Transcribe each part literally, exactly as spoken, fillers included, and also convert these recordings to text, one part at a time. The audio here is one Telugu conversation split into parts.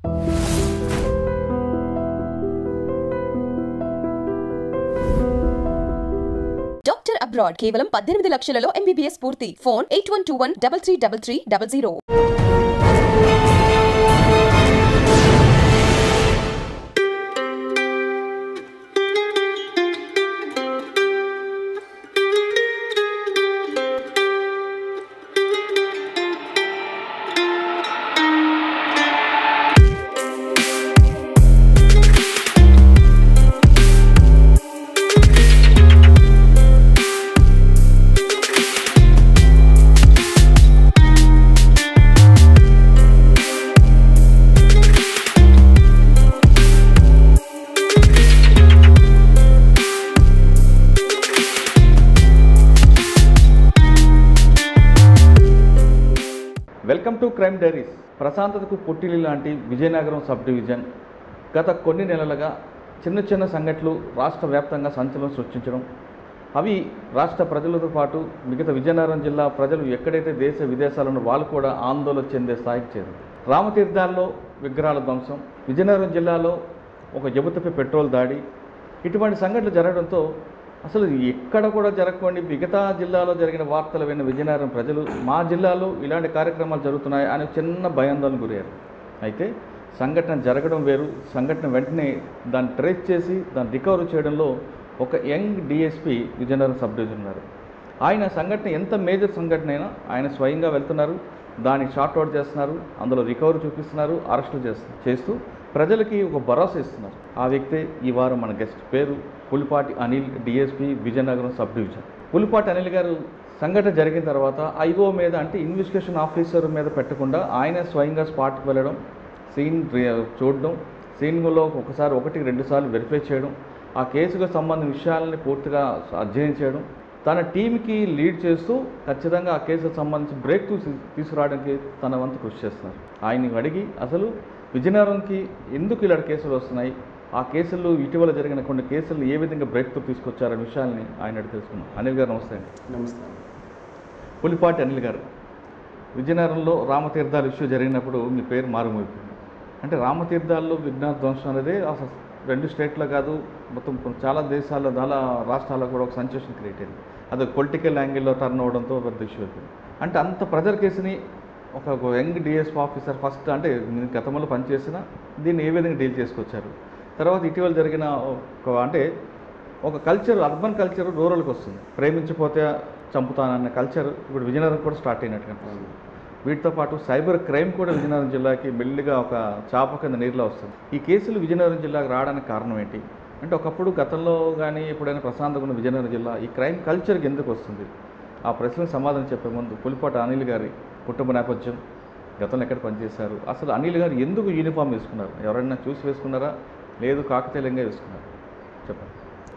డాక్టర్ అబ్రాడ్ కేవలం పద్దెనిమిది లక్షలలో ఎంబీబీఎస్ పూర్తి. Phone eight one two one double three double three double zero. Welcome to crime diaries. ప్రశాంతతకు పుట్టిల్లు లాంటి విజయనగరం సబ్ డివిజన్ గత కొన్ని నెలలుగా చిన్న చిన్న సంఘటనలు రాష్ట్ర వ్యాప్తంగా సంచలనం సృష్టించడం, అవి రాష్ట్ర ప్రజలతో పాటు మిగతా విజయనగరం జిల్లా ప్రజలు ఎక్కడైతే దేశ విదేశాలను వాళ్ళు కూడా ఆందోళన చెందే స్థాయికి చేరింది. రామతీర్థాల్లో విగ్రహాల ధ్వంసం, విజయనగరం జిల్లాలో ఒక యువతపై పెట్రోల్ దాడి, ఇటువంటి సంఘటనలు జరగడంతో అసలు ఎక్కడ కూడా జరగకండి మిగతా జిల్లాలో జరిగిన వార్తలు విన్న విజయనగరం ప్రజలు మా జిల్లాలో ఇలాంటి కార్యక్రమాలు జరుగుతున్నాయి అని చిన్న భయాందోళన గురయ్యారు. అయితే సంఘటన జరగడం వేరు, సంఘటన వెంటనే దాన్ని ట్రేస్ చేసి దాన్ని రికవర్ చేయడంలో ఒక young DSP Vizianagaram sub division ఉన్నారు. ఆయన సంఘటన ఎంత మేజర్ సంఘటన అయినా ఆయన స్వయంగా వెళ్తున్నారు, దాన్ని షార్ట్ అవుట్ చేస్తున్నారు, అందులో రికవరీ చూపిస్తున్నారు, అరెస్టులు చేస్తున్నారు చేస్తూ ప్రజలకి ఒక భరోసా ఇస్తున్నారు. ఆ వ్యక్తే ఈ వారం మన గెస్ట్. పేరు Pulipati Anil, DSP Vizianagaram sub division. Pulipati Anil garu సంఘటన జరిగిన తర్వాత ఐఓ మీద అంటే ఇన్వెస్టిగేషన్ ఆఫీసర్ మీద పెట్టకుండా ఆయన స్వయంగా స్పాట్కి వెళ్ళడం, సీన్ చూడడం, సీన్లో ఒకసారి ఒకటికి రెండు సార్లు వెరిఫై చేయడం, ఆ కేసుకు సంబంధించిన విషయాలని పూర్తిగా అధ్యయనం చేయడం, తన టీంకి లీడ్ చేస్తూ ఖచ్చితంగా ఆ కేసుకు సంబంధించి బ్రేక్ త్రూ తీసుకురావడానికి తన వంతు కృషి చేస్తున్నారు. ఆయన్ని అడిగి అసలు విజయనగరంకి ఎందుకు ఇలాంటి కేసులు వస్తున్నాయి, ఆ కేసులు ఇటీవల జరిగిన కొన్ని కేసులు ఏ విధంగా బ్రేక్ త్రూ తీసుకొచ్చారనే విషయాల్ని ఆయన అడిగి తెలుసుకున్నాం. అనిల్ గారు నమస్తే అండి. నమస్తే. పులిపాటి అనిల్ గారు, విజయనగరంలో రామతీర్థాల ఇష్యూ జరిగినప్పుడు మీ పేరు మారుమోగిపోయింది. అంటే రామతీర్థాల్లో విఘ్న ధ్వంసం అనేది అసలు రెండు స్టేట్లో కాదు మొత్తం చాలా దేశాల్లో చాలా రాష్ట్రాల్లో కూడా ఒక సెన్సేషన్ క్రియేట్ అయింది. అది పొలిటికల్ యాంగిల్లో టర్న్ అవడంతో పెద్ద ఇష్యూ అయిపోయింది. అంటే అంత ప్రెజర్ కేసుని ఒక యంగ్ డిఎస్పీ ఆఫీసర్ ఫస్ట్ అంటే గతంలో పనిచేసిన దీన్ని ఏ విధంగా డీల్ చేసుకొచ్చారు? తర్వాత ఇటీవల జరిగిన ఒక అంటే ఒక కల్చర్, అర్బన్ కల్చర్ రూరల్కి వస్తుంది. ప్రేమించిపోతే చంపుతానన్న కల్చర్ ఇప్పుడు విజయనగరం కూడా స్టార్ట్ అయినట్టుగా అనిపిస్తుంది. వీటితో పాటు సైబర్ క్రైమ్ కూడా విజయనగరం జిల్లాకి మెల్లిగా ఒక చాప కింద నీరులో వస్తుంది. ఈ కేసులు విజయనగరం జిల్లాకు రావడానికి కారణం ఏంటి? అంటే ఒకప్పుడు గతంలో కానీ ఎప్పుడైనా ప్రశాంతంగా ఉన్న విజయనగరం జిల్లా ఈ క్రైమ్ కల్చర్కి ఎందుకు వస్తుంది? ఆ ప్రశ్నకు సమాధానం చెప్పే ముందు పులిపాటి అనిల్ గారి కుటుంబ నేపథ్యం, గతంలో ఎక్కడ పనిచేశారు, అసలు అనిల్ గారు ఎందుకు యూనిఫామ్ వేసుకున్నారు? ఎవరైనా చూసి వేసుకున్నారా, లేదు కాకతీయంగా వేసుకున్నారు? చెప్పండి.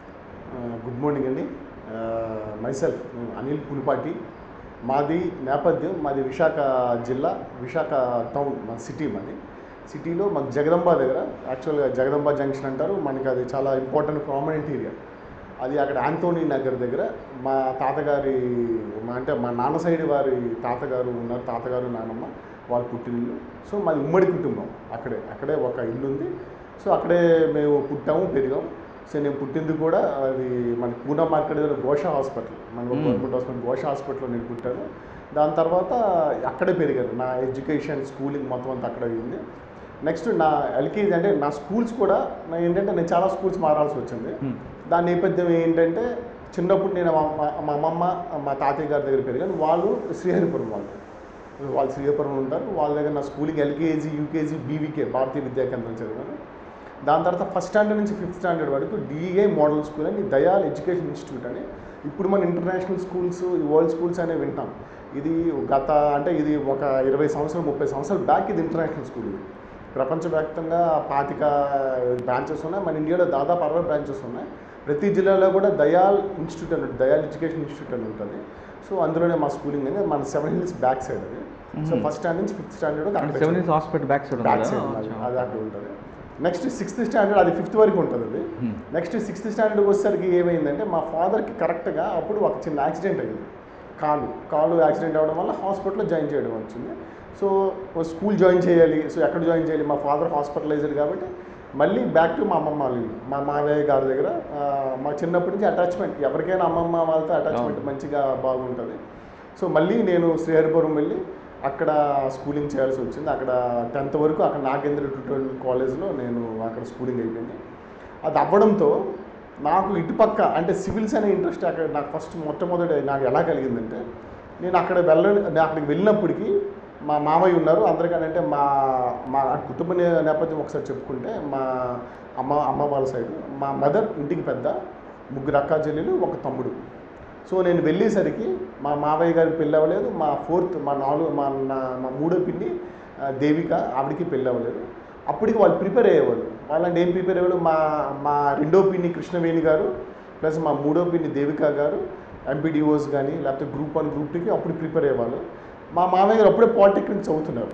గుడ్ మార్నింగ్ అండి. మైసెల్ఫ్ అనిల్ పులిపాటి. మాది నేపథ్యం మాది విశాఖ జిల్లా, విశాఖ టౌన్, మా సిటీ. మాది సిటీలో మాకు జగదంబ దగ్గర, యాక్చువల్గా జగదంబ జంక్షన్ అంటారు, మనకి అది చాలా ఇంపార్టెంట్ ప్రామినెంట్ ఏరియా. అది అక్కడ ఆంటోనీ నగర్ దగ్గర మా తాతగారి మా అంటే మా నాన్న సైడ్ వారి తాతగారు ఉన్నారు, తాతగారు నాన్నమ్మ వాళ్ళు పుట్టినిల్లు. సో మాది ఉమ్మడి కుటుంబం. అక్కడే అక్కడే ఒక ఇల్లు ఉంది. సో అక్కడే మేము పుట్టాము, పెరిగాం. సో నేను పుట్టింది కూడా అది మన పూనా మార్కెట్ దగ్గర ఘోష హాస్పిటల్, మన గవర్నమెంట్ హాస్పిటల్ ఘోష హాస్పిటల్లో నేను పుట్టాను. దాని తర్వాత అక్కడే పెరిగాను. నా ఎడ్యుకేషన్, స్కూలింగ్ మొత్తం అంతా అక్కడే అయింది. నెక్స్ట్ నా ఎల్కేజీ అంటే నా స్కూల్స్ కూడా ఏంటంటే నేను చాలా స్కూల్స్ మారాల్సి వచ్చింది. దాని నేపథ్యం ఏంటంటే చిన్నప్పుడు నేను మా అమ్మమ్మ మా తాతయ్య గారి దగ్గర పెరిగాను. వాళ్ళు శ్రీహరిపురం, వాళ్ళు వాళ్ళు శ్రీహరిపురం ఉంటారు. వాళ్ళ దగ్గర నా schooling LKG, UKG, BVK Bharatiya Vidya Kendram చదివాను. దాని తర్వాత ఫస్ట్ స్టాండర్డ్ నుంచి ఫిఫ్త్ స్టాండర్డ్ వరకు డిఏ మోడల్ స్కూల్ అని దయాల్ ఎడ్యుకేషన్ ఇన్స్టిట్యూట్ అని, ఇప్పుడు మన ఇంటర్నేషనల్ స్కూల్స్, వరల్డ్ స్కూల్స్ అనేవి వింటాం. ఇది గత అంటే ఇది ఒక ఇరవై సంవత్సరాలు ముప్పై సంవత్సరాల బ్యాక్ ఇది ఇంటర్నేషనల్ స్కూల్. ఇది ప్రపంచవ్యాప్తంగా పాతిక బ్రాంచెస్ ఉన్నాయి, మన ఇండియాలో దాదాపు అరవై బ్రాంచెస్ ఉన్నాయి. ప్రతి జిల్లాలో కూడా దయాల్ ఇన్స్టిట్యూట్ అని ఉంటుంది, దయాల్ ఎడ్యుకేషన్ ఇన్స్టిట్యూట్ అని ఉంటుంది. సో అందులోనే మా స్కూలింగ్ అనేది మన సెవెన్ హిల్స్ బ్యాక్ సైడ్ అది. సో ఫస్ట్ స్టాండర్డ్ నుంచి fifth standard seven hills hospital back side back side అది అక్కడ ఉంటుంది. నెక్స్ట్ సిక్స్త్ స్టాండర్డ్, అది ఫిఫ్త్ వరకు ఉంటుంది అది. నెక్స్ట్ సిక్స్త్ స్టాండర్డ్ వచ్చేసరికి ఏమైందంటే మా ఫాదర్కి కరెక్ట్గా అప్పుడు ఒక చిన్న యాక్సిడెంట్ అయింది. కాలు కాలు యాక్సిడెంట్ అవ్వడం వల్ల హాస్పిటల్లో జాయిన్ చేయడం వచ్చింది. సో స్కూల్ జాయిన్ చేయాలి. సో ఎక్కడ జాయిన్ చేయాలి, మా ఫాదర్ హాస్పిటలైజ్డ్ కాబట్టి మళ్ళీ బ్యాక్ టు మా అమ్మమ్మ వాళ్ళ ఇల్లు, మా మావయ్య గారి దగ్గర. మా చిన్నప్పటి నుంచి అటాచ్మెంట్, ఎవరికైనా అమ్మమ్మ వాళ్ళతో అటాచ్మెంట్ మంచిగా బాగుంటుంది. సో మళ్ళీ నేను శ్రీహరిపురం వెళ్ళి అక్కడ స్కూలింగ్ చేయాల్సి వచ్చింది. అక్కడ టెన్త్ వరకు అక్కడ నాగేంద్ర ట్యూటోరియల్ కాలేజ్లో నేను అక్కడ స్కూలింగ్ అయిపోయింది. అది అవ్వడంతో నాకు ఇటుపక్క అంటే సివిల్స్ అనే ఇంట్రెస్ట్ అక్కడ నాకు ఫస్ట్ మొట్టమొదటి నాకు ఎలా కలిగిందంటే, నేను అక్కడ వెళ్ళ నేను అక్కడికి వెళ్ళినప్పటికీ మా మామయ్య ఉన్నారు. అందరికంటే మా మా కుటుంబ నేపథ్యం ఒకసారి చెప్పుకుంటే, మా అమ్మ అమ్మ వాళ్ళ సైడ్ మా మదర్ ఇంటికి పెద్ద, ముగ్గురు అక్క చెల్లెలు, ఒక తమ్ముడు. సో నేను వెళ్ళేసరికి మా మావయ్య గారికి పెళ్ళి అవ్వలేదు, మా ఫోర్త్ మా నాలుగు మా మా మూడో పిన్ని దేవిక, ఆవిడికి పెళ్ళి అవ్వలేదు. అప్పటికి వాళ్ళు ప్రిపేర్ అయ్యేవాళ్ళు. వాళ్ళంటే ఏం ప్రిపేర్ అయ్యేవాళ్ళు, మా మా రెండో పిన్ని కృష్ణవేణి గారు ప్లస్ మా మూడో పిన్ని దేవిక గారు ఎంపీడీఓస్ కానీ లేకపోతే గ్రూప్ వన్ గ్రూప్ టూకి అప్పుడు ప్రిపేర్ అయ్యేవాళ్ళు. మా మామయ్య గారు అప్పుడే పాలిటెక్నిక్ చదువుతున్నారు.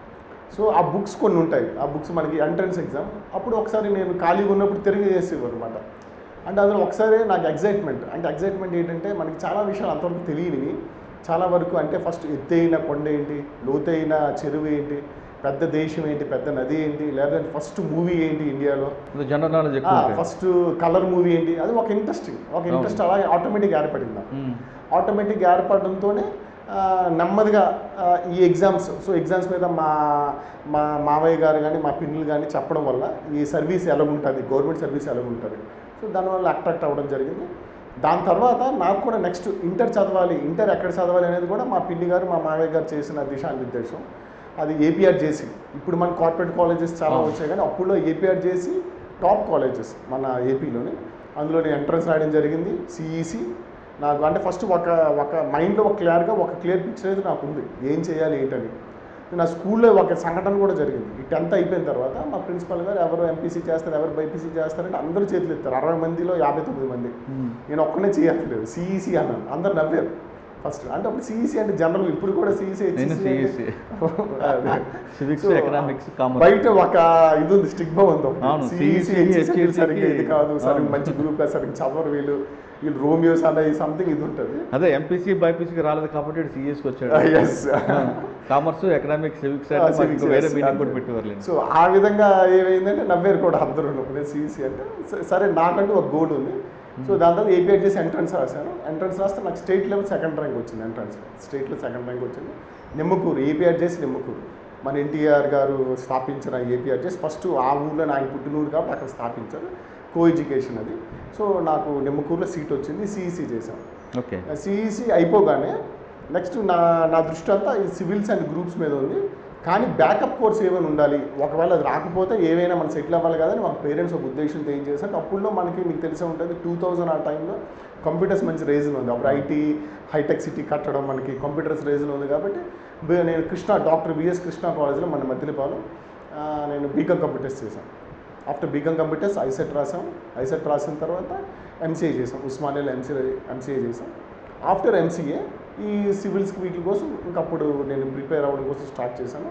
సో ఆ బుక్స్ కొన్ని ఉంటాయి, ఆ బుక్స్ మనకి ఎంట్రన్స్ ఎగ్జామ్ అప్పుడు ఒకసారి నేను ఖాళీగా ఉన్నప్పుడు తిరిగి చేసేవారు అనమాట. అంటే అందులో ఒకసారి నాకు ఎగ్జైట్మెంట్, అంటే ఎగ్జైట్మెంట్ ఏంటంటే మనకి చాలా విషయాలు అంతవరకు తెలియనివి చాలా వరకు. అంటే ఫస్ట్ ఎత్తైన కొండ ఏంటి, లోతైన చెరువు ఏంటి, పెద్ద దేశం ఏంటి, పెద్ద నది ఏంటి, లేదంటే ఫస్ట్ మూవీ ఏంటి ఇండియాలో, general knowledge, first colour movie ఏంటి, అది ఒక ఇంట్రెస్టింగ్ ఒక ఇంట్రెస్ట్ అలాగే ఆటోమేటిక్ ఏర్పడింది. ఆటోమేటిక్ ఏర్పడడంతోనే నెమ్మదిగా ఈ ఎగ్జామ్స్ సో ఎగ్జామ్స్ మీద మా మా మావయ్య గారు కానీ మా పిన్నులు కానీ చెప్పడం వల్ల ఈ సర్వీస్ ఎలా ఉంటుంది, గవర్నమెంట్ సర్వీస్ ఎలా ఉంటుంది, సో దానివల్ల అట్రాక్ట్ అవ్వడం జరిగింది. దాని తర్వాత నాకు కూడా నెక్స్ట్ ఇంటర్ చదవాలి, ఇంటర్ ఎక్కడ చదవాలి అనేది కూడా మా పిన్ని గారు మా మావయ్య గారు చేసిన దిశానిర్దేశం. అది ఏపీఆర్ చేసి, ఇప్పుడు మన కార్పొరేట్ కాలేజెస్ చాలా వచ్చాయి కానీ అప్పుడులో ఏపీఆర్ చేసి టాప్ కాలేజెస్ మన ఏపీలోని. అందులో నేను ఎంట్రన్స్ రాయడం జరిగింది, సిఈసి. నాకు అంటే ఫస్ట్ ఒక ఒక మైండ్లో ఒక క్లియర్గా ఒక క్లియర్ పిక్చర్ అయితే నాకు ఉంది ఏం చేయాలి ఏంటని. నా స్కూల్లో ఒక సంఘటన కూడా జరిగింది. ఈ టెన్త్ అయిపోయిన తర్వాత మా ప్రిన్సిపల్ గారు ఎవరు ఎంపీసీ చేస్తారు, ఎవరు బైపీసీ చేస్తారంటే అందరూ చేతులు ఎత్తారు. అరవై మందిలో యాభై తొమ్మిది మంది, నేను ఒక్కనే చేయట్లేదు సిఈసి అన్నాను. అందరు నవ్వారు ఫస్ట్. అంటే అప్పుడు సిఈసి అంటే జనరల్, ఇప్పుడు కూడా సిఈసి బయట ఒక ఇది ఉంది, స్టిగ్మా ఉంది. సిఈసి సరిగ్గా ఇది కాదు, సరిగ్గా మంచి గ్రూప్ కాదు, సరిగ్గా చదవరు వీళ్ళు, వీళ్ళు రోమియోస్ అనే సంథింగ్ ఇది ఉంటుంది. అదే ఎంపీసీ బైపీసీకి రాలేదు కాబట్టి సిఎస్కి వచ్చాడు. కామర్స్, ఎకనామిక్స్, సివిక్స్ వేరే మీనింగ్ కూడా పెట్టేవారు. సో ఆ విధంగా ఏమైందంటే నవ్వేరు కూడా అందరూ. సిఈసి అంటే సరే నాకంటూ ఒక గోల్ ఉంది. సో దాని తర్వాత ఏపీఆర్ చేసి ఎంట్రన్స్ రాశాను. ఎంట్రన్స్ రాస్తే నాకు స్టేట్ లెవెల్ సెకండ్ ర్యాంక్ వచ్చింది. ఎంట్రన్స్ స్టేట్లో సెకండ్ ర్యాంక్ వచ్చింది. నిమ్మకూరు ఏపీఆర్ చేసి నిమ్మకూరు మన ఎన్టీఆర్ గారు స్థాపించిన ఏపీఆర్ చేసి ఫస్ట్ ఆ ఊళ్ళో ఆయన పుట్టినూరు కాబట్టి అక్కడ స్థాపించారు. కో ఎడ్యుకేషన్ అది. సో నాకు నిమ్మకూరులో సీట్ వచ్చింది, సిఈసి చేశాను. ఓకే. సిఈసి అయిపోగానే నెక్స్ట్ నా నా దృష్టి అంతా ఈ సివిల్స్ అండ్ గ్రూప్స్ మీద ఉంది. కానీ బ్యాకప్ కోర్స్ ఏమైనా ఉండాలి, ఒకవేళ అది రాకపోతే ఏవైనా మనం సెటిల్ అవ్వాలి కదని మా పేరెంట్స్ ఒక ఉద్దేశంతో ఏం చేశారు. అప్పుడులో మనకి మీకు తెలిసే ఉంటుంది, టూ థౌజండ్ ఆ టైంలో కంప్యూటర్స్ మంచి రేజ్లో ఉంది. అప్పుడు ఐటీ హైటెక్ సిటీ కట్టడం మనకి కంప్యూటర్స్ రేజ్లో ఉంది కాబట్టి నేను కృష్ణ డాక్టర్ బిఎస్ కృష్ణ కాలేజ్లో మన మద్దిలపాలెం నేను బీకామ్ కంప్యూటర్స్ చేశాను. ఆఫ్టర్ బీకామ్ కంప్యూటర్స్ ఐసెట్ రాసాం. ఐసెట్ రాసిన తర్వాత ఎంసీఏ చేసాం, ఉస్మానియాలో ఎంసీఏ ఎంసీఏ చేసాం. ఆఫ్టర్ ఎంసీఏ ఈ సివిల్స్కి వీటి కోసం ఇంకప్పుడు నేను ప్రిపేర్ అవ్వడం కోసం స్టార్ట్ చేశాను.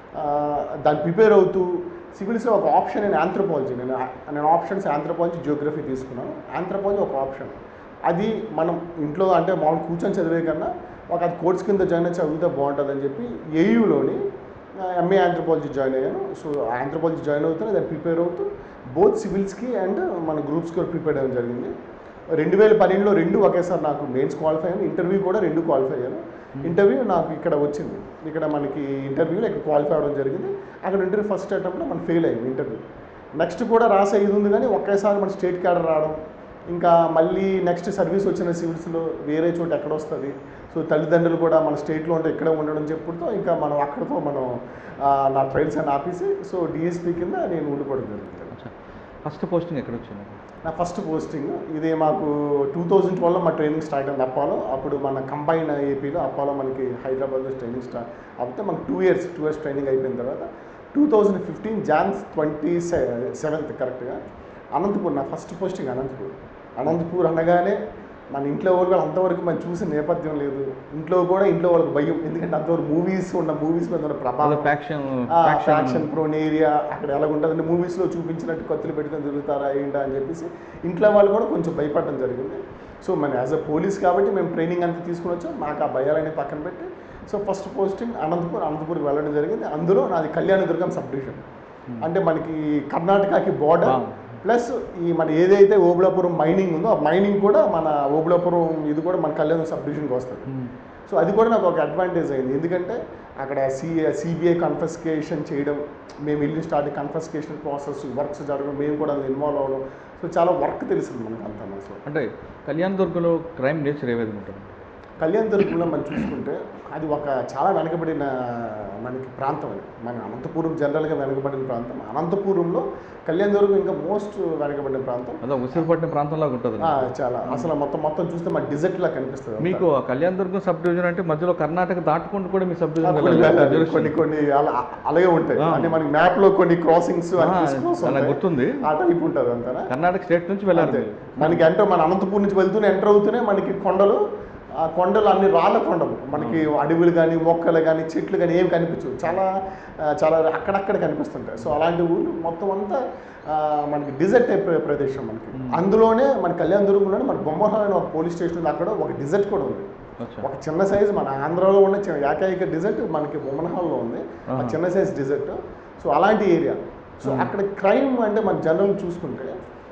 దాన్ని ప్రిపేర్ అవుతూ సివిల్స్లో ఒక ఆప్షన్ నేను ఆంథ్రోపాలజీ నేను నేను ఆప్షన్స్ ఆంథ్రోపాలజీ, జియోగ్రఫీ తీసుకున్నాను. ఆంథ్రోపాలజీ ఒక ఆప్షన్. అది మనం ఇంట్లో అంటే మామూలు కూర్చొని చదివే కన్నా ఒక అది కోర్స్ కింద జాయిన్ అయితే చదివితే బాగుంటుందని చెప్పి ఏయూలోని ఎంఏ ఆంథ్రోపాలజీ జాయిన్ అయ్యాను. సో ఆంథ్రోపాలజీ జాయిన్ అవుతాను, దాన్ని ప్రిపేర్ అవుతూ బోత్ సివిల్స్కి అండ్ మన గ్రూప్స్కి కూడా ప్రిపేర్ అవ్వడం జరిగింది. రెండు వేల పన్నెండులో రెండు ఒకేసారి నాకు మెయిన్స్ క్వాలిఫై అయ్యాను, ఇంటర్వ్యూ కూడా రెండు క్వాలిఫై అయ్యాను. ఇంటర్వ్యూ నాకు ఇక్కడ వచ్చింది, ఇక్కడ మనకి ఇంటర్వ్యూలో ఇక్కడ క్వాలిఫై అవ్వడం జరిగింది. అక్కడ ఇంటర్వ్యూ ఫస్ట్ అటెంప్ట్లో మనం ఫెయిల్ అయ్యింది ఇంటర్వ్యూ. నెక్స్ట్ కూడా రాసే ఇది ఉంది కానీ ఒకేసారి మన స్టేట్ క్యాడర్ రావడం, ఇంకా మళ్ళీ నెక్స్ట్ సర్వీస్ వచ్చిన సివిల్స్లో వేరే చోట ఎక్కడ వస్తుంది. సో తల్లిదండ్రులు కూడా మన స్టేట్లో ఉంటే ఇక్కడే ఉండడం చెప్పుడుతో ఇంకా మనం అక్కడితో మనం నా ట్రైల్స్ అని ఆపేసి సో డిఎస్పీ కింద నేను ఉండిపోవడం జరుగుతుంది. ఫస్ట్ పోస్టింగ్ ఎక్కడ వచ్చింది? నా ఫస్ట్ పోస్టింగ్ ఇది మాకు టూ థౌజండ్ ట్వెల్వ్లో మా ట్రైనింగ్ స్టార్ట్ అయింది అప్పాలో. అప్పుడు మన కంబైన్ ఏపీలో అప్పాలో మనకి హైదరాబాద్లో ట్రైనింగ్ స్టార్ట్ అవుతే మనకు two years two years training అయిపోయిన తర్వాత two thousand fifteen June twenty seventh కరెక్ట్గా అనంతపూర్ నా ఫస్ట్ పోస్టింగ్ అనంతపూర్. అనంతపూర్ అనగానే మన ఇంట్లో వాళ్ళు అంతవరకు మనం చూసిన నేపథ్యం లేదు. ఇంట్లో కూడా ఇంట్లో వాళ్ళకి భయం, ఎందుకంటే అంతవరకు మూవీస్ ఉన్న మూవీస్ మీద ఉన్న ప్రభావం, ఫ్యాక్షన్ ప్రోన్ ఏరియా అక్కడ ఎలా ఉంటుందంటే మూవీస్లో చూపించినట్టు కత్తులు పెట్టుకొని తిరుగుతారా ఏంటా అని చెప్పేసి ఇంట్లో వాళ్ళు కూడా కొంచెం భయపడడం జరిగింది. సో మన యాజ్ అ పోలీస్ కాబట్టి మేము ట్రైనింగ్ అంతా తీసుకుని వచ్చాం. మాకు ఆ భయాలనే పక్కన పెట్టి సో ఫస్ట్ పోస్టింగ్ అనంతపూర్ అనంతపూర్కి వెళ్ళడం జరిగింది. అందులో నాది కళ్యాణదుర్గం సబ్ డివిజన్, అంటే మనకి కర్ణాటకకి బార్డర్ ప్లస్ ఈ మన ఏదైతే ఓబుళాపురం మైనింగ్ ఉందో ఆ మైనింగ్ కూడా మన ఓబుళాపురం ఇది కూడా మన కళ్యాణ సబ్ డివిజన్కి వస్తుంది. సో అది కూడా నాకు ఒక అడ్వాంటేజ్ అయింది, ఎందుకంటే అక్కడ సి సిబిఐ కన్ఫస్కేషన్ చేయడం, మేము వెళ్ళి స్టార్ట్ కన్ఫస్కేషన్ ప్రాసెస్ వర్క్స్ జరగడం, మేము కూడా ఇన్వాల్వ్ అవ్వడం, సో చాలా వర్క్ తెలిసింది మనకు అంతా. అసలు అంటే కళ్యాణదుర్గంలో క్రైమ్ నేచర్ ఏ విధంగా ఉంటుంది? కళ్యాణదుర్గంలో మనం చూసుకుంటే అది ఒక చాలా వెనకబడిన మనకి ప్రాంతం అది. మన అనంతపురం జనరల్గా వెనకబడిన ప్రాంతం. అనంతపురంలో కళ్యాణదుర్గం ఇంకా మోస్ట్ వెనకబడిన ప్రాంతం. అదే ఉసిరిపట్టిన ప్రాంతంలాగా ఉంటుంది చాలా. అసలు మొత్తం మొత్తం చూస్తే మన డిజర్ట్ లా కనిపిస్తుంది మీకు. కళ్యాణదుర్గం సబ్ డివిజన్ అంటే మధ్యలో కర్ణాటక దాటుకుంటూ కూడా మీ సబ్ డివిజన్ కొన్ని కొన్ని అలాగే ఉంటాయి, అంటే మనకి మ్యాప్ లో కొన్ని క్రాసింగ్స్ గుర్తుంది, ఆ టైప్ ఉంటుంది అంతా. కర్ణాటక స్టేట్ నుంచి వెళ్ళాలి మనకి ఎంటర్ మన అనంతపురం నుంచి వెళ్తూనే ఎంటర్ అవుతూనే మనకి కొండలు, ఆ కొండలు అన్ని రాళ్ళ కొండలు, మనకి అడవులు కానీ మొక్కలు కానీ చెట్లు కానీ ఏమి కనిపించవు, చాలా చాలా అక్కడక్కడ కనిపిస్తుంటాయి. సో అలాంటి ఊళ్ళు మొత్తం అంతా మనకి డిజర్ట్ ప్రదేశం మనకి. అందులోనే మన కళ్యాణదుర్గంలోనే మన బొమ్మహాల్ అనే ఒక పోలీస్ స్టేషన్ ఉంది, అక్కడ ఒక డిజర్ట్ కూడా ఉంది. ఒక చిన్న సైజు మన ఆంధ్రాలో ఉన్న చిన్న ఏకైక డిజర్ట్ మనకి బొమ్మహాల్లో ఉంది, ఆ చిన్న సైజ్ డిజర్ట్. సో అలాంటి ఏరియా. సో అక్కడ క్రైమ్ అంటే మన జనరల్ చూసుకుంటే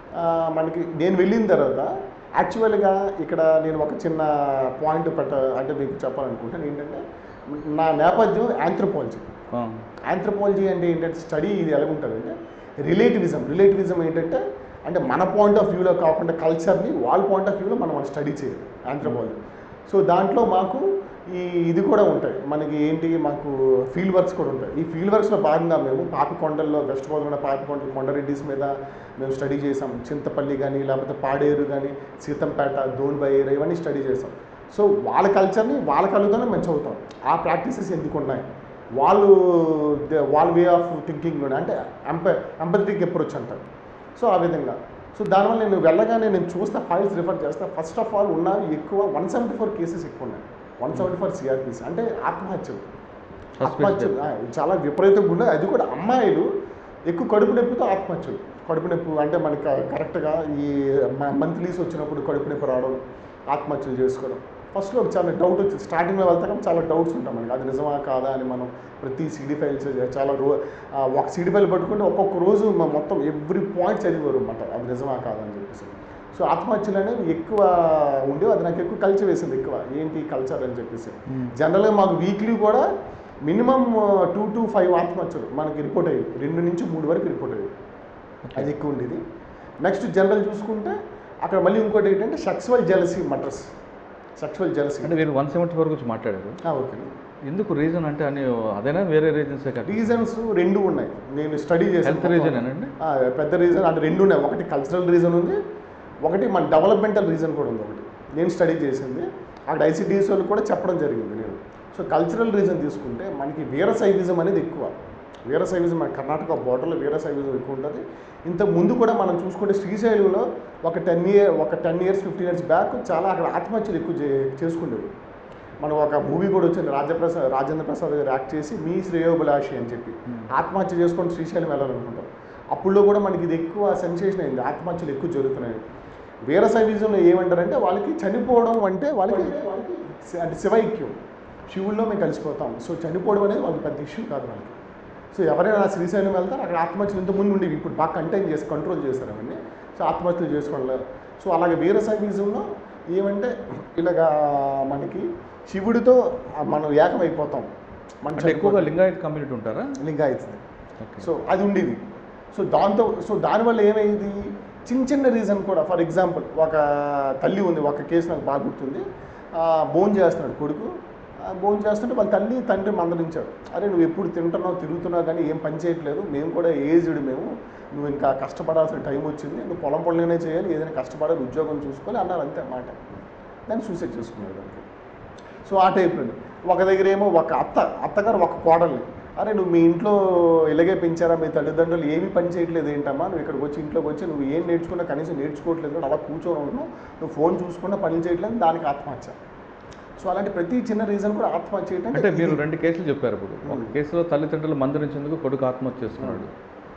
మనకి నేను వెళ్ళిన తర్వాత యాక్చువల్గా ఇక్కడ నేను ఒక చిన్న పాయింట్ పెట్ట అంటే మీకు చెప్పాలనుకుంటాను ఏంటంటే, నా నేపథ్యం ఆంథ్రోపాలజీ. ఆంథ్రోపాలజీ అంటే ఏంటంటే స్టడీ ఇది ఎలా ఉంటుందంటే రిలేటివిజం. రిలేటివిజం ఏంటంటే అంటే మన పాయింట్ ఆఫ్ వ్యూలో కాకుండా కల్చర్ని వాళ్ళ పాయింట్ ఆఫ్ వ్యూలో మనం స్టడీ చేయాలి ఆంథ్రోపాలజీ. సో దాంట్లో మాకు ఈ ఇది కూడా ఉంటాయి మనకి ఏంటి, మాకు ఫీల్డ్ వర్క్స్ కూడా ఉంటాయి. ఈ ఫీల్డ్ వర్క్స్లో భాగంగా మేము పాపికొండల్లో వెస్ట్ గోదావరి పాపికొండలు కొండరెడ్డిస్ మీద మేము స్టడీ చేసాం. చింతపల్లి కానీ లేకపోతే పాడేరు కానీ సీతంపేట దోన్బయేరు ఇవన్నీ స్టడీ చేసాం. సో వాళ్ళ కల్చర్ని వాళ్ళ కళ్ళతోనే మేము చదువుతాం. ఆ ప్రాక్టీసెస్ ఎందుకు ఉన్నాయి, వాళ్ళు వాళ్ళ వే ఆఫ్ థింకింగ్లోనే అంటే ఎంప ఎంపథెటిక్ అప్రోచ్ అంటారు. సో ఆ విధంగా. సో దానివల్ల నేను వెళ్ళగానే నేను చూస్తే ఫైల్స్ రిఫర్ చేస్తా. ఫస్ట్ ఆఫ్ ఆల్ ఉన్నవి ఎక్కువ వన్ సెవెంటీ ఫోర్ కేసెస్ ఎక్కువ ఉన్నాయి. వన్ సెవెంటీ ఫోర్ సిఆర్పిసి అంటే ఆత్మహత్యలు. ఆత్మహత్యలు చాలా విపరీతంగా ఉన్నాయి. అది కూడా అమ్మాయిలు ఎక్కువ కడుపు నొప్పితో ఆత్మహత్యలు. కడుపు నొప్పి అంటే మనకి కరెక్ట్గా ఈ మంత్లీస్ వచ్చినప్పుడు కడుపు నొప్పి రావడం, ఆత్మహత్యలు చేసుకోవడం. ఫస్ట్లో చాలా డౌట్ వచ్చింది, స్టార్టింగ్లో వెళ్తాం చాలా డౌట్స్ ఉంటాం మనకి, అది నిజమా కాదా అని. మనం ప్రతి సీడీ ఫైల్స్ చాలా రో ఒక సీడీ ఫైల్ పట్టుకుంటే ఒక్కొక్క రోజు మొత్తం ఎవ్రీ పాయింట్ చదివారు అన్నమాట, అది నిజమా కాదా అని చెప్పేసి. సో ఆత్మహత్యలు అనేవి ఎక్కువ ఉండేవి. అది నాకు ఎక్కువ కల్చర్ వేసింది, ఎక్కువ ఏంటి కల్చర్ అని చెప్పేసి. జనరల్గా మాకు వీక్లీ కూడా మినిమం టూ టు ఫైవ్ ఆత్మహత్యలు మనకి రిపోర్ట్ అయ్యాయి, రెండు నుంచి మూడు వరకు రిపోర్ట్ అయ్యాయి, అది ఎక్కువ ఉండేది. నెక్స్ట్ జనరల్ చూసుకుంటే అక్కడ మళ్ళీ ఇంకోటి ఏంటంటే sexual jealousy murders. Sexual jealousy అంటే మీరు వన్ సెవెంటీ ఫోర్ గురించి మాట్లాడారు. ఓకే, ఎందుకు రీజన్ అంటే అని అదేనా వేరే రీజన్స్? రీజన్స్ రెండు ఉన్నాయి, నేను స్టడీ చేసాను. హెల్త్ రీజన్ అండి పెద్ద రీజన్ అంటే రెండు ఉన్నాయి. ఒకటి కల్చరల్ రీజన్ ఉంది, ఒకటి మన డెవలప్మెంటల్ రీజన్ కూడా ఉంది. ఒకటి నేను స్టడీ చేసింది, అక్కడ ఐసిడిఎస్ వాళ్ళు కూడా చెప్పడం జరిగింది నేను. సో కల్చరల్ రీజన్ తీసుకుంటే మనకి వీరశైవిజం అనేది ఎక్కువ. వీరశైవిజం మన కర్ణాటక బోర్డర్లో వీరశైవిజం ఎక్కువ ఉంటుంది. ఇంతకు ముందు కూడా మనం చూసుకుంటే శ్రీశైలంలో ఒక టెన్ ఇయర్ ఒక ten years fifteen years back చాలా అక్కడ ఆత్మహత్యలు ఎక్కువ చేసుకునేవి. మనం ఒక మూవీ కూడా వచ్చింది, రాజప్రసాద్ రాజేంద్ర ప్రసాద్ గారు యాక్ట్ చేసి మీ శ్రేయోభిలాషి అని చెప్పి ఆత్మహత్య చేసుకొని శ్రీశైలం వెళ్ళాలనుకుంటాం. అప్పుడులో కూడా మనకి ఇది ఎక్కువ సెన్సేషన్ అయింది, ఆత్మహత్యలు ఎక్కువ జరుగుతున్నాయి. వీరశైవిజంలో ఏమంటారంటే వాళ్ళకి చనిపోవడం అంటే వాళ్ళకి అంటే శివైక్యం, శివుల్లో మేము కలిసిపోతాం. సో చనిపోవడం అనేది వాళ్ళకి పెద్ద ఇష్యూ కాదు వాళ్ళకి. సో ఎవరైనా శ్రీశైలం వెళ్తారు, అక్కడ ఆత్మహత్యలు ఇంతకుముందు ఉండేవి, ఇప్పుడు బాగా కంటైన్ చేసి కంట్రోల్ చేస్తారు అవన్నీ. సో ఆత్మహత్యలు చేసుకోవడం. సో అలాగే వీరశైవిజంలో ఏమంటే ఇలాగా మనకి శివుడితో మనం ఏకమైపోతాం. మన ఎక్కువగా లింగాయత్ కమ్యూనిటీ ఉంటారా? లింగాయత్. సో అది ఉండేది. సో దాంతో సో దానివల్ల ఏమైంది, చిన్న చిన్న రీజన్ కూడా. ఫర్ ఎగ్జాంపుల్ ఒక తల్లి ఉంది, ఒక కేసు నాకు బాగా గుర్తుంది. భోజనం చేస్తున్నాడు కొడుకు, భోజనం చేస్తుంటే వాళ్ళ తల్లి తండ్రి మందలించాడు, అరే నువ్వు ఎప్పుడు తింటున్నావు తిరుగుతున్నావు కానీ ఏం పని చేయట్లేదు, మేము కూడా ఏజ్డ్, మేము నువ్వు ఇంకా కష్టపడాల్సిన టైం వచ్చింది, నువ్వు పొలం పొలంగానే చేయాలి, ఏదైనా కష్టపడాలి, ఉద్యోగం చూసుకోవాలి అన్నారు, అంతే మాట. దాన్ని సూసైడ్ చేసుకున్నాడు దానికి. సో ఆ టైప్లో ఒక దగ్గర ఏమో ఒక అత్త అత్తగారు ఒక కోడల్ని, అరే నువ్వు మీ ఇంట్లో ఇలాగే పెంచారా, మీ తల్లిదండ్రులు ఏమీ పని చేయట్లేదు ఏంటమ్మా, నువ్వు ఇక్కడికి వచ్చి ఇంట్లోకి వచ్చి నువ్వు ఏం నేర్చుకున్నా కనీసం నేర్చుకోవట్లేదు, అలా కూర్చొని ఉంటున్నావు, నువ్వు ఫోన్ చూసుకున్నా పని చేయట్లేదు, దానికి ఆత్మహత్య. సో అలాంటి ప్రతి చిన్న రీజన్ కూడా ఆత్మహత్య చేయడం. అంటే మీరు రెండు కేసులు చెప్పారు. ఇప్పుడు ఒక కేసులో తల్లిదండ్రులు మందలించేందుకు కొడుకు ఆత్మహత్య చేసుకున్నాడు,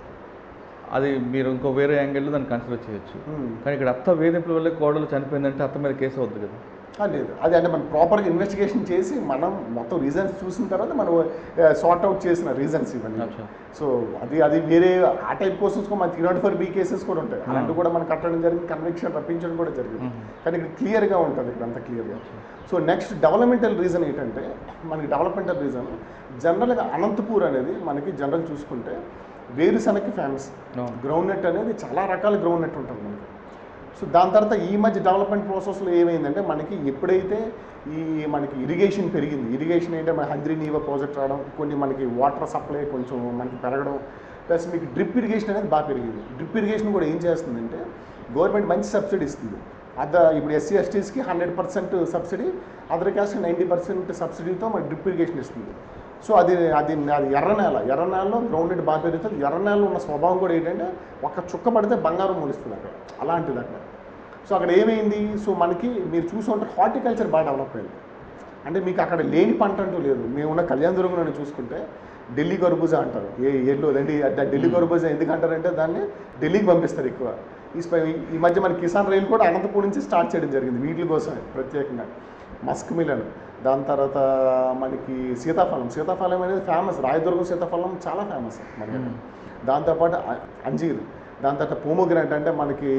అది మీరు ఇంకో వేరే యాంగిల్లో దాన్ని కన్సిడర్ చేయొచ్చు. కానీ ఇక్కడ అత్త వేధింపుల వల్ల కోడలు చనిపోయిందంటే అత్త మీద కేసు అవుతుంది కదా. లేదు, అది అంటే మనం ప్రాపర్గా ఇన్వెస్టిగేషన్ చేసి మనం మొత్తం రీజన్స్ చూసిన తర్వాత మనం సార్ట్ అవుట్ చేసిన రీజన్స్ ఇవన్నీ. సో అది అది వేరే ఆ టైప్ కోసెస్ మన three not four B cases కూడా ఉంటాయి, అలాంటివి కూడా మనం కట్టడం జరిగింది, కన్విక్షన్ రప్పించడం కూడా జరిగింది. కానీ ఇక్కడ క్లియర్గా ఉంటుంది, ఇక్కడ అంతా క్లియర్గా. సో నెక్స్ట్ డెవలప్మెంటల్ రీజన్ ఏంటంటే, మనకి డెవలప్మెంటల్ రీజన్ జనరల్గా అనంతపూర్ అనేది మనకి జనరల్ చూసుకుంటే వేరుశనగకి ఫేమస్. గ్రౌండ్ నట్ అనేది చాలా రకాల గ్రౌండ్ నట్ ఉంటుంది మనకి. సో దాని తర్వాత ఈ మధ్య డెవలప్మెంట్ ప్రాసెస్లో ఏమైందంటే మనకి ఎప్పుడైతే ఈ మనకి ఇరిగేషన్ పెరిగింది, ఇరిగేషన్ ఏంటంటే మన హంద్రీ నీవా ప్రాజెక్ట్ రావడం, కొన్ని మనకి వాటర్ సప్లై కొంచెం మనకి పెరగడం, ప్లస్ మీకు డ్రిప్ ఇరిగేషన్ అనేది బాగా పెరిగింది. డ్రిప్ ఇరిగేషన్ కూడా ఏం చేస్తుందంటే గవర్నమెంట్ మంచి సబ్సిడీ ఇస్తుంది. అద ఇప్పుడు ఎస్సీ ఎస్టీస్కి hundred percent subsidy, other caste ninety percent సబ్సిడీతో మనకి డ్రిప్ ఇరిగేషన్ ఇస్తుంది. సో అది అది అది ఎర్ర నేల, ఎర్ర నేలలో గ్రౌండ్ నట్ బాగా పెరుగుతుంది. ఎర్ర నేలలో ఉన్న స్వభావం కూడా ఏంటంటే ఒక్క చుక్క పడితే బంగారం మొలుస్తుంది అక్కడ, అలాంటిది అక్కడ. సో అక్కడ ఏమైంది, సో మనకి మీరు చూసుకుంటే హార్టికల్చర్ బాగా డెవలప్ అయింది. అంటే మీకు అక్కడ లేని పంట అంటూ లేదు. మేమున్న కళ్యాణదుర్గంలో చూసుకుంటే ఢిల్లీ కర్బూజా అంటారు, ఏ ఏళ్ళు దండి ఢిల్లీ కర్బూజా ఎందుకంటారంటే దాన్ని ఢిల్లీకి పంపిస్తారు ఎక్కువ. ఈ ఈ మధ్య మన కిసాన్ రైలు కూడా అనంతపూర్ నుంచి స్టార్ట్ చేయడం జరిగింది వీటి కోసమే ప్రత్యేకంగా. మస్క్ మిలన్, దాని తర్వాత మనకి సీతాఫలం, సీతాఫలం అనేది ఫేమస్, రాయదుర్గం సీతాఫలం చాలా ఫేమస్ మనకి. దాంతోపాటు అంజీర్, దాని తర్వాత పోమోగ్రానైట్ అంటే మనకి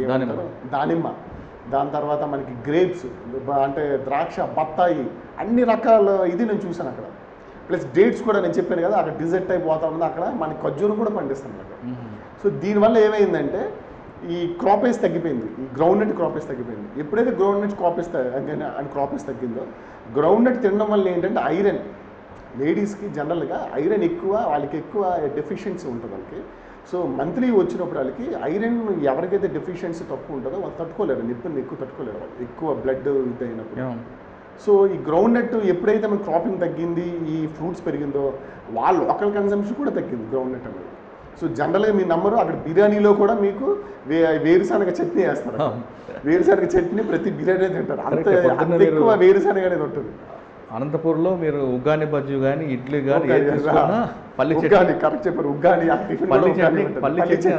దానిమ్మ, దాని తర్వాత మనకి గ్రేప్స్ అంటే ద్రాక్ష, బత్తాయి, అన్ని రకాల ఇది నేను చూశాను అక్కడ. ప్లస్ డేట్స్ కూడా నేను చెప్పాను కదా, అక్కడ డిజర్ట్ టైప్ వాతావరణం, అక్కడ మనకి ఖర్జూరం కూడా పండిస్తాను అక్కడ. సో దీనివల్ల ఏమైందంటే ఈ క్రాపేజ్ తగ్గిపోయింది, ఈ గ్రౌండ్ నట్ క్రాపేజ్ తగ్గిపోయింది. ఎప్పుడైతే groundnut cropage and cropage తగ్గిందో, గ్రౌండ్ నట్ తినడం వల్ల ఏంటంటే ఐరన్, లేడీస్కి జనరల్గా ఐరన్ ఎక్కువ, వాళ్ళకి ఎక్కువ డెఫిషియన్సీ ఉంటుంది వాళ్ళకి. సో మంత్లీ వచ్చినప్పుడు వాళ్ళకి ఐరన్ ఎవరికైతే డెఫిషియన్సీ తక్కువ ఉంటుందో వాళ్ళు తట్టుకోలేరు, నిప్పుని ఎక్కువ తట్టుకోలేరు వాళ్ళు, ఎక్కువ బ్లడ్ ఇది అయినప్పుడు. సో ఈ గ్రౌండ్ నట్ ఎప్పుడైతే మన క్రాపింగ్ తగ్గింది, ఈ ఫ్రూట్స్ పెరిగిందో, వాళ్ళ లోకల్ కన్సంప్షన్ కూడా తగ్గింది గ్రౌండ్ నట్ అనేది. సో జనరల్గా మీ నమ్మరు, అక్కడ బిర్యానీలో కూడా మీకు వే వేరుశనగ చట్నీ వేస్తారు. వేరుశనగ చట్నీ ప్రతి బిర్యానీ తింటారు, అంత అంత ఎక్కువ వేరుశనగ అనేది ఉంటుంది. అనంతపూర్లో మీరు ఉగ్గాని బజ్జీ కానీ ఇడ్లీ కానీ పల్లి చట్నీ, కరెక్ట్ చెప్పారు, ఉగ్గాని పల్లి చట్నీ.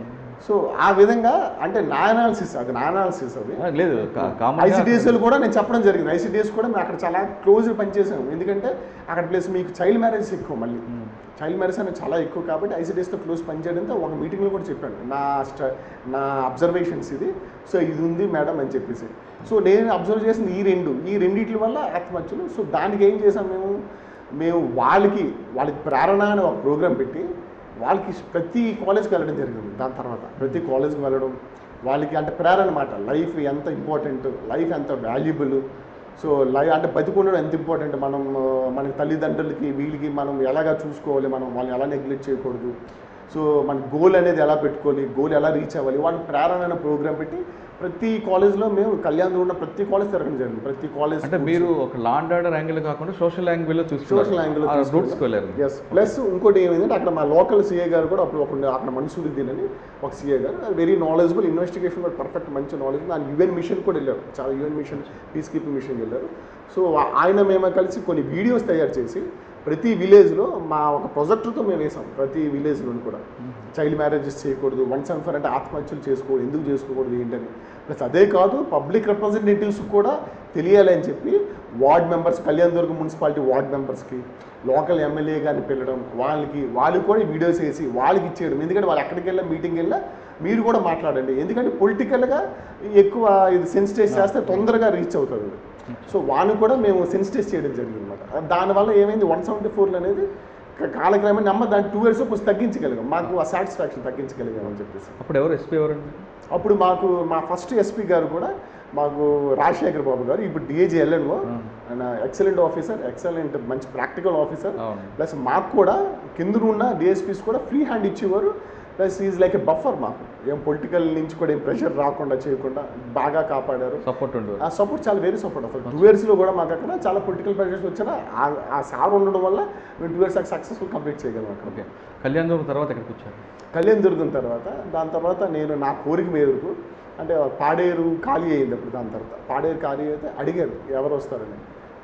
సో ఆ విధంగా అంటే నా అనాలిసిస్, అది నా అనాలిసిస్ అది లేదు. ఐసిడిఎస్ఎల్ కూడా నేను చెప్పడం జరిగింది. ఐసిడిఎస్ కూడా మేము అక్కడ చాలా క్లోజ్గా పనిచేసాము, ఎందుకంటే అక్కడ ప్లేస్ మీకు చైల్డ్ మ్యారేజ్ ఎక్కువ, మళ్ళీ చైల్డ్ మ్యారేజ్ అనేది చాలా ఎక్కువ కాబట్టి ఐసిడిఎస్తో క్లోజ్ పనిచేయడంతో ఒక మీటింగ్లో కూడా చెప్పాను నా స్ట నా అబ్జర్వేషన్స్ ఇది. సో ఇది ఉంది మేడం అని చెప్పేసి. సో నేను అబ్జర్వ్ చేసిన ఈ రెండు ఈ రెండింటి వల్ల ఆత్మహత్యలు. సో దానికి ఏం చేసాం మేము మేము వాళ్ళకి వాళ్ళకి ప్రేరణ అనే ఒక ప్రోగ్రాం పెట్టి వాళ్ళకి ప్రతి కాలేజ్కి వెళ్ళడం జరిగింది. దాని తర్వాత ప్రతి కాలేజ్కి వెళ్ళడం, వాళ్ళకి అంటే ప్రేరణ మాట, లైఫ్ ఎంత ఇంపార్టెంట్, లైఫ్ ఎంత వాల్యుబుల్, సో లైఫ్ అంటే బతికుండడం ఎంత ఇంపార్టెంట్, మనం మన తల్లిదండ్రులకి వీళ్ళకి మనం ఎలాగా చూసుకోవాలి, మనం వాళ్ళని ఎలా నెగ్లెక్ట్ చేయకూడదు, సో మన గోల్ అనేది ఎలా పెట్టుకోవాలి, గోల్ ఎలా రీచ్ అవ్వాలి, వాళ్ళకి ప్రేరణ అనే ప్రోగ్రామ్ పెట్టి ప్రతి కాలేజ్లో మేము కళ్యాణ్ ఉన్న ప్రతి కాలేజ్ తిరగడం జరిగింది. ప్రతి కాలేజ్ అంటే మీరు ఒక లా అండ్ ఆర్డర్ యాంగిల్ కాకుండా సోషల్ యాంగిల్లో చూసి సోషల్ యాంగిల్ ఎస్. ప్లస్ ఇంకోటి ఏమైందంటే అక్కడ మా లోకల్ సీఏ గారు కూడా అప్పుడు ఒక అక్కడ మన్సూరుద్దీన్ అని ఒక CA garu, very knowledgeable, investigation కూడా పర్ఫెక్ట్ మంచి నాలెడ్జ్. ఆయన యుఎన్ మిషన్ కూడా వెళ్ళారు, చాలా UN mission peace keeping mission వెళ్ళారు. సో ఆయన మేము కలిసి కొన్ని వీడియోస్ తయారు చేసి ప్రతి విలేజ్లో మా ఒక ప్రొజెక్టర్తో మేము వేసాం, ప్రతి విలేజ్లో కూడా చైల్డ్ మ్యారేజెస్ చేయకూడదు, వన్ సెవెన్ ఫోర్ అంటే ఆత్మహత్యలు చేసుకోకూడదు, ఎందుకు చేసుకోకూడదు ఏంటని. ప్లస్ అదే కాదు పబ్లిక్ రిప్రజెంటేటివ్స్ కూడా తెలియాలి అని చెప్పి ward members, Kalyandurg municipality ward మెంబర్స్కి, లోకల్ ఎమ్మెల్యే గారిని పిలవడం, వాళ్ళకి వాళ్ళకి కూడా వీడియోస్ వేసి వాళ్ళకి ఇచ్చేయడం. ఎందుకంటే వాళ్ళు ఎక్కడికి వెళ్ళా మీటింగ్ వెళ్ళా మీరు కూడా మాట్లాడండి, ఎందుకంటే పొలిటికల్గా ఎక్కువ ఇది సెన్సిటైజ్ చేస్తే తొందరగా రీచ్ అవుతుంది. సో వాళ్ళు కూడా మేము సెన్సిటైజ్ చేయడం జరిగింది అనమాట. దానివల్ల ఏమైంది వన్ సెవెంటీ ఫోర్లు అనేది కాలక్రమేణా నమ్మ దాన్ని టూ ఇయర్స్ కొంచెం తగ్గించగలిగాం, మాకు ఆ సాటిస్ఫాక్షన్ తగ్గించగలిగాం అని చెప్పేసి. అప్పుడు ఎవరు ఎస్పీ ఎవరండి? అప్పుడు మాకు మా ఫస్ట్ ఎస్పీ గారు కూడా మాకు రాజశేఖర్ బాబు గారు, ఇప్పుడు డిఏజీ ఎల్ఎన్ఓ, ఆయన ఎక్సలెంట్ ఆఫీసర్, ఎక్సలెంట్ మంచి ప్రాక్టికల్ ఆఫీసర్. ప్లస్ మాకు కూడా కింద ఉన్న డిఎస్పీస్ కూడా ఫ్రీ హ్యాండ్ ఇచ్చేవారు. Plus is like a buffer, మాకు ఏం పొలిటికల్ నుంచి కూడా ఏం ప్రెషర్ రాకుండా చేయకుండా బాగా కాపాడారు. సపోర్ట్ ఉండదు, ఆ సపోర్ట్ చాలా వెరీ సపోర్ట్. అసలు టూ ఇయర్స్లో కూడా మాకు అక్కడ చాలా పొలిటికల్ ప్రెషర్స్ వచ్చినా ఆ సార్ ఉండడం వల్ల మేము టూ ఇయర్స్ సక్సెస్ఫుల్ కంప్లీట్ చేయగలం అక్కడ. ఓకే. కళ్యాణ్ దుర్గం తర్వాత ఎక్కడికి వచ్చారు? కళ్యాణ్ దుర్గం తర్వాత దాని తర్వాత నేను నా కోరిక మేరకు అంటే పాడేరు ఖాళీ అయింది అప్పుడు. దాని తర్వాత పాడేరు ఖాళీ అయితే అడిగారు ఎవరు వస్తారని.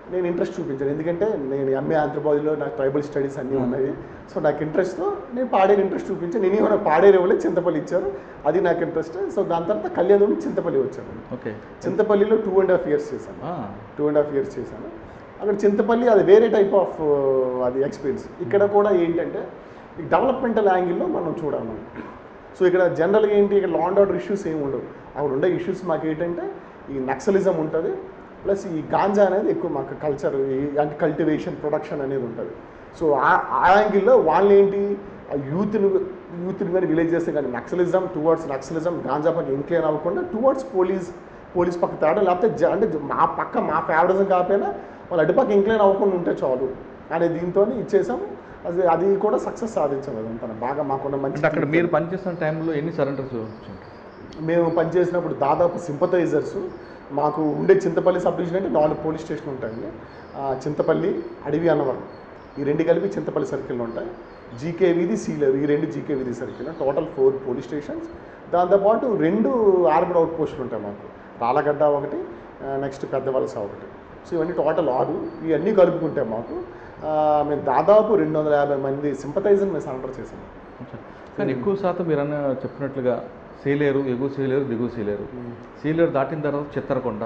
నేను ఇంట్రెస్ట్ చూపించాను. ఎందుకంటే నేను ఎంఏ ఆంథ్రోపాలజీలో నాకు ట్రైబల్ స్టడీస్ అన్నీ ఉన్నాయి. సో నాకు ఇంట్రెస్ట్తో నేను పాడేరు ఇంట్రెస్ట్ చూపించాను. నేను ఏమైనా పాడేరు ఇవ్వలే, చింతపల్లి ఇచ్చారు, అది నాకు ఇంట్రెస్ట్. సో దాని తర్వాత కళ్యాణ్ నుండి చింతపల్లి వచ్చాను. ఓకే, చింతపల్లిలో టూ అండ్ హాఫ్ ఇయర్స్ చేశాను టూ అండ్ హాఫ్ ఇయర్స్ చేశాను అక్కడ చింతపల్లి. అది వేరే టైప్ ఆఫ్ అది ఎక్స్పీరియన్స్. ఇక్కడ కూడా ఏంటంటే ఈ డెవలప్మెంటల్ యాంగిల్లో మనం చూడాలి. సో ఇక్కడ జనరల్గా ఏంటి, ఇక్కడ లా అండ్ ఆర్డర్ ఇష్యూస్ ఏమి ఉండవు. అక్కడ ఉండే ఇష్యూస్ మాకు ఏంటంటే ఈ నక్సలిజం ఉంటుంది, ప్లస్ ఈ గాంజా అనేది ఎక్కువ మాకు కల్చర్, ఈ అంటే కల్టివేషన్ ప్రొడక్షన్ అనేది ఉంటుంది. సో ఆ ఆ యాంగిల్లో వాళ్ళు ఏంటి, ఆ యూత్ని యూత్ని కానీ విలేజెస్ కానీ నక్సలిజం టువర్డ్స్ నక్సలిజం గాంజా పక్క ఇంక్లైన్ అవ్వకుండా టువర్డ్స్ పోలీస్ పోలీస్ పక్క తేడా, లేకపోతే జ అంటే మా పక్క మా ఫేవరిజం కాకపోయినా వాళ్ళు అటుపక్క ఇంక్లైన్ అవ్వకుండా ఉంటే చాలు అనే దీంతో ఇచ్చేసాము. అది అది కూడా సక్సెస్ సాధించాం. అదంతా బాగా మాకున్న మంచి. అక్కడ మీరు పనిచేస్తున్న టైంలో ఎన్ని సరెండర్స్ వచ్చాయి? మేము పనిచేసినప్పుడు దాదాపు సింపథైజర్స్ మాకు ఉండే చింతపల్లి సబ్ డివిజన్ అంటే నాలుగు పోలీస్ స్టేషన్లు ఉంటాయండి. చింతపల్లి, అడవి, అన్నవరం ఈ రెండు కలిపి చింతపల్లి సర్కిల్లో ఉంటాయి. జీకే వీధి, సీలేరు ఈ రెండు GK Veedhi circle, total four police stations. దాంతోపాటు రెండు ఆర్మడ్ అవుట్ పోస్టులు ఉంటాయి మాకు, రాళ్ళగడ్డ ఒకటి, నెక్స్ట్ పెద్దవలస ఒకటి. సో ఇవన్నీ టోటల్ ఆరు, ఇవన్నీ కలుపుకుంటే మాకు మేము దాదాపు రెండు వందల యాభై మంది సింపథైజర్ మేము సరెండర్ చేసాము. కానీ ఎక్కువ శాతం మీరు అన్న చెప్పినట్లుగా సీలేరు, ఎగువ సీలేరు, దిగువ సీలేరు, సీలేరు దాటిన తర్వాత చిత్తరకొండ,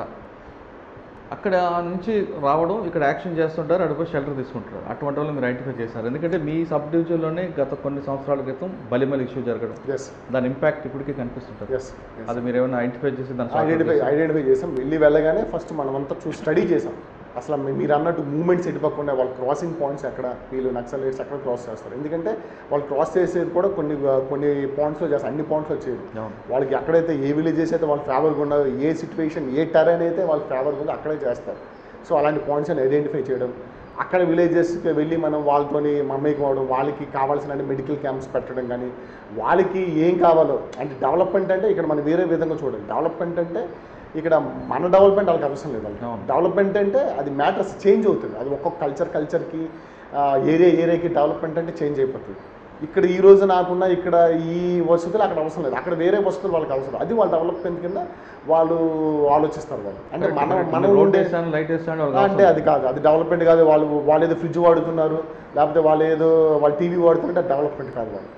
అక్కడ నుంచి రావడం, ఇక్కడ యాక్షన్ చేస్తుంటారు, అడుగు షెల్టర్ తీసుకుంటారు. అటువంటి వాళ్ళు మీరు ఐడెంటిఫై చేశారు. ఎందుకంటే మీ సబ్ డివిజన్లోనే గత కొన్ని సంవత్సరాల క్రితం బలిమల్ ఇష్యూ జరగడం, దాని ఇంపాక్ట్ ఇప్పటికీ కనిపిస్తుంటుంది. అది మీరు ఏమైనా ఐడెంటిఫై చేసి దాన్ని ఐడెంటిఫై ఐడెంటిఫై చేసాం. వెళ్ళి వెళ్ళగానే ఫస్ట్ మనమంతా చూసి స్టడీ చేసాం. అసలు మీరు అన్నట్టు మూమెంట్స్ ఎటుపకుండా వాళ్ళు క్రాసింగ్ పాయింట్స్ ఎక్కడ, వీళ్ళు నక్సలైట్స్ ఎక్కడ క్రాస్ చేస్తారు. ఎందుకంటే వాళ్ళు క్రాస్ చేసేది కూడా కొన్ని కొన్ని పాయింట్స్లో చేస్తారు, అన్ని పాయింట్స్లో చేయరు. వాళ్ళకి ఎక్కడైతే ఏ విలేజెస్ అయితే వాళ్ళు ఫేవర్గా ఉన్నదో, ఏ సిచ్యువేషన్ ఏ టెరైన్ అయితే వాళ్ళు ఫేవర్గా ఉందో అక్కడే చేస్తారు. సో అలాంటి పాయింట్స్ అని ఐడెంటిఫై చేయడం, అక్కడ విలేజెస్కి వెళ్ళి మనం వాళ్ళతోని మమ్మీకి అవ్వడం, వాళ్ళకి కావాల్సిన మెడికల్ క్యాంప్స్ పెట్టడం, కానీ వాళ్ళకి ఏం కావాలో అంటే డెవలప్మెంట్ అంటే ఇక్కడ మనం వేరే విధంగా చూడాలి. డెవలప్మెంట్ అంటే ఇక్కడ మన డెవలప్మెంట్ వాళ్ళకి అవసరం లేదు. డెవలప్మెంట్ అంటే అది మ్యాటర్స్ చేంజ్ అవుతుంది. అది ఒక్కొక్క కల్చర్ కల్చర్కి ఏరియా ఏరియాకి డెవలప్మెంట్ అంటే చేంజ్ అయిపోతుంది. ఇక్కడ ఈ రోజు నాకున్న ఇక్కడ ఈ వసతులు అక్కడ అవసరం లేదు, అక్కడ వేరే వసతులు వాళ్ళకి అవసరం. అది వాళ్ళ డెవలప్మెంట్ కింద వాళ్ళు ఆలోచిస్తారు. వాళ్ళు అంటే మనం మనం ఉండే అంటే అది కాదు, అది డెవలప్మెంట్ కాదు. వాళ్ళు వాళ్ళు ఏదో ఫ్రిడ్జ్ వాడుతున్నారు, లేకపోతే వాళ్ళు ఏదో వాళ్ళు టీవీ వాడుతుంటే డెవలప్మెంట్ కాదు. వాళ్ళు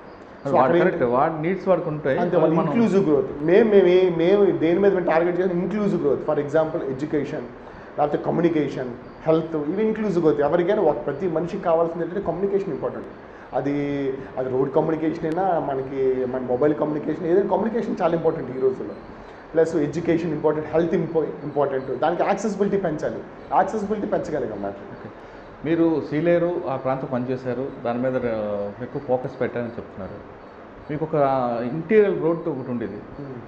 అంతే, వాళ్ళు ఇంక్లూజివ్ గ్రోత్. మేము మేము మేము దేని మీద మేము టార్గెట్ చేయాలి, inclusive growth. For example education, లేకపోతే కమ్యూనికేషన్, హెల్త్, ఇవి ఇంక్లూజివ్ గ్రోత్. ఎవరికైనా ప్రతి మనిషికి కావాల్సింది ఏంటంటే కమ్యూనికేషన్ ఇంపార్టెంట్. అది అది రోడ్ కమ్యూనికేషన్ అయినా, మనకి మన మొబైల్ కమ్యూనికేషన్, ఏదైనా కమ్యూనికేషన్ చాలా ఇంపార్టెంట్ ఈ రోజుల్లో. ప్లస్ ఎడ్యుకేషన్ ఇంపార్టెంట్, హెల్త్ ఇంపో ఇంపార్టెంట్. దానికి యాక్సెసిబిలిటీ పెంచాలి, యాక్సెసిబిలిటీ పెంచగలిగాం మాట. మీరు సీలేరు ఆ ప్రాంతం పనిచేశారు, దాని మీద ఎక్కువ ఫోకస్ పెట్టారని చెప్తున్నారు. మీకు ఒక ఇంటీరియర్ రోడ్ ఒకటి ఉండేది,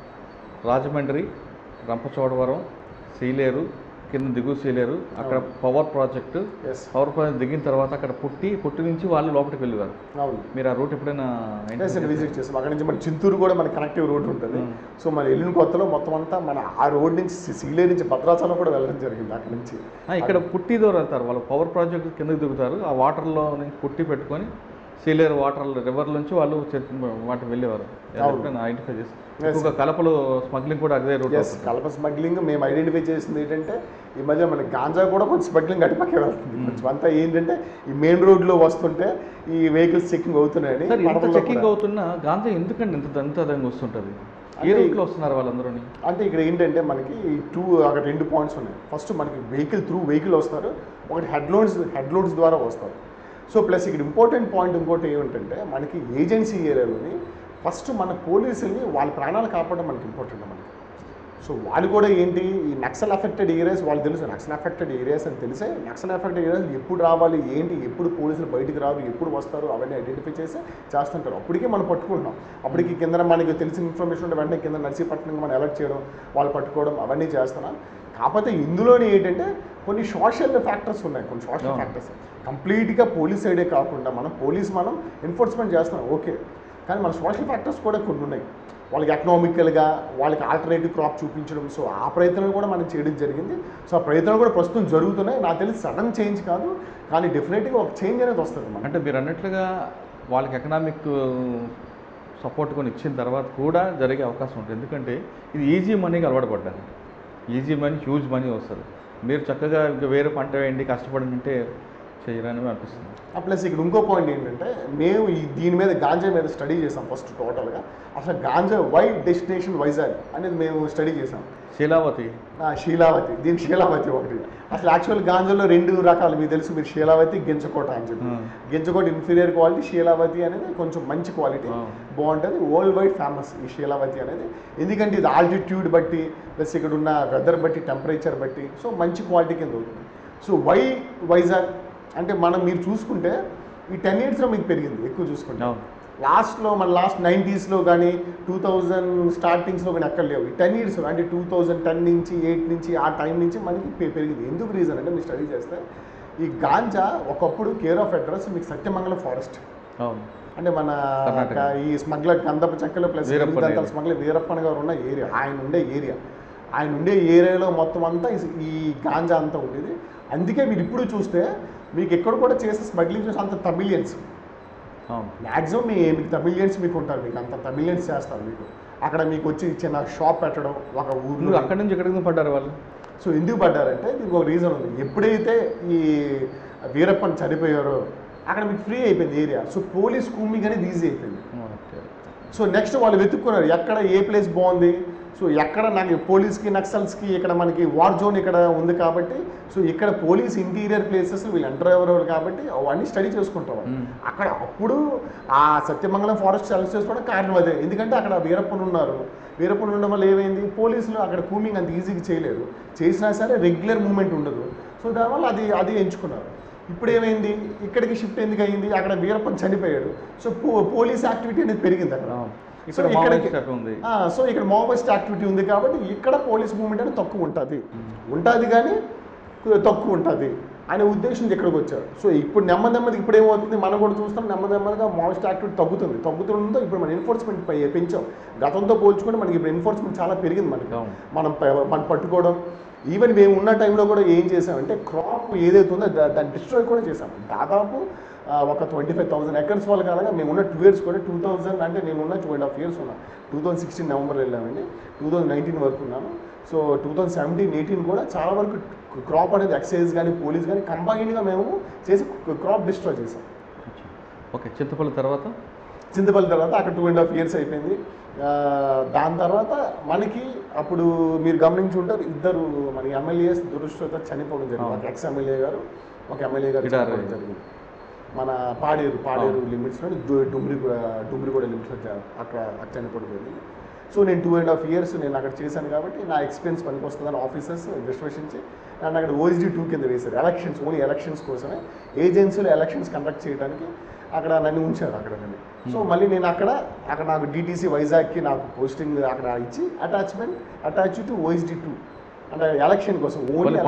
రాజమండ్రి, రంపచోడవరం, సీలేరు, కింద దిగువ సీలేరు, అక్కడ పవర్ ప్రాజెక్టు, పవర్ ప్రాజెక్ట్ దిగిన తర్వాత అక్కడ పుట్టి పుట్టి నుంచి వాళ్ళు లోపలికి వెళ్ళేవారు. మీరు ఆ రూట్ ఎప్పుడైనా విజిట్ చేస్తాం. అక్కడ నుంచి మన చింతూరు కూడా మన కనెక్టివ్ రోడ్ ఉంటుంది. సో మన వెళ్ళిన కొత్తలో మొత్తం అంతా మన ఆ రోడ్ నుంచి సీలేరు నుంచి భద్రాచలం కూడా వెళ్ళడం జరిగింది. అక్కడ నుంచి ఇక్కడ పుట్టి దూరం వెళ్తారు వాళ్ళు, పవర్ ప్రాజెక్ట్ కిందకి దిగుతారు, ఆ వాటర్లో పుట్టి పెట్టుకొని సీలేరు వాటర్ రివర్ నుంచి వాళ్ళు వాటి వెళ్ళేవారు. ఐడెంటిఫై చేసి ఎక్కువగా కలపలు స్మగ్లింగ్ కూడా అదే రూట్. కలప స్మగ్లింగ్ మేము ఐడెంటిఫై చేసింది ఏంటంటే ఈ మధ్య మన గాంజా కూడా కొంచెం స్మగ్లింగ్ అటుపక్కే వెళ్తుంది. కొంచెం అంతా ఏంటంటే ఈ మెయిన్ రోడ్లో వస్తుంటే ఈ వెహికల్స్ చెకింగ్ అవుతున్నాయని. చెకింగ్ అవుతున్నా గాంజా ఎందుకండి ఇంత దంతదంగా వస్తుంటుంది? ఏ రూట్లో వస్తున్నారు వాళ్ళందరూ? అంటే ఇక్కడ ఏంటంటే మనకి టూ అక్కడ రెండు పాయింట్స్ ఉన్నాయి. ఫస్ట్ మనకి వెహికల్ త్రూ వెహికల్ వస్తారు, ఒకటి హెడ్ లోడ్స్ హెడ్ లోడ్స్ ద్వారా వస్తారు. సో ప్లస్ ఇక్కడ ఇంపార్టెంట్ పాయింట్ ఇంకోటి ఏమిటంటే మనకి ఏజెన్సీ ఏరియాలోని ఫస్ట్ మన పోలీసుల్ని వాళ్ళ ప్రాణాలు కాపాడడం మనకి ఇంపార్టెంట్ మనకి. సో వాళ్ళు కూడా ఏంటి, ఈ నక్సల్ అఫెక్టెడ్ ఏరియాస్ వాళ్ళు తెలుసు, నక్సల్ అఫెక్టెడ్ ఏరియాస్ అని తెలిసే నక్సల్ అఫెక్టెడ్ ఏరియాస్ ఎప్పుడు రావాలి ఏంటి, ఎప్పుడు పోలీసులు బయటికి రారు, ఎప్పుడు వస్తారు అవన్నీ ఐడెంటిఫై చేసి చేస్తుంటారు. అప్పటికే మనం పట్టుకుంటున్నాం. అప్పటికి కింద మనకి తెలిసిన ఇన్ఫర్మేషన్ ఉంటే వెంటనే కింద నర్సీపట్నం మనం అలర్ట్ చేయడం, వాళ్ళు పట్టుకోవడం అవన్నీ చేస్తున్నాం. కాకపోతే ఇందులోనే ఏంటంటే కొన్ని సోషల్ ఫ్యాక్టర్స్ ఉన్నాయి, కొన్ని సోషల్ ఫ్యాక్టర్స్. కంప్లీట్గా పోలీస్ సైడే కాకుండా మనం పోలీస్ మనం ఎన్ఫోర్స్మెంట్ చేస్తున్నాం ఓకే, కానీ మన సోషల్ ఫ్యాక్టర్స్ కూడా కొన్ని ఉన్నాయి. వాళ్ళకి ఎకనామికల్గా వాళ్ళకి ఆల్టర్నేటివ్ క్రాప్ చూపించడం. సో ఆ ప్రయత్నాలు కూడా మనం చేయడం జరిగింది. సో ఆ ప్రయత్నాలు కూడా ప్రస్తుతం జరుగుతున్నాయి. నాకు తెలిసి సడన్ చేంజ్ కాదు, కానీ డెఫినెట్గా ఒక చేంజ్ అనేది వస్తుంది. అంటే మీరు అన్నట్లుగా వాళ్ళకి ఎకనామిక్ సపోర్ట్ కొని ఇచ్చిన తర్వాత కూడా జరిగే అవకాశం ఉంటుంది. ఎందుకంటే ఇది ఈజీ మనీకి అలవాటు పడ్డారు, ఈజీ మనీ హ్యూజ్ మనీ వస్తుంది. మీరు చక్కగా ఇంకా వేరే పంట వేయండి కష్టపడి అంటే చేయరని అనిపిస్తుంది. ప్లస్ ఇక్కడ ఇంకో పాయింట్ ఏంటంటే మేము ఈ దీని మీద గాంజా మీద స్టడీ చేసాం ఫస్ట్ టోటల్గా. అసలు గాంజా వై డెస్టినేషన్ వైజాగ్ అనేది మేము స్టడీ చేసాం. శీలావతి శీలావతి దీని శీలావతి ఒకటి. అసలు యాక్చువల్ గాంజాలో రెండు రకాలు మీకు తెలుసు, మీరు శీలావతి గింజకోట అని చెప్పి. గింజకోట ఇన్ఫీరియర్ క్వాలిటీ, శీలావతి అనేది కొంచెం మంచి క్వాలిటీ బాగుంటుంది, వరల్డ్ వైడ్ ఫేమస్ ఈ శీలావతి అనేది. ఎందుకంటే ఇది ఆల్టిట్యూడ్ బట్టి ప్లస్ ఇక్కడ ఉన్న వెదర్ బట్టి టెంపరేచర్ బట్టి సో మంచి క్వాలిటీ కింద అవుతుంది. సో వై వైజాగ్ అంటే మనం మీరు చూసుకుంటే ఈ టెన్ ఇయర్స్లో మీకు పెరిగింది ఎక్కువ చూసుకుంటే. లాస్ట్లో మన లాస్ట్ నైంటీస్లో కానీ టూ థౌజండ్ స్టార్టింగ్స్లో కానీ ఎక్కడ లేవు. ఈ టెన్ ఇయర్స్ అంటే టూ థౌజండ్ టెన్ నుంచి ఎయిట్ నుంచి ఆ టైం నుంచి మనకి పెరిగింది. ఎందుకు రీజన్ అంటే మీరు స్టడీ చేస్తే ఈ గాంజా ఒకప్పుడు కేర్ ఆఫ్ అడ్రస్ మీకు సత్యమంగళం ఫారెస్ట్, అంటే మన ఈ స్మగ్లర్ కందప చెక్కలు ప్లస్ స్మగ్లర్ వీరప్పన్ గారు ఉన్న ఏరియా, ఆయన ఉండే ఏరియా ఆయన ఉండే ఏరియాలో మొత్తం అంతా ఈ గాంజా అంతా ఉండేది. అందుకే మీరు ఇప్పుడు చూస్తే మీకు ఎక్కడ కూడా చేసే స్మగ్లింగ్ చూసి అంత తమిళియన్స్ మ్యాక్సిమం మీ మీకు తమిళియన్స్ మీకు ఉంటారు, మీకు అంత తమిళియన్స్ చేస్తారు. మీకు అక్కడ మీకు వచ్చి చిన్న షాప్ పెట్టడం ఒక ఊర్లో. అక్కడి నుంచి ఎక్కడికి పడ్డారు వాళ్ళు? సో ఎందుకు పడ్డారంటే దీనికి ఒక రీజన్ ఉంది. ఎప్పుడైతే ఈ వీరప్పన్ చనిపోయారో అక్కడ మీకు ఫ్రీ అయిపోయింది ఏరియా. సో పోలీస్ కూమింగ్ అనేది ఈజీ అయిపోయింది. సో నెక్స్ట్ వాళ్ళు వెతుక్కున్నారు ఎక్కడ ఏ ప్లేస్ బాగుంది. సో ఎక్కడ నాకు పోలీస్కి నక్సల్స్కి ఇక్కడ మనకి వార్ జోన్ ఇక్కడ ఉంది కాబట్టి సో ఇక్కడ పోలీస్ ఇంటీరియర్ ప్లేసెస్ వీళ్ళు ఎంటర్ అయ్యేవారు కాబట్టి అవన్నీ స్టడీ చేసుకుంటారు అక్కడ. అప్పుడు ఆ సత్యమంగళం ఫారెస్ట్ సెలెక్ట్ చేసుకోవడం కారణం అదే. ఎందుకంటే అక్కడ వీరప్పన్ ఉన్నారు, వీరప్పన్ ఉండడం వల్ల ఏమైంది పోలీసులు అక్కడ కూమింగ్ అంత ఈజీగా చేయలేరు, చేసినా సరే రెగ్యులర్ మూవ్మెంట్ ఉండదు. సో దానివల్ల అది అది ఎంచుకున్నారు. ఇప్పుడు ఏమైంది ఇక్కడ షిఫ్ట్ ఎందుకు అయింది, అక్కడ వీరప్పన్ చనిపోయాడు. సో పోలీస్ యాక్టివిటీ అనేది పెరిగింది అక్కడ. సో సో ఇక్కడ మావోయిస్ట్ యాక్టివిటీ ఉంది కాబట్టి ఇక్కడ పోలీస్ మూవ్మెంట్ అనేది తక్కువ ఉంటుంది ఉంటుంది కానీ తక్కువ ఉంటుంది అనే ఉద్దేశం ఇక్కడికి వచ్చారు. సో ఇప్పుడు నెమ్మది నెమ్మది ఇప్పుడు ఏమవుతుంది మనం కూడా చూస్తాం, నెమ్మది నెమ్మదిగా మావోయిస్ట్ యాక్టివిటీ తగ్గుతుంది. తగ్గుతుందో ఇప్పుడు మన ఎన్ఫోర్స్మెంట్ పెంచాం. గతంతో పోల్చుకుంటే మనకి ఇప్పుడు ఎన్ఫోర్స్మెంట్ చాలా పెరిగింది. మనకి మనం మనం పట్టుకోవడం ఈవెన్ మేము ఉన్న టైంలో కూడా ఏం చేసామంటే క్రాప్ ఏదైతే ఉందో దాన్ని డిస్ట్రాయ్ కూడా చేసాం. దాదాపు ఒక ట్వంటీ ఫైవ్ థౌసండ్ ఎకర్స్ వాళ్ళు కాగా మేము ఉన్న టూ ఇయర్స్ కూడా టూ థౌసండ్ అంటే నేను ఉన్న టూ అండ్ హాఫ్ ఇయర్స్ ఉన్నా. టూ థౌసండ్ సిక్స్టీన్ నవంబర్ వెళ్ళామండి, టూ థౌసండ్ నైన్టీన్ వరకు ఉన్నాను. So two thousand seventeen eighteen కూడా చాలా వరకు క్రాప్ అనేది ఎక్సైజ్ కానీ పోలీస్ కానీ కంబైన్డ్గా మేము చేసి క్రాప్ డిస్ట్రాయ్ చేసాం. ఓకే, చింతపల్లి తర్వాత చింతపల్లి తర్వాత అక్కడ టూ అండ్ హాఫ్ ఇయర్స్ అయిపోయింది. దాని తర్వాత మనకి అప్పుడు మీరు గమనించుంటారు ఇద్దరు మన ఎమ్మెల్యేస్ దురదృష్టంతో చనిపోవడం జరిగింది. ఎక్స్ ఎమ్మెల్యే గారు ఒక ఎమ్మెల్యే గారు చనిపోవడం జరిగింది మన పాడేరు పాడేరు లిమిట్స్లో డుమ్రి డుమ్రిగూడ లిమిట్స్లో అక్కడ చనిపోవడం జరిగింది. సో నేను టూ అండ్ హాఫ్ ఇయర్స్ నేను అక్కడ చేశాను కాబట్టి నా ఎక్స్పీరియన్స్ పనికి వస్తుందని ఆఫీసర్స్ విశ్వసించి నన్ను అక్కడ ఓఎస్డీ టూ కింద వేశారు. ఎలక్షన్స్ ఓన్లీ ఎలక్షన్స్ కోసమే ఏజెన్సీలో ఎలక్షన్స్ కండక్ట్ చేయడానికి అక్కడ నన్ను ఉంచారు అక్కడ నన్ను. సో మళ్ళీ నేను అక్కడ అక్కడ నాకు డిటీసీ వైజాగ్కి నాకు పోస్టింగ్ అక్కడ ఇచ్చి attachment attach to OSD too అంటే ఎలక్షన్ కోసం ఓన్లీ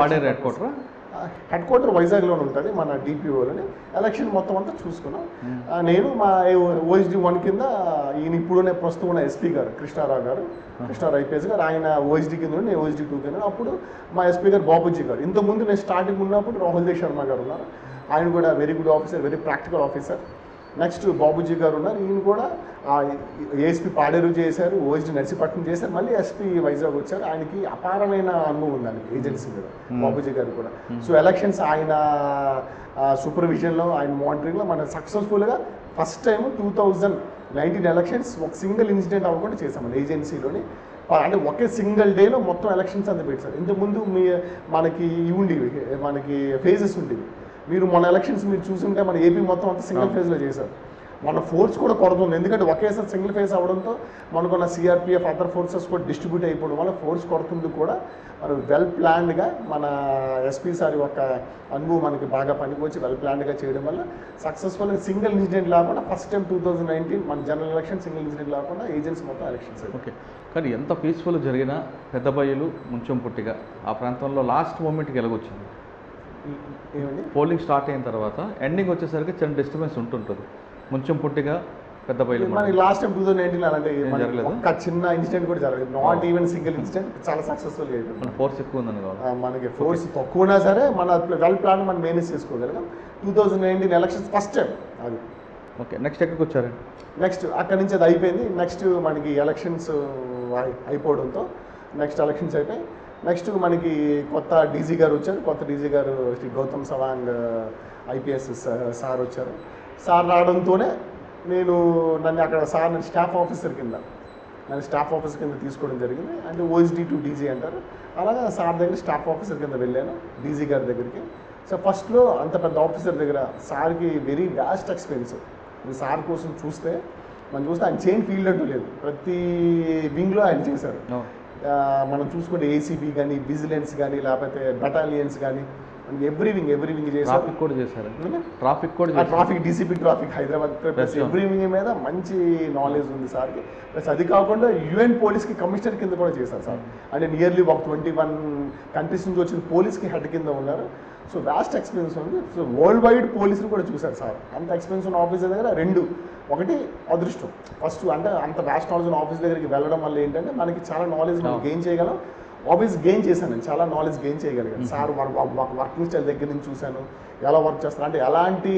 హెడ్ క్వార్టర్ వైజాగ్లోనే ఉంటుంది మన డిపిఓలోని. ఎలక్షన్ మొత్తం అంతా చూసుకున్నాం. నేను మా ఓఎస్డీ వన్ కింద ఈయన ఇప్పుడునే ప్రస్తుతం ఉన్న ఎస్పీ గారు కృష్ణారావు గారు కృష్ణారావు ఐపీఎస్ గారు ఆయన ఓఎస్డీ కింద ఉండి నేను ఓఎస్డీ టూ కింద. అప్పుడు మా ఎస్పీ గారు బాబుజీ గారు, ఇంతకుముందు నేను స్టార్టింగ్ ఉన్నప్పుడు రాహుల్ దేవ్ శర్మ గారు ఉన్నారు, ఆయన కూడా very good officer, very practical officer. Next Babuji గారు ఉన్నారు, ఈయన కూడా ఏఎస్పీ పాడేరు చేశారు, ఓఎస్డీ నర్సీపట్నం చేశారు, మళ్ళీ ఎస్పీ వైజాగ్ వచ్చారు. ఆయనకి అపారమైన అనుభవం ఉంది ఆయనకి ఏజెన్సీ మీద, బాబుజీ గారు కూడా. సో ఎలక్షన్స్ ఆయన సూపర్విజన్లో ఆయన మానిటరింగ్లో మన సక్సెస్ఫుల్గా first time two thousand nineteen elections ఒక సింగిల్ ఇన్సిడెంట్ అవ్వకుండా చేసాము ఏజెన్సీలోని. అంటే ఒకే సింగిల్ డేలో మొత్తం ఎలక్షన్స్ అంతా పెట్టారు. ఇంతకుముందు మీ మనకి ఇవి ఉండేవి, మనకి ఫేజెస్ ఉండేవి. మీరు మన ఎలక్షన్స్ మీరు చూసుంటే మన ఏపీ మొత్తం అంతా సింగిల్ ఫేజ్లో చేశారు. మన ఫోర్స్ కూడా కొరత ఉంది, ఎందుకంటే ఒకేసారి సింగిల్ ఫేజ్ అవ్వడంతో మనకున్న సిఆర్పిఎఫ్ అదర్ ఫోర్సెస్ కూడా డిస్ట్రిబ్యూట్ అయిపోవడం వల్ల ఫోర్స్ కొరత ఉంది కూడా. మనం వెల్ ప్లాన్డ్గా మన ఎస్పీ సార్ ఒక అనుభవం మనకి బాగా పనికొచ్చి వెల్ ప్లాన్డ్గా చేయడం వల్ల సక్సెస్ఫుల్గా సింగిల్ ఇన్సిడెంట్ లేకుండా first time two thousand nineteen మన జనరల్ ఎలక్షన్ సింగిల్ ఇన్సిడెంట్ లేకుండా ఏజెన్సీ మొత్తం ఎలక్షన్స్. ఓకే, కానీ ఎంత పీస్ఫుల్ జరిగిన పెద్దబయ్యలు ముంచెం పుట్టిగా ఆ ప్రాంతంలో లాస్ట్ మూమెంట్కి వెళ్ళగొచ్చింది. ఏమండి పోలింగ్ స్టార్ట్ అయిన తర్వాత ఎండింగ్ వచ్చేసరికి చిన్న డిస్టర్బెన్స్ ఉంటుంటుంది. ముంచెం పుట్టిగా పెద్ద బయలు మనకి last time two thousand nineteen అలాంటి ఒక చిన్న ఇన్సిడెంట్ కూడా జరగలేదు. నాట్ ఈవెన్ సింగిల్ ఇన్సిడెంట్ చాలా సక్సెస్ఫుల్గా అయిపోయింది. ఫోర్స్ ఎక్కువ ఉందని కావాలి, మనకి ఫోర్స్ తక్కువ ఉన్నా సరే మన వెల్ ప్లాన్ మనం మేనేజ్ చేసుకోగలిగాం. Two thousand nineteen elections first time అది. ఓకే, నెక్స్ట్ ఎక్కడికి వచ్చారు? నెక్స్ట్ అక్కడి నుంచి అది అయిపోయింది. నెక్స్ట్ మనకి ఎలక్షన్స్ అయిపోవడంతో నెక్స్ట్ ఎలక్షన్స్ అయిపోయి నెక్స్ట్ మనకి కొత్త డీజీ గారు వచ్చారు, కొత్త డీజీ గారు శ్రీ గౌతమ్ సవాంగ్ ఐపీఎస్ సార్ వచ్చారు. సార్ రావడంతోనే నేను నన్ను అక్కడ సార్ నేను స్టాఫ్ ఆఫీసర్ కింద నన్ను స్టాఫ్ ఆఫీసర్ కింద తీసుకోవడం జరిగింది. అంటే ఓఎస్డీ టు డీజీ అంటారు. అలాగా సార్ దగ్గర స్టాఫ్ ఆఫీసర్ కింద వెళ్ళాను డీజీ గారి దగ్గరికి. సో ఫస్ట్లో అంత పెద్ద ఆఫీసర్ దగ్గర సార్కి వెరీ వ్యాస్ట్ ఎక్స్పీరియన్స్. మీరు సార్ కోసం చూస్తే మనం చూస్తే ఆయన చైన్ ఫీల్డ్ అంటూ లేదు, ప్రతి వింగ్లో ఆయన చేశారు. మనం చూసుకుంటే ఏసీబీ కానీ, విజిలెన్స్ కానీ, లేకపోతే బటాలియన్స్ కానీ, ఎవ్రీ వింగ్ ఎవ్రీ వింగ్ చేశారు. ట్రాఫిక్ కూడా చేశారు. ట్రాఫిక్ కూడా traffic DCP traffic Hyderabad plus every wing మీద మంచి నాలెడ్జ్ ఉంది సార్కి. ప్లస్ అది కాకుండా యూఎన్ పోలీస్కి కమిషనర్ కింద కూడా చేశారు సార్. అంటే నియర్లీ ఒక ట్వంటీ వన్ కంట్రీస్ నుంచి వచ్చిన పోలీస్కి హెడ్ కింద ఉన్నారు. సో వ్యాస్ట్ ఎక్స్పీరియన్స్ ఉంది. సో వరల్డ్ వైడ్ పోలీసులు కూడా చూశారు సార్. అంత ఎక్స్పీరియన్స్ ఉన్న ఆఫీసర్ దగ్గర రెండు, ఒకటి అదృష్టం ఫస్ట్, అంటే అంత వ్యాస్ట్ నాలెడ్జ్ ఉన్న ఆఫీస్ దగ్గరికి వెళ్ళడం వల్ల ఏంటంటే మనకి చాలా నాలెడ్జ్ మనం గెయిన్ చేయగలం. ఆఫీస్ గెయిన్ చేశాను నేను, చాలా నాలెడ్జ్ గెయిన్ చేయగలిగాను. సార్ వర్కింగ్ స్టైల్ దగ్గర నుంచి చూశాను, ఎలా వర్క్ చేస్తారు, అంటే ఎలాంటి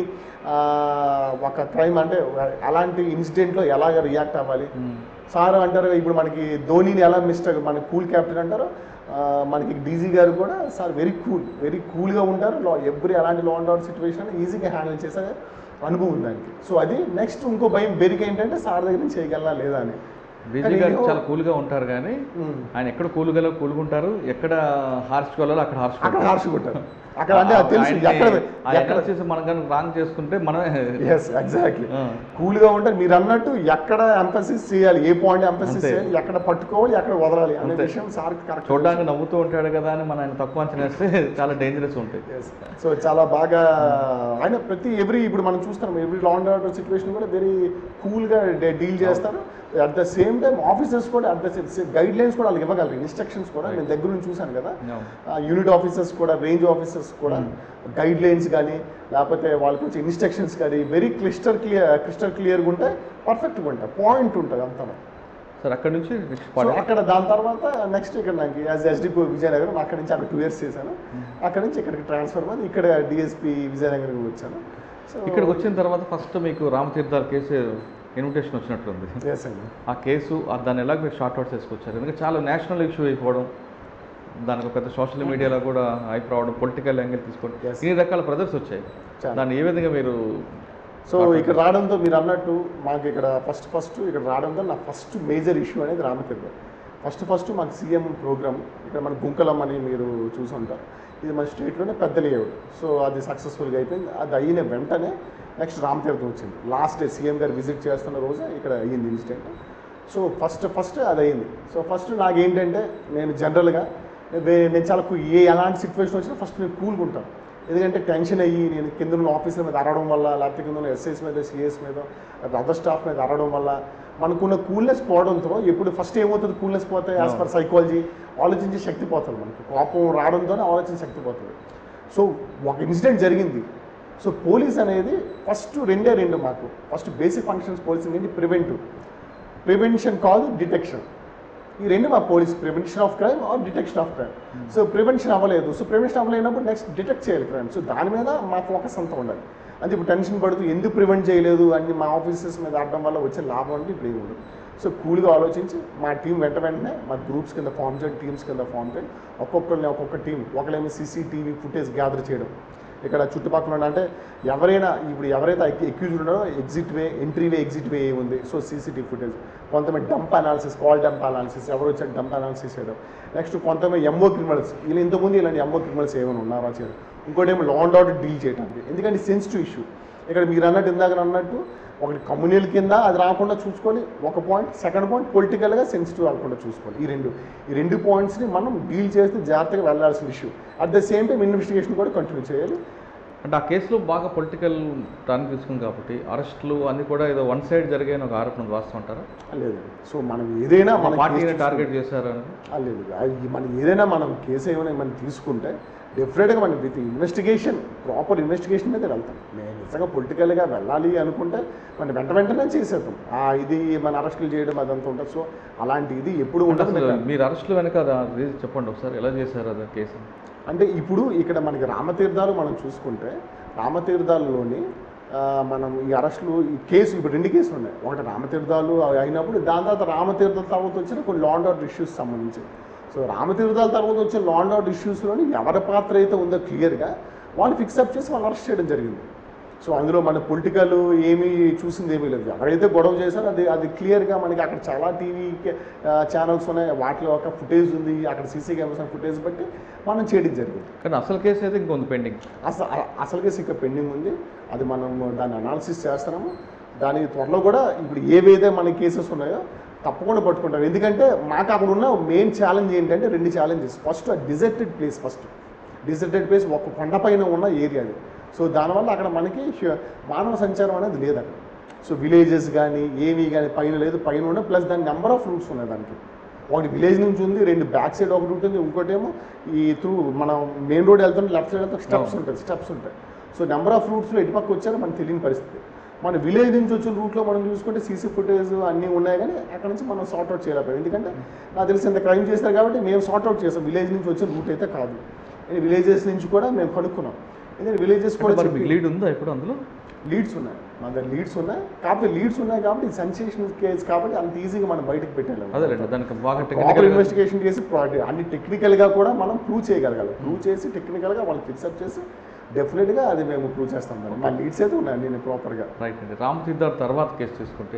ఒక క్రైమ్ అంటే అలాంటి ఇన్సిడెంట్లో ఎలాగ రియాక్ట్ అవ్వాలి. సార్ అంటారు ఇప్పుడు మనకి ధోనీని ఎలా మిస్టర్ మన కూల్ క్యాప్టెన్ అంటారో, మనకి డీజీ గారు కూడా సార్ వెరీ కూల్ వెరీ కూల్గా ఉంటారు. లా ఎవ్రీ అలాంటి లా అండ్ ఆర్డర్ సిచ్యువేషన్ ఈజీగా హ్యాండిల్ చేసే అనుభవం ఉంది దానికి. సో అది నెక్స్ట్ ఇంకో భయం బెరిక ఏంటంటే సార్ దగ్గర నుంచి చేయగలనా లేదా అని. డీజీ గారు చాలా కూల్గా ఉంటారు, కానీ ఆయన ఎక్కడ కూల్గా కూలుకుంటారు, ఎక్కడ హార్చుకోవాలో అక్కడ హార్చు అక్కడ హార్చుకుంటారు. అక్కడ అంటే అది తెలుసు ఎక్కడ ఎక్కడ చేసి మనం కానీ రాంగ్ చేసుకుంటే మనమే. ఎస్ ఎగ్జాక్ట్లీ కూల్గా ఉంటారు. మీరు అన్నట్టు ఎక్కడ ఎంఫసిస్ చేయాలి, ఏ పాయింట్ ఎంఫసిస్ చేయాలి, ఎక్కడ పట్టుకోవాలి, ఎక్కడ వదలాలి అనే విషయం సార్ కరెక్ట్. చూడడానికి నవ్వుతూ ఉంటాడు కదా అని మనం ఆయన తక్కువ అంచనా వేస్తే చాలా డేంజరస్ ఉంటాయి. సో చాలా బాగా ఆయన ప్రతి ఎవ్రీ ఇప్పుడు మనం చూస్తాం every law and order situation కూడా వెరీ కూల్గా డీల్ చేస్తారు. At the same time officers కూడా అట్ ద గైడ్ లైన్స్ కూడా వాళ్ళకి ఇవ్వగలరు, ఇన్స్ట్రక్షన్స్ కూడా నేను దగ్గర నుంచి చూశాను కదా. యూనిట్ ఆఫీసర్స్ కూడా, రేంజ్ ఆఫీసర్స్ కూడా గైడ్ లైన్స్ కానీ లేకపోతే వాళ్ళకి వచ్చే ఇన్స్ట్రక్షన్స్ కానీ వెరీ క్లిస్టర్ క్లియర్ క్రిస్టల్ క్లియర్గా ఉంటాయి, పర్ఫెక్ట్గా ఉంటాయి, పాయింట్ ఉంటుంది అంతా. సార్ అక్కడ నుంచి అక్కడ దాని తర్వాత నెక్స్ట్ ఇక్కడ నాకు యాజ్ ఎస్డిపి విజయనగరం, అక్కడ నుంచి అక్కడ టూ ఇయర్స్ చేశాను. అక్కడ నుంచి ఇక్కడికి ట్రాన్స్ఫర్ అయ్యి ఇక్కడ డిఎస్పీ విజయనగరం వచ్చాను. సో ఇక్కడికి వచ్చిన తర్వాత ఫస్ట్ మీకు రామతీర్థాల కేసు ఇన్విటేషన్ వచ్చినట్లుంది. ఆ కేసు దాన్ని ఎలాగ మీరు షార్ట్ అవుట్ చేసుకొచ్చారు? ఎందుకంటే చాలా నేషనల్ ఇష్యూ అయిపోవడం, దానికి పెద్ద సోషల్ మీడియాలో కూడా హైప్ రావడం, పొలిటికల్ యాంగిల్ తీసుకోవడం, ఇన్ని రకాల ప్రదర్స్ వచ్చాయి. దాన్ని ఏ విధంగా మీరు సో ఇక్కడ రావడంతో మీరు అన్నట్టు మాకు ఇక్కడ ఫస్ట్ ఫస్ట్ ఇక్కడ రావడంతో నా ఫస్ట్ మేజర్ ఇష్యూ అనేది రామతీర్థం. ఫస్ట్ ఫస్ట్ మాకు సీఎం ప్రోగ్రామ్ ఇక్కడ మన గుంకలం అని మీరు చూసి ఉంటారు, ఇది మన స్టేట్లోనే పెద్ద లేఅవుట్. సో అది సక్సెస్ఫుల్గా అయిపోయింది. అది అయిన వెంటనే నెక్స్ట్ రామతీర్థం వచ్చింది. లాస్ట్ డే సీఎం గారు విజిట్ చేస్తున్న రోజే ఇక్కడ అయ్యింది ఇన్సిడెంట్. సో ఫస్ట్ ఫస్ట్ అది అయింది. సో ఫస్ట్ నాకేంటంటే నేను జనరల్గా నేను చాలా ఏ ఎలాంటి సిచ్యువేషన్ వచ్చినా ఫస్ట్ నేను కూల్గా ఉంటాను. ఎందుకంటే టెన్షన్ అయ్యి నేను కింద ఉన్న ఆఫీసర్ మీద అరవడం వల్ల, లేకపోతే కింద ఉన్న ఎస్ఐస్ మీద, సిఎస్ మీద, అదర్ స్టాఫ్ మీద అరవడం వల్ల మనకున్న కూల్నెస్ పోవడంతో ఎప్పుడు ఫస్ట్ ఏమవుతుంది, కూల్నెస్ పోతే యాజ్ పర్ సైకాలజీ ఆలోచించే శక్తి పోతుంది. మనకి కోపం రావడంతోనే ఆలోచించే శక్తి పోతుంది. సో ఒక ఇన్సిడెంట్ జరిగింది. సో పోలీస్ అనేది ఫస్ట్ రెండే రెండు మాకు ఫస్ట్ బేసిక్ ఫంక్షన్స్ పోలీసింగ్ ఏంటి, ప్రివెంటివ్, ప్రివెన్షన్ కాదు డిటెక్షన్. ఈ రెండు మా police prevention of crime or detection of crime. So prevention అవ్వలేదు, సో ప్రివెన్షన్ అవ్వలేనప్పుడు నెక్స్ట్ డిటెక్ట్ చేయాలి క్రైమ్. సో దాని మీద మా ఫోకస్ అంతా ఉండాలి. అంటే ఇప్పుడు టెన్షన్ పడుతూ ఎందుకు ప్రివెంట్ చేయలేదు అన్ని మా ఆఫీసెస్ మీద ఆడడం వల్ల వచ్చే లాభం అంటే ఇప్పుడు ఏమి ఉండదు. సో కూల్గా ఆలోచించి మా టీం వెంట వెంటనే మా గ్రూప్స్ కింద ఫామ్ చేయండి, టీమ్స్ కింద ఫామ్ చేయండి, ఒక్కొక్కరిని ఒక్కొక్క టీం ఒకళ్ళేమో సీసీటీవీ ఫుటేజ్ గ్యాదర్ చేయడం, ఇక్కడ చుట్టుపక్కల ఉన్న అంటే ఎవరైనా ఇప్పుడు ఎవరైతే ఎక్యూజ్ ఉన్నారో exit way, entry way, exit way ఏముంది, సో సీసీటీవీ ఫుటేజ్, కొంతమంది dump analysis, call dump analysis, ఎవరు వచ్చారు డంప్ అనాలిసిస్ చేయడం, నెక్స్ట్ కొంతమంది ఎంఓ క్రిమినల్స్, వీళ్ళు ఇంతకుముందు ఇలాంటి ఎంఓ క్రిమినల్స్ ఏమైనా ఉన్నారా చేయడం, ఇంకోటి ఏమో లా అండ్ ఆర్డర్ డీల్ చేయడానికి. ఎందుకంటే సెన్సిటివ్ ఇష్యూ ఇక్కడ మీరు అన్నట్టు ఇందాక అన్నట్టు ఒకటి కమ్యూనల్ కింద అది రాకుండా చూసుకొని ఒక పాయింట్, సెకండ్ పాయింట్ పొలిటికల్గా సెన్సిటివ్ రాకుండా చూసుకోవాలి. ఈ రెండు ఈ రెండు పాయింట్స్ని మనం డీల్ చేస్తే జాగ్రత్తగా వెళ్ళాల్సిన issue. At the same time investigation కూడా కంటిన్యూ చేయాలి. అంటే ఆ కేసులో బాగా పొలిటికల్ టర్న్ తీసుకుంది కాబట్టి అరెస్టులు అన్నీ కూడా ఏదో వన్ సైడ్ జరిగాయని ఒక ఆరోపణ వాస్తవం అంటారా? లేదు. సో మనం ఏదైనా మన పార్టీని టార్గెట్ చేశారని లేదు. మనం ఏదైనా మనం కేసు ఏమైనా మనం తీసుకుంటే డెఫినెట్గా మనం విత్ ఇన్వెస్టిగేషన్, ప్రాపర్ ఇన్వెస్టిగేషన్ మీద వెళ్తాం. నేను నిజంగా పొలిటికల్గా వెళ్ళాలి అనుకుంటే మనం వెంట వెంటనే చేసేద్దాం. ఇది మన అరెస్టులు చేయడం అదంతా ఉంటుంది. సో అలాంటి ఇది ఎప్పుడు ఉండదు. మీరు అరెస్టులు వెనక చెప్పండి ఒకసారి, ఎలా చేశారు అది కేసు? అంటే ఇప్పుడు ఇక్కడ మనకి రామతీర్థాలు మనం చూసుకుంటే రామతీర్థాలలోని మనం ఈ అరెస్టులు ఈ కేసు ఇప్పుడు రెండు కేసులు ఉన్నాయి. ఒకటి రామతీర్థాలు అయినప్పుడు దాని తర్వాత రామతీర్థాల తర్వాత వచ్చిన కొన్ని లా అండ్ ఆర్డర్ ఇష్యూస్ సంబంధించి. సో రామతీర్థాల తర్వాత వచ్చిన లా అండ్ ఆర్డర్ ఇష్యూస్లోని ఎవరి పాత్ర అయితే ఉందో క్లియర్గా వాళ్ళు ఫిక్సప్ చేసి వాళ్ళు అరెస్ట్ చేయడం జరిగింది. సో అందులో మన పొలిటికల్ ఏమీ చూసింది ఏమీ లేదు. ఎవరైతే గొడవ చేశారో అది అది క్లియర్గా మనకి అక్కడ చాలా టీవీ ఛానల్స్ ఉన్నాయి, వాటిలో ఒక ఫుటేజ్ ఉంది, అక్కడ సీసీ కెమెరాస్ ఫుటేజ్ బట్టి మనం చేయడం జరిగింది. కానీ అసలు కేసు అయితే ఇంకొంది పెండింగ్. అసలు అసలు కేసు ఇంకా పెండింగ్ ఉంది. అది మనం దాన్ని అనాలిసిస్ చేస్తున్నాము. దానికి త్వరలో కూడా ఇప్పుడు ఏవైతే మన కేసెస్ ఉన్నాయో తప్పకుండా పట్టుకుంటాం. ఎందుకంటే మాకు అక్కడ ఉన్న మెయిన్ ఛాలెంజ్ ఏంటంటే రెండు challenges. First deserted place, first deserted place ఒక కొండపైన ఉన్న ఏరియా అది. సో దానివల్ల అక్కడ మనకి మానవ సంచారం అనేది లేదు అక్కడ. సో విలేజెస్ కానీ ఏమీ కానీ పైన లేదు, పైన ఉన్న ప్లస్ దాని నెంబర్ ఆఫ్ రూట్స్ ఉన్నాయి. దానికి ఒకటి విలేజ్ నుంచి ఉంది, రెండు బ్యాక్ సైడ్ ఒక రూట్ ఉంది, ఇంకోటి ఏమో ఈ త్రూ మనం మెయిన్ రోడ్ వెళ్తుంటే లెఫ్ట్ సైడ్ వెళ్తే స్టెప్స్ ఉంటాయి స్టెప్స్ ఉంటాయి సో నెంబర్ ఆఫ్ రూట్స్లో ఎటుపక్క వచ్చారో మనకు తెలియని పరిస్థితి. మన విలేజ్ నుంచి వచ్చిన రూట్లో మనం చూసుకుంటే సీసీ ఫుటేజ్ అన్నీ ఉన్నాయి, కానీ అక్కడ నుంచి మనం సార్ట్అవుట్ చేయలేకపోయాం. ఎందుకంటే నాకు తెలిసి ఇంత క్రైమ్ చేశారు కాబట్టి మేము సార్ట్అవుట్ చేసాం. విలేజ్ నుంచి వచ్చిన రూట్ అయితే కాదు, విలేజెస్ నుంచి కూడా మేము కనుక్కున్నాం. ఎందుకంటే విలేజెస్ కూడా లీడ్ ఉందా ఇప్పుడు అందులో? లీడ్స్ ఉన్నాయి, మన దగ్గర లీడ్స్ ఉన్నాయి. కాకపోతే లీడ్స్ ఉన్నాయి కాబట్టి ఇది సెన్సేషనల్ కేసు కాబట్టి అంత ఈజీగా మనం బయటకు పెట్టాలి. ప్రాపర్ ఇన్వెస్టిగేషన్ చేసి అన్ని టెక్నికల్గా కూడా మనం ప్రూవ్ చేయగలగాలి. ప్రూవ్ చేసి టెక్నికల్గా వాళ్ళు ఫిక్సప్ చేసి డెఫినెట్గా అది మేము ప్రూవ్ చేస్తాం. దాన్ని మా లీడ్స్ అయితే ఉన్నాయి నేను ప్రాపర్గా. రైట్ అండి. రామతీర్థాల తర్వాత కేసు తీసుకుంటే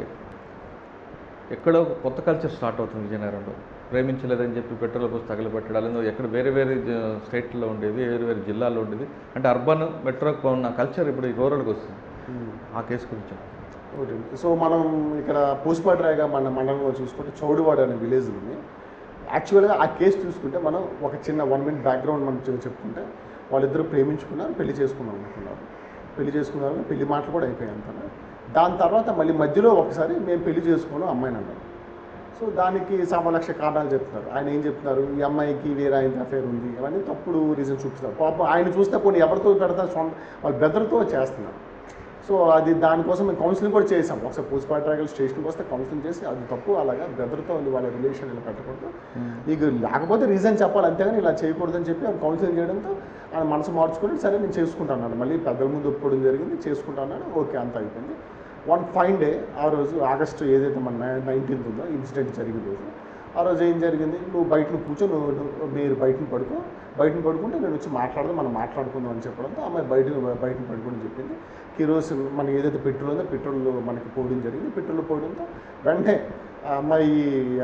ఎక్కడో కొత్త కల్చర్ స్టార్ట్ అవుతుంది విజయనగరంలో. ప్రేమించలేదని చెప్పి పెట్రోల్ పోసి తగలబెట్టడాలు ఎక్కడ వేరే వేరే స్టేట్లో ఉండేది, వేరే వేరే జిల్లాల్లో ఉండేది. అంటే అర్బన్ మెట్రోకి ఉన్న కల్చర్ ఇప్పుడు ఈ రూరల్కి వస్తుంది. ఆ కేసు గురించి ఒకటి. సో మనం ఇక్కడ పూసపాటిరాయగా మన మండలంలో చూసుకుంటే చౌడువాడ అనే విలేజ్లోని యాక్చువల్గా ఆ కేసు చూసుకుంటే మనం ఒక చిన్న వన్ మినిట్ బ్యాక్గ్రౌండ్ మనం చెప్పుకుంటే వాళ్ళిద్దరూ ప్రేమించుకున్నారు, పెళ్లి చేసుకున్నాం అనుకున్నారు. పెళ్లి చేసుకున్నారు, పెళ్లి మాటలు కూడా అయిపోయాయి అంతా. దాని తర్వాత మళ్ళీ మధ్యలో ఒకసారి మేము పెళ్లి చేసుకున్నాం అమ్మాయిని అన్నారు. సో దానికి సవా లక్ష కారణాలు చెప్తున్నారు. ఆయన ఏం చెప్తున్నారు, ఈ అమ్మాయికి వేరే ఆయన అఫేర్ ఉంది, ఇవన్నీ తప్పుడు రీజన్ చూపిస్తారు. పాపం ఆయన చూస్తే కొన్ని ఎవరితో పెడతారు, సొంత వాళ్ళ బ్రదర్తో చేస్తున్నారు. సో అది దానికోసం మేము కౌన్సిలింగ్ కూడా చేసాం. ఒకసారి పూసపాటిరాయలు స్టేషన్కి వస్తే కౌన్సిలింగ్ చేసి అది తప్పు, అలాగా బ్రదర్తో వాళ్ళ రిలేషన్ ఇలా పెట్టకూడదు, నీకు లేకపోతే రీజన్ చెప్పాలి అంతేగాని ఇలా చేయకూడదని చెప్పి ఆయన కౌన్సిలింగ్ చేయడంతో ఆయన మనసు మార్చుకొని సరే నేను చేసుకుంటాను, మళ్ళీ పెద్దల ముందు ఒప్పుకోవడం జరిగింది, చేసుకుంటాను. ఓకే, అంత అయిపోయింది. వన్ ఫైన్ డే ఆ రోజు ఆగస్టు ఏదైతే మన నైన్టీన్త్ ఉందో ఇన్సిడెంట్ జరిగిన రోజు, ఆ రోజు ఏం జరిగింది, నువ్వు బయట కూర్చో, నువ్వు మీరు బయటను పడుకో, బయటను పడుకుంటే నేను వచ్చి మాట్లాడదాం, మనం మాట్లాడుకుందాం అని చెప్పడంతో అమ్మాయి బయట బయటను పడుకోని చెప్పింది. కిరోసిన్ మనకి ఏదైతే పెట్రోల్ ఉందో పెట్రోల్ మనకి పోవడం జరిగింది. పెట్రోల్ పోవడంతో వెంటనే అమ్మాయి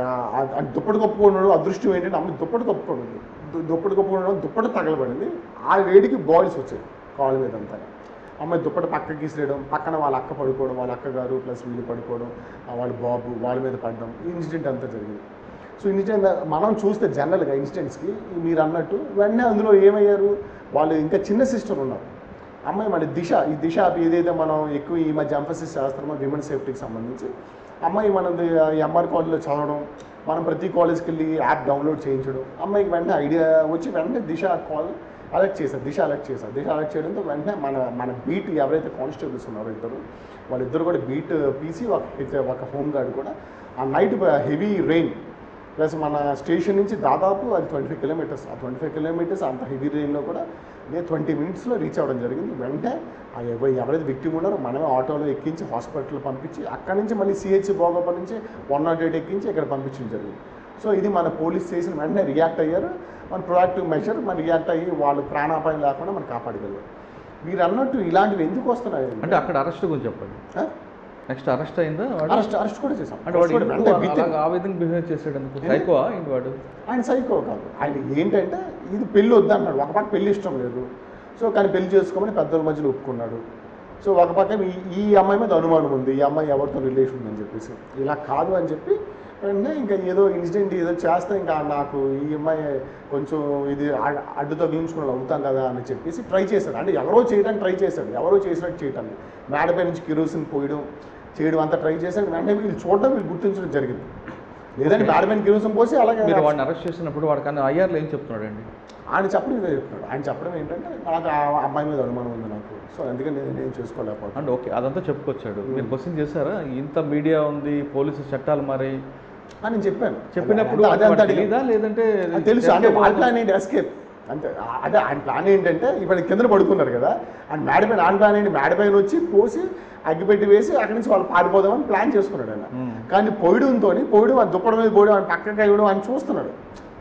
దుప్పటి కప్పుకోవడం అదృష్టం ఏంటంటే అమ్మాయి దుప్పటి కప్పుకోవడం దుప్పటి కప్పుకోవడం దుప్పటి తగలబడింది. ఆ వేడికి బాయిల్స్ వచ్చాయి కాళ్ళ మీద అంతా. అమ్మాయి దుప్పటి పక్కకి గీసేయడం, పక్కన వాళ్ళ అక్క పడుకోవడం, వాళ్ళ అక్కగారు ప్లస్ వీళ్ళు పడుకోవడం, వాళ్ళ బాబు వాళ్ళ మీద పడడం, ఈ ఇన్సిడెంట్ అంతా జరిగింది. సో ఇన్సిడెంట్ మనం చూస్తే జనరల్గా ఇన్సిడెంట్స్కి మీరు అన్నట్టు వెంటనే అందులో ఏమయ్యారు, వాళ్ళు ఇంకా చిన్న సిస్టర్ ఉన్నారు. అమ్మాయి మళ్ళీ దిశ, ఈ దిశ ఏదైతే మనం ఎక్కువ ఈ మధ్య ఎంఫసిస్ చేస్తున్నామో విమెన్ సేఫ్టీకి సంబంధించి, అమ్మాయి మనది ఎంఆర్ కాలేజ్లో చదవడం, మనం ప్రతి కాలేజ్కి వెళ్ళి యాప్ డౌన్లోడ్ చేయించడం, అమ్మాయికి వెంటనే ఐడియా వచ్చి వెంటనే దిశ కాల్ అలర్ట్ చేశారు, దిశ అలర్ట్ చేశారు. దిశ అలర్ట్ చేయడంతో వెంటనే మన మన బీట్ ఎవరైతే కానిస్టేబుల్స్ ఉన్నారో ఇద్దరు, వాళ్ళిద్దరు కూడా బీట్ పీసీ ఒక ఒక హోమ్ గార్డ్ కూడా ఆ నైట్ హెవీ రెయిన్ ప్లస్ మన స్టేషన్ నుంచి దాదాపు అది ట్వంటీ ఫైవ్ కిలోమీటర్స్ ఆ ట్వంటీ ఫైవ్ కిలోమీటర్స్ అంత హెవీ రెయిన్లో కూడా నేను ట్వంటీ మినిట్స్లో రీచ్ అవ్వడం జరిగింది. వెంటనే ఎవరైతే విక్టిమ్ ఉన్నారో మనమే ఆటోలో ఎక్కించి హాస్పిటల్ పంపించి అక్కడి నుంచి మళ్ళీ సిహెచ్ భోగప నుంచి వన్ నాట్ ఎయిట్ ఎక్కించి ఇక్కడ పంపించడం జరిగింది. సో ఇది మన పోలీస్ స్టేషన్ వెంటనే రియాక్ట్ అయ్యారు, మన ప్రొయాక్టివ్ మెజర్ మన రియాక్ట్ అయ్యి వాళ్ళు ప్రాణాపాయం లేకుండా మనం కాపాడగలరు. మీరు అన్నట్టు ఇలాంటివి ఎందుకు వస్తున్నాయి అంటే అక్కడ అరెస్ట్ గురించి చెప్పండి. నెక్స్ట్ అరెస్ట్ అయిందా? అరెస్ట్ అరెస్ట్ కూడా చేసాం. అంటే వాడు ఆ విధంగా బిహేవ్ చేసాడు ఎందుకు? సైకో ఏంటి వాడు? ఆయన సైకో కాదు, ఆయన ఏంటంటే ఇది పెళ్ళి వద్దన్నాడు, ఒక పక్క పెళ్ళి ఇష్టం లేదు, సో కానీ పెళ్లి చేసుకోమని పెద్దల మధ్యలో ఒప్పుకున్నాడు. సో ఒక పక్క ఈ ఈ అమ్మాయి మీద అనుమానం ఉంది, ఈ అమ్మాయి ఎవరితో రిలేషన్ ఉందని చెప్పేసి, ఇలా కాదు అని చెప్పి వెంటనే ఇంకా ఏదో ఇన్సిడెంట్ ఏదో చేస్తే ఇంకా నాకు ఈ అమ్మాయి కొంచెం ఇది అడ్డు తగిలించుకుని అవుతాం కదా అని చెప్పేసి ట్రై చేశాడు. అంటే ఎవరో చేయడానికి ట్రై చేశాడు, ఎవరో చేసినట్టు చేయటాన్ని మేడపై నుంచి కిరోసిన్ పోయడం చేయడం అంతా ట్రై చేశాడు. వెంటనే వీళ్ళు చూడడం వీళ్ళు గుర్తించడం జరిగింది. లేదంటే మేడపై కిరోసిన్ పోసి అలాగే మీరు వాడిని అరెస్ట్ చేసినప్పుడు వాడు కానీ ఐఆర్లో ఏం చెప్తున్నాడు అండి? ఆయన చెప్పడం ఇదే చెప్తున్నాడు. ఆయన చెప్పడం ఏంటంటే నాకు ఆ అమ్మాయి మీద అనుమానం ఉంది నాకు, సో అందుకని నేను నేను చేసుకోలేకపోతాను అంటే ఓకే అదంతా చెప్పుకొచ్చాడు. మీరు క్వశ్చన్ చేశారా ఇంత మీడియా ఉంది, పోలీసు చట్టాలు మారి అని నేను చెప్పాను. చెప్పినప్పుడు అదంతా తెలీదా లేదంటే తెలుసు? అంటే వాళ్ళ ప్లాన్ ఏంటి, ఎస్కేప్ అంతే. అదే ఆయన ప్లాన్ ఏంటంటే ఇప్పుడు కింద పడుకున్నారు కదా, ఆయన మేడపైన ఆయన ప్లాన్ ఏంటి, మేడపైన వచ్చి పోసి అగ్గిపెట్టి వేసి అక్కడి నుంచి వాళ్ళు పారిపోదామని ప్లాన్ చేసుకున్నాడు ఆయన. కానీ పొయ్యడంతో పొయ్యడం దుప్పడం మీద పోయడం ఆయన పక్కకి ఇవ్వడం ఆయన చూస్తున్నాడు.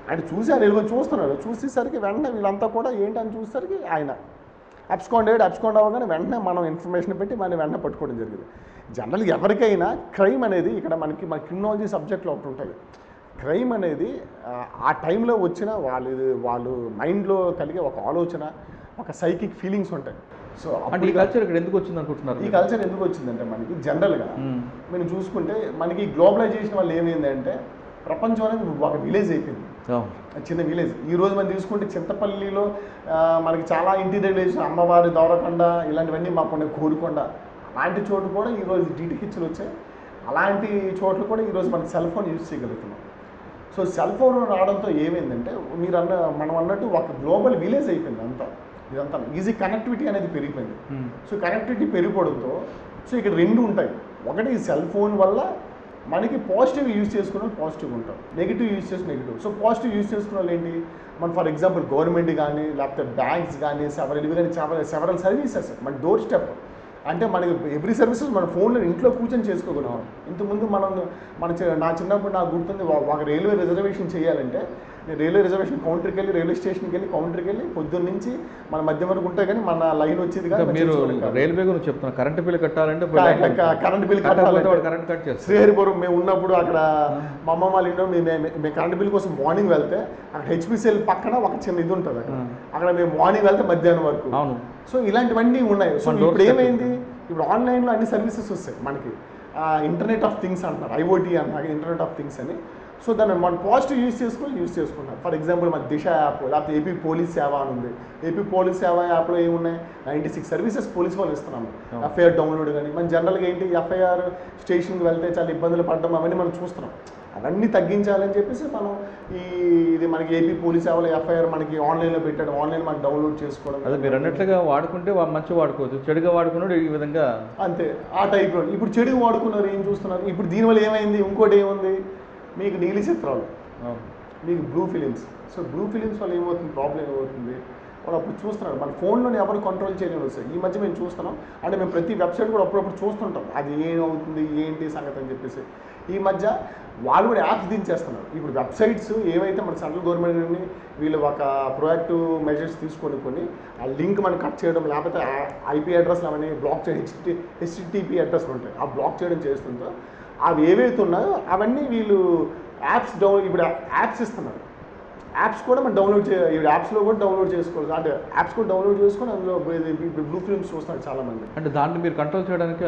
ఆయన చూసి ఆయన వెళ్ళి చూస్తున్నాడు, చూసేసరికి వెంటనే వీళ్ళంతా కూడా ఏంటని చూసేసరికి ఆయన అబ్స్కాండ్ అయ్యాడు. అబ్స్కాండ్ అవ్వగానే వెంటనే మనం ఇన్ఫర్మేషన్ పెట్టి మనం వెంటనే పట్టుకోవడం జరిగింది. జనరల్గా ఎవరికైనా క్రైమ్ అనేది ఇక్కడ మనకి మన క్రిమినాలజీ సబ్జెక్ట్లో ఒకటి ఉంటుంది. క్రైమ్ అనేది ఆ టైంలో వచ్చిన వాళ్ళు వాళ్ళు మైండ్లో కలిగే ఒక ఆలోచన, ఒక సైకిక్ ఫీలింగ్స్ ఉంటాయి. సో అంటే ఈ కల్చర్ ఇక్కడ ఎందుకు వచ్చింది అనుకుంటున్నారు? ఈ కల్చర్ ఎందుకు వచ్చిందంటే మనకి జనరల్గా మనం చూసుకుంటే మనకి గ్లోబలైజేషన్ వల్ల ఏమైందంటే ప్రపంచం అనేది ఒక విలేజ్ అయిపోయింది, చిన్న విలేజ్. ఈరోజు మనం తీసుకుంటే చింతపల్లిలో మనకి చాలా ఇంటీరియర్ విలేజ్, అమ్మవారి దౌరకొండ ఇలాంటివన్నీ మాకు కోరుకొండ అలాంటి చోటు కూడా ఈరోజు డీటీహెచ్లు వచ్చాయి. అలాంటి చోట్ల కూడా ఈరోజు మనకి సెల్ ఫోన్ యూజ్ చేయగలుగుతున్నాం. సో సెల్ ఫోన్ రావడంతో ఏమైందంటే మీరు అన్న మనం అన్నట్టు ఒక గ్లోబల్ విలేజ్ అయిపోయింది అంతా. ఇదంతా ఈజీ కనెక్టివిటీ అనేది పెరిగిపోయింది. సో కనెక్టివిటీ పెరిగిపోవడంతో సో ఇక్కడ రెండు ఉంటాయి. ఒకటి ఈ సెల్ ఫోన్ వల్ల మనకి పాజిటివ్ యూజ్ చేసుకున్న వాళ్ళు పాజిటివ్ ఉంటారు, నెగిటివ్ యూజ్ చేసి నెగిటివ్. సో పాజిటివ్ యూజ్ చేసుకున్న వాళ్ళు ఏంటి, మన ఫర్ ఎగ్జాంపుల్ గవర్నమెంట్ కానీ లేకపోతే బ్యాంక్స్ కానీ సెవరల్ ఇవి కానీ సెవరల్ సర్వీసెస్ మన డోర్ స్టెప్ అంటే మనకి ఎవ్రీ సర్వీసెస్ మన ఫోన్లో ఇంట్లో కూర్చొని చేసుకోగలుగుతాం. ఇంతకుముందు మనం మన నా చిన్నప్పుడు నాకు గుర్తుంది ఒక రైల్వే రిజర్వేషన్ చేయాలంటే నేను రైల్వే రిజర్వేషన్ కౌంటర్కి వెళ్ళి రైల్వే స్టేషన్కి వెళ్ళి కౌంటర్కి వెళ్ళి పొద్దున్న నుంచి మన మధ్య వరకు ఉంటాయి కానీ మన లైన్ వచ్చేది కానీ మీరు రైల్వే గురించి చెప్తున్నా. కరెంట్ బిల్ కట్టాలంటే కరెంట్ బిల్ కట్టాలంటే కరెంట్ కట్ చేస్తాం. శ్రీహరిపురం మేము ఉన్నప్పుడు అక్కడ మా అమ్మ వాళ్ళ ఇంట్లో మేము మేము కరెంట్ బిల్ కోసం మార్నింగ్ వెళ్తే అక్కడ హెచ్పిసిఎల్ పక్కన ఒక చిన్న ఇది ఉంటుంది అక్కడ అక్కడ మేము మార్నింగ్ వెళ్తే మధ్యాహ్నం వరకు. అవును. సో ఇలాంటివన్నీ ఉన్నాయి. సో ఇప్పుడు ఏమైంది, ఇప్పుడు ఆన్లైన్లో అన్ని సర్వీసెస్ వస్తాయి మనకి. ఇంటర్నెట్ ఆఫ్ థింగ్స్ అంటున్నారు, ఐఓటీ అంటున్నారు, ఇంటర్నెట్ ఆఫ్ థింగ్స్ అని. సో దాన్ని మనం పాజిటివ్ యూజ్ చేసుకొని యూజ్ చేసుకుంటాం. ఫర్ ఎగ్జాంపుల్ మన దిశ యాప్ లేకపోతే ఏపీ పోలీస్ సేవ అని ఉంది. ఏపీ పోలీస్ సేవ యాప్లో ఏమున్నాయి, నైంటీ సిక్స్ సర్వీసెస్ పోలీస్ వాళ్ళు ఇస్తున్నాము. ఎఫ్ఐఆర్ డౌన్లోడ్ కానీ మన జనరల్గా ఏంటి ఎఫ్ఐఆర్ స్టేషన్కి వెళ్తే చాలా ఇబ్బందులు పడడం అవన్నీ మనం చూస్తున్నాం. అవన్నీ తగ్గించాలని చెప్పేసి మనం ఈ ఇది మనకి ఏపీ పోలీస్ సేవలో ఎఫ్ఐఆర్ మనకి ఆన్లైన్లో పెట్టాడు, ఆన్లైన్ మనకి డౌన్లోడ్ చేసుకోవడం. అదే మీరు అన్నట్లుగా వాడుకుంటే మంచిగా వాడుకోవచ్చు, చెడుగా వాడుకున్నాడు ఈ విధంగా అంతే ఆ టైప్లో. ఇప్పుడు చెడుగా వాడుకున్నారు ఏం చూస్తున్నారు, ఇప్పుడు దీనివల్ల ఏమైంది, ఇంకోటి ఏముంది మీకు నీలి చిత్రాలు, మీకు blue films. So blue films వల్ల ఏమవుతుంది, ప్రాబ్లం ఏమవుతుంది, వాళ్ళు అప్పుడు చూస్తున్నారు. మన ఫోన్లోనే ఎవరు కంట్రోల్ చేయలేని వస్తాయి. ఈ మధ్య మేము చూస్తున్నాం, అంటే మేము ప్రతి వెబ్సైట్ కూడా అప్పుడప్పుడు చూస్తుంటాం అది ఏమవుతుంది ఏంటి సంగతి అని చెప్పేసి. ఈ మధ్య వాళ్ళు కూడా యాప్స్ దించేస్తున్నారు. ఇప్పుడు వెబ్సైట్స్ ఏవైతే మన సెంట్రల్ గవర్నమెంట్ని వీళ్ళు ఒక ప్రొయాక్టివ్ మెజర్స్ తీసుకొని కొన్ని ఆ లింక్ మనం కట్ చేయడం లేకపోతే ఐపీ అడ్రస్లు అవన్నీ బ్లాక్ చేయడం, హెచ్టి హెచ్టిటిపి అడ్రస్లు ఉంటాయి ఆ బ్లాక్ చేయడం చేస్తుందో అవి ఏవైతే ఉన్నాయో అవన్నీ వీళ్ళు యాప్స్ డౌన్ ఇప్పుడు యాప్స్ ఇస్తున్నారు. యాప్స్ కూడా మనం డౌన్లోడ్ చే ఇప్పుడు యాప్స్లో కూడా డౌన్లోడ్ చేసుకోవాలి. అంటే యాప్స్ కూడా డౌన్లోడ్ చేసుకొని అందులో ఇప్పుడు బ్లూ ఫిల్మ్స్ చూస్తున్నారు చాలామంది. అంటే దాన్ని మీరు కంట్రోల్ చేయడానికి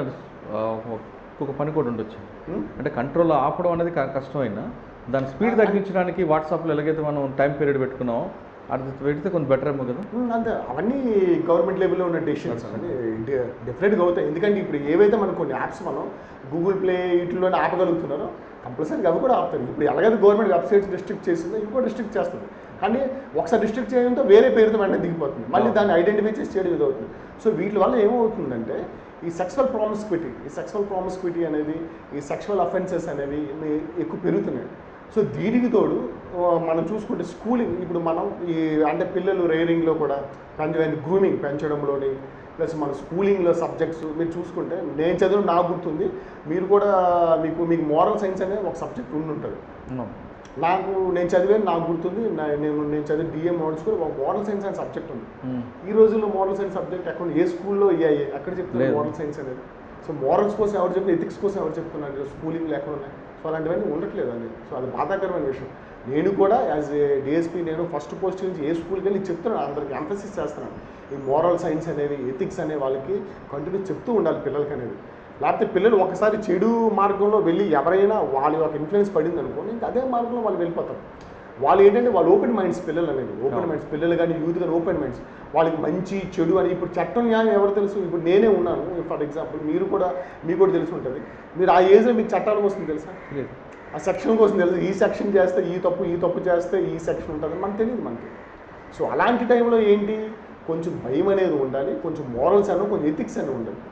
ఒక పని కూడా ఉండొచ్చు. అంటే కంట్రోల్ ఆపడం అనేది కష్టమైనా దాని స్పీడ్ తగ్గించడానికి వాట్సాప్లో ఎలాగైతే మనం టైం పీరియడ్ పెట్టుకున్నామో అది పెడితే కొంచెం బెటర్ ఏమో కదా. అంతే, అవన్నీ గవర్నమెంట్ లెవెల్లో ఉన్న డెసిషన్స్ అవన్నీ డెఫినెట్గా అవుతాయి. ఎందుకంటే ఇప్పుడు ఏవైతే మనం కొన్ని యాప్స్ మనం గూగుల్ ప్లే వీటిలోనే ఆపగలుగుతున్నారో కంపల్సరీగా అవి కూడా ఆపుతారు. ఇప్పుడు ఎలాగైతే గవర్నమెంట్ వెబ్సైట్స్ రిస్ట్రిక్ట్ చేసిందో ఇవి కూడా రిస్ట్రిక్ట్ చేస్తుంది. కానీ ఒకసారి రిస్ట్రిక్ట్ చేయడంతో వేరే పేరుతో వెంటనే దిగిపోతుంది, మళ్ళీ దాన్ని ఐడెంటిఫై చేసి చేయడం ఇది అవుతుంది. సో వీటి వల్ల ఏమవుతుందంటే ఈ సెక్సువల్ ప్రామిస్క్విటీ ఈ సెక్సువల్ ప్రామిస్క్విటీ అనేది ఈ సెక్షువల్ అఫెన్సెస్ అనేవి ఎక్కువ పెరుగుతున్నాయి. సో దీనికి తోడు మనం చూసుకుంటే స్కూలింగ్ ఇప్పుడు మనం ఈ అంటే పిల్లలు రేరింగ్లో కూడా కొంచెం గ్రూమింగ్ పెంచడంలోని ప్లస్ మన స్కూలింగ్లో సబ్జెక్ట్స్ మీరు చూసుకుంటే నేను చదివిన నాకు గుర్తుంది, మీరు కూడా మీకు మీకు మోరల్ సైన్స్ అనేది ఒక సబ్జెక్ట్ ఉండి ఉంటుంది. నాకు నేను చదివాను నాకు గుర్తుంది, నేను నేను చదివిన డిఎం మోడల్ స్కూల్ ఒక మోడల్ సైన్స్ అనే సబ్జెక్ట్ ఉంది. ఈ రోజుల్లో మోడల్ సైన్స్ సబ్జెక్ట్ ఎక్కడ ఏ స్కూల్లో అయ్యాయి ఎక్కడ చెప్తున్నారు మోడల్ సైన్స్ అనేది. సో మోరల్స్ కోసం ఎవరు చెప్తున్నారు, ఎథిక్స్ కోసం ఎవరు చెప్తున్నారు, స్కూలింగ్లో ఎక్కడ ఉన్నాయి. సో అలాంటివన్నీ ఉండట్లేదు అండి. సో అది బాధాకరమైన విషయం. నేను కూడా యాజ్ ఏ డిఎస్పీ నేను ఫస్ట్ పోస్ట్ నుంచి ఏ స్కూల్కి వెళ్ళి చెప్తున్నాను, అందరికి ఎంఫసిస్ చేస్తున్నాను ఈ మోరల్ సైన్స్ అనేవి ఎథిక్స్ అనే వాళ్ళకి కంటిన్యూ చెప్తూ ఉండాలి పిల్లలకి అనేది. లేకపోతే పిల్లలు ఒకసారి చెడు మార్గంలో వెళ్ళి ఎవరైనా వాళ్ళ యొక్క ఇన్ఫ్లుయెన్స్ పడింది అనుకోండి ఇంకా అదే మార్గంలో వాళ్ళు వెళ్ళిపోతారు. వాళ్ళు ఏంటంటే వాళ్ళు ఓపెన్ మైండ్స్ పిల్లలు అనేది ఓపెన్ మైండ్స్ పిల్లలు కానీ యూత్ కానీ ఓపెన్ మైండ్స్ వాళ్ళకి మంచి చెడు అని ఇప్పుడు చట్టం న్యాయం ఎవరు తెలుసు, ఇప్పుడు నేనే ఉన్నాను ఫర్ ఎగ్జాంపుల్, మీరు కూడా మీకు కూడా తెలిసి ఉంటుంది. మీరు ఆ ఏజ్లో మీకు చట్టాల కోసం తెలుసా, ఆ సెక్షన్ కోసం తెలుసు, ఈ సెక్షన్ చేస్తే ఈ తప్పు ఈ తప్పు చేస్తే ఈ సెక్షన్ ఉంటుంది మనకు తెలియదు మనకి. సో అలాంటి టైంలో ఏంటి కొంచెం భయం అనేది ఉండాలి, కొంచెం మోరల్స్ అని కొంచెం ఎథిక్స్ అని ఉండాలి.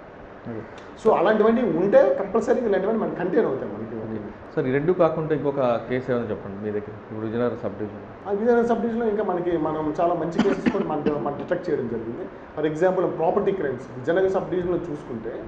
సో అలాంటివన్నీ ఉంటే కంపల్సరీగా ఇలాంటివన్నీ మనకి కంటైన్ అవుతాయి మనకి. సార్ ఈ రెండు కాకుండా ఇంకొక కేసు ఏమైనా చెప్పండి మీ దగ్గర, ఇప్పుడు Vizianagaram sub division. Vizianagaram sub డివిజన్లో ఇంకా మనకి మనం చాలా మంచి కేసెస్ కూడా మనకి మనం డిటెక్ట్ చేయడం జరిగింది. For example property crimes Vizianagaram sub డివిజన్లో చూసుకుంటే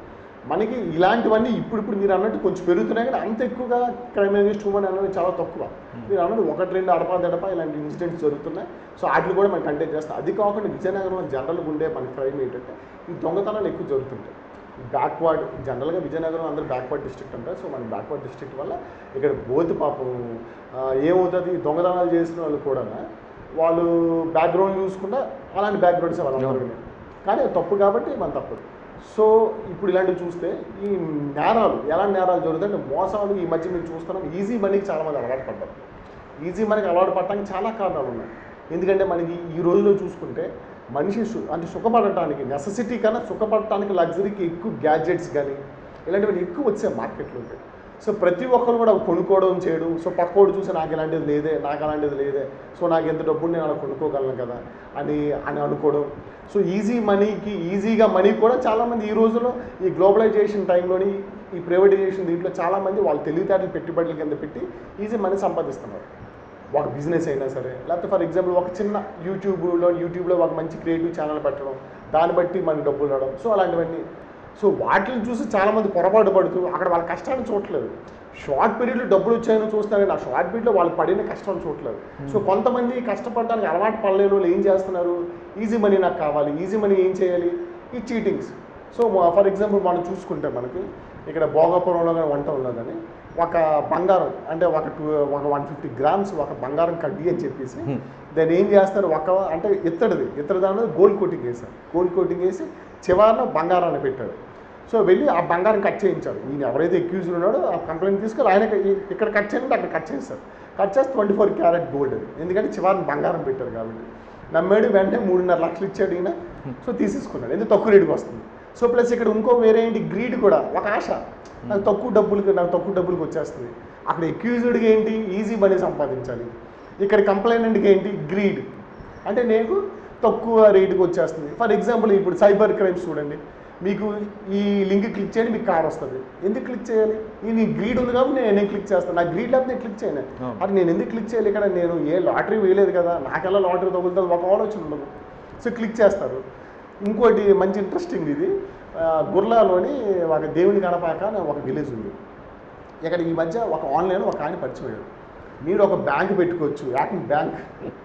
మనకి ఇలాంటివన్నీ ఇప్పుడు ఇప్పుడు మీరు అన్నట్టు కొంచెం పెరుగుతున్నాయి, కానీ అంత ఎక్కువగా క్రైమ్ అగేన్స్ట్ ఉమెన్ అనేది చాలా తక్కువ. మీరు అన్నట్టు ఒకటి రెండు అడపా దడప ఇలాంటి ఇన్సిడెంట్స్ జరుగుతున్నాయి. సో వాటిని కూడా మనం కంటెక్ట్ చేస్తాం. అది కాకుండా విజయనగరంలో జనరల్గా ఉండే మన క్రైమ్ ఏంటంటే ఈ దొంగతనాలు ఎక్కువ జరుగుతుంటాయి. బ్యాక్వర్డ్ జనరల్గా విజయనగరం అందరూ బ్యాక్వర్డ్ డిస్ట్రిక్ట్ ఉంటారు. సో మన బ్యాక్వర్డ్ డిస్ట్రిక్ట్ వల్ల ఇక్కడ బోత్ పాపం ఏమవుతుంది, దొంగతనాలు చేసిన వాళ్ళు కూడా వాళ్ళు బ్యాక్గ్రౌండ్ చూసుకుంటా అలాంటి బ్యాక్గ్రౌండ్స్ వాళ్ళందరూ, కానీ అది తప్పు కాబట్టి మన తప్పదు. సో ఇప్పుడు ఇలాంటివి చూస్తే ఈ నేరాలు ఎలాంటి నేరాలు జరుగుతాయంటే మోసాలు ఈ మధ్య మీరు చూస్తున్నాం. ఈజీ మనీకి చాలామంది అలవాటు పడ్డారు. ఈజీ మనీకి అలవాటు పడటానికి చాలా కారణాలు ఉన్నాయి. ఎందుకంటే మనకి ఈ రోజులో చూసుకుంటే మనిషి అంటే సుఖపడటానికి నెసెసిటీ కన్నా సుఖపడటానికి లగ్జరీకి ఎక్కువ గ్యాడ్జెట్స్ కానీ ఇలాంటివి ఎక్కువ వచ్చాయి మార్కెట్లో ఉంటాయి. సో ప్రతి ఒక్కరు కూడా కొనుక్కోవడం చేయడం, సో పక్కోడు చూసి నాకు ఇలాంటిది లేదే నాకు అలాంటిది లేదే, సో నాకు ఎంత డబ్బులు నేను అలా కొనుక్కోగలను కదా అని అని అనుకోవడం. సో ఈజీ మనీకి ఈజీగా మనీ కూడా చాలామంది ఈ రోజుల్లో ఈ గ్లోబలైజేషన్ టైంలోని ఈ ప్రైవేటైజేషన్ దీంట్లో చాలామంది వాళ్ళ తెలివితేటలు పెట్టుబడుల కింద పెట్టి ఈజీ మనీ సంపాదిస్తున్నారు. ఒక బిజినెస్ అయినా సరే, లేకపోతే ఫర్ ఎగ్జాంపుల్ ఒక చిన్న యూట్యూబ్లో యూట్యూబ్లో ఒక మంచి క్రియేటివ్ ఛానల్ పెట్టడం, దాన్ని బట్టి మనకి డబ్బులు రావడం, సో అలాంటివన్నీ. సో వాటిని చూసి చాలామంది పొరపాటు పడుతూ అక్కడ వాళ్ళ కష్టాన్ని చూడట్లేదు. షార్ట్ పీరియడ్లో డబ్బులు వచ్చాయని చూస్తున్నారు, కానీ ఆ షార్ట్ పీరియడ్లో వాళ్ళు పడిన కష్టాన్ని చూడట్లేదు. సో కొంతమంది కష్టపడడానికి అలవాటు పడలేని వాళ్ళు ఏం చేస్తున్నారు, ఈజీ మనీ నాకు కావాలి, ఈజీ మనీ ఏం చేయాలి, ఈ చీటింగ్స్. సో ఫర్ ఎగ్జాంపుల్ మనం చూసుకుంటే మనకి ఇక్కడ భోగాపురంలో కానీ వంట ఉన్నా కానీ ఒక బంగారం అంటే ఒక టూ ఒక వన్ ఫిఫ్టీ గ్రామ్స్ ఒక బంగారం కడ్డీ అని చెప్పేసి దాన్ని ఏం చేస్తారు, ఒక అంటే ఇత్తడిది ఇత్తడి దాని గోల్డ్ కోటింగ్ వేశారు. గోల్డ్ కోటింగ్ వేసి చివరిన బంగారాన్ని పెట్టాడు. సో వెళ్ళి ఆ బంగారం కట్ చేయించాడు. ఈయన ఎవరైతే అక్యూజ్డ్ ఉన్నాడో ఆ కంప్లైంట్ తీసుకొని ఆయన ఇక్కడ కట్ చేయండి అక్కడ కట్ చేస్తారు. కట్ చేస్తే ట్వంటీ ఫోర్ క్యారెట్ గోల్డ్ అది, ఎందుకంటే చివరిని బంగారం పెట్టారు కాబట్టి. నమ్మేడు వెంటనే మూడున్నర లక్షలు ఇచ్చాడు ఈయన. సో తీసేసుకున్నాడు, ఎందుకు తక్కువ రేటుకి వస్తుంది. సో ప్లస్ ఇక్కడ ఇంకో వేరే ఏంటి గ్రీడ్ కూడా, ఒక ఆశ, నాకు తక్కువ డబ్బులకి నాకు తక్కువ డబ్బులకి వచ్చేస్తుంది. అక్కడ అక్యూజ్డ్కి ఏంటి ఈజీ మనీ సంపాదించాలి, ఇక్కడ కంప్లైంట్కి ఏంటి గ్రీడ్, అంటే నేను తక్కువ రేటుకి వచ్చేస్తుంది. ఫర్ ఎగ్జాంపుల్ ఇప్పుడు సైబర్ క్రైమ్స్ చూడండి, మీకు ఈ లింక్ క్లిక్ చేయండి మీకు కార్ వస్తుంది. ఎందుకు క్లిక్ చేయాలి, ఈ నీ గ్రీడ్ ఉంది కాబట్టి నేను నేను క్లిక్ చేస్తాను, నా గ్రీడ్ లేకపోతే నేను క్లిక్ చేయను. అది నేను ఎందుకు క్లిక్ చేయాలి, ఇక్కడ నేను ఏ లాటరీ వేయలేదు కదా, నాకెలా లాటరీ తగులుతుంది, ఒక ఆలోచన ఉండదు. సో క్లిక్ చేస్తారు. ఇంకోటి మంచి ఇంట్రెస్టింగ్ ఇది, గుర్లాలోని ఒక దేవుని గణపాక అని ఒక విలేజ్ ఉంది. ఇక్కడ ఈ మధ్య ఒక ఆన్లైన్ ఒక ఆయన పరిచయం అయ్యాడు. మీరు ఒక బ్యాంక్ పెట్టుకోవచ్చు, యాక్టింగ్ బ్యాంక్,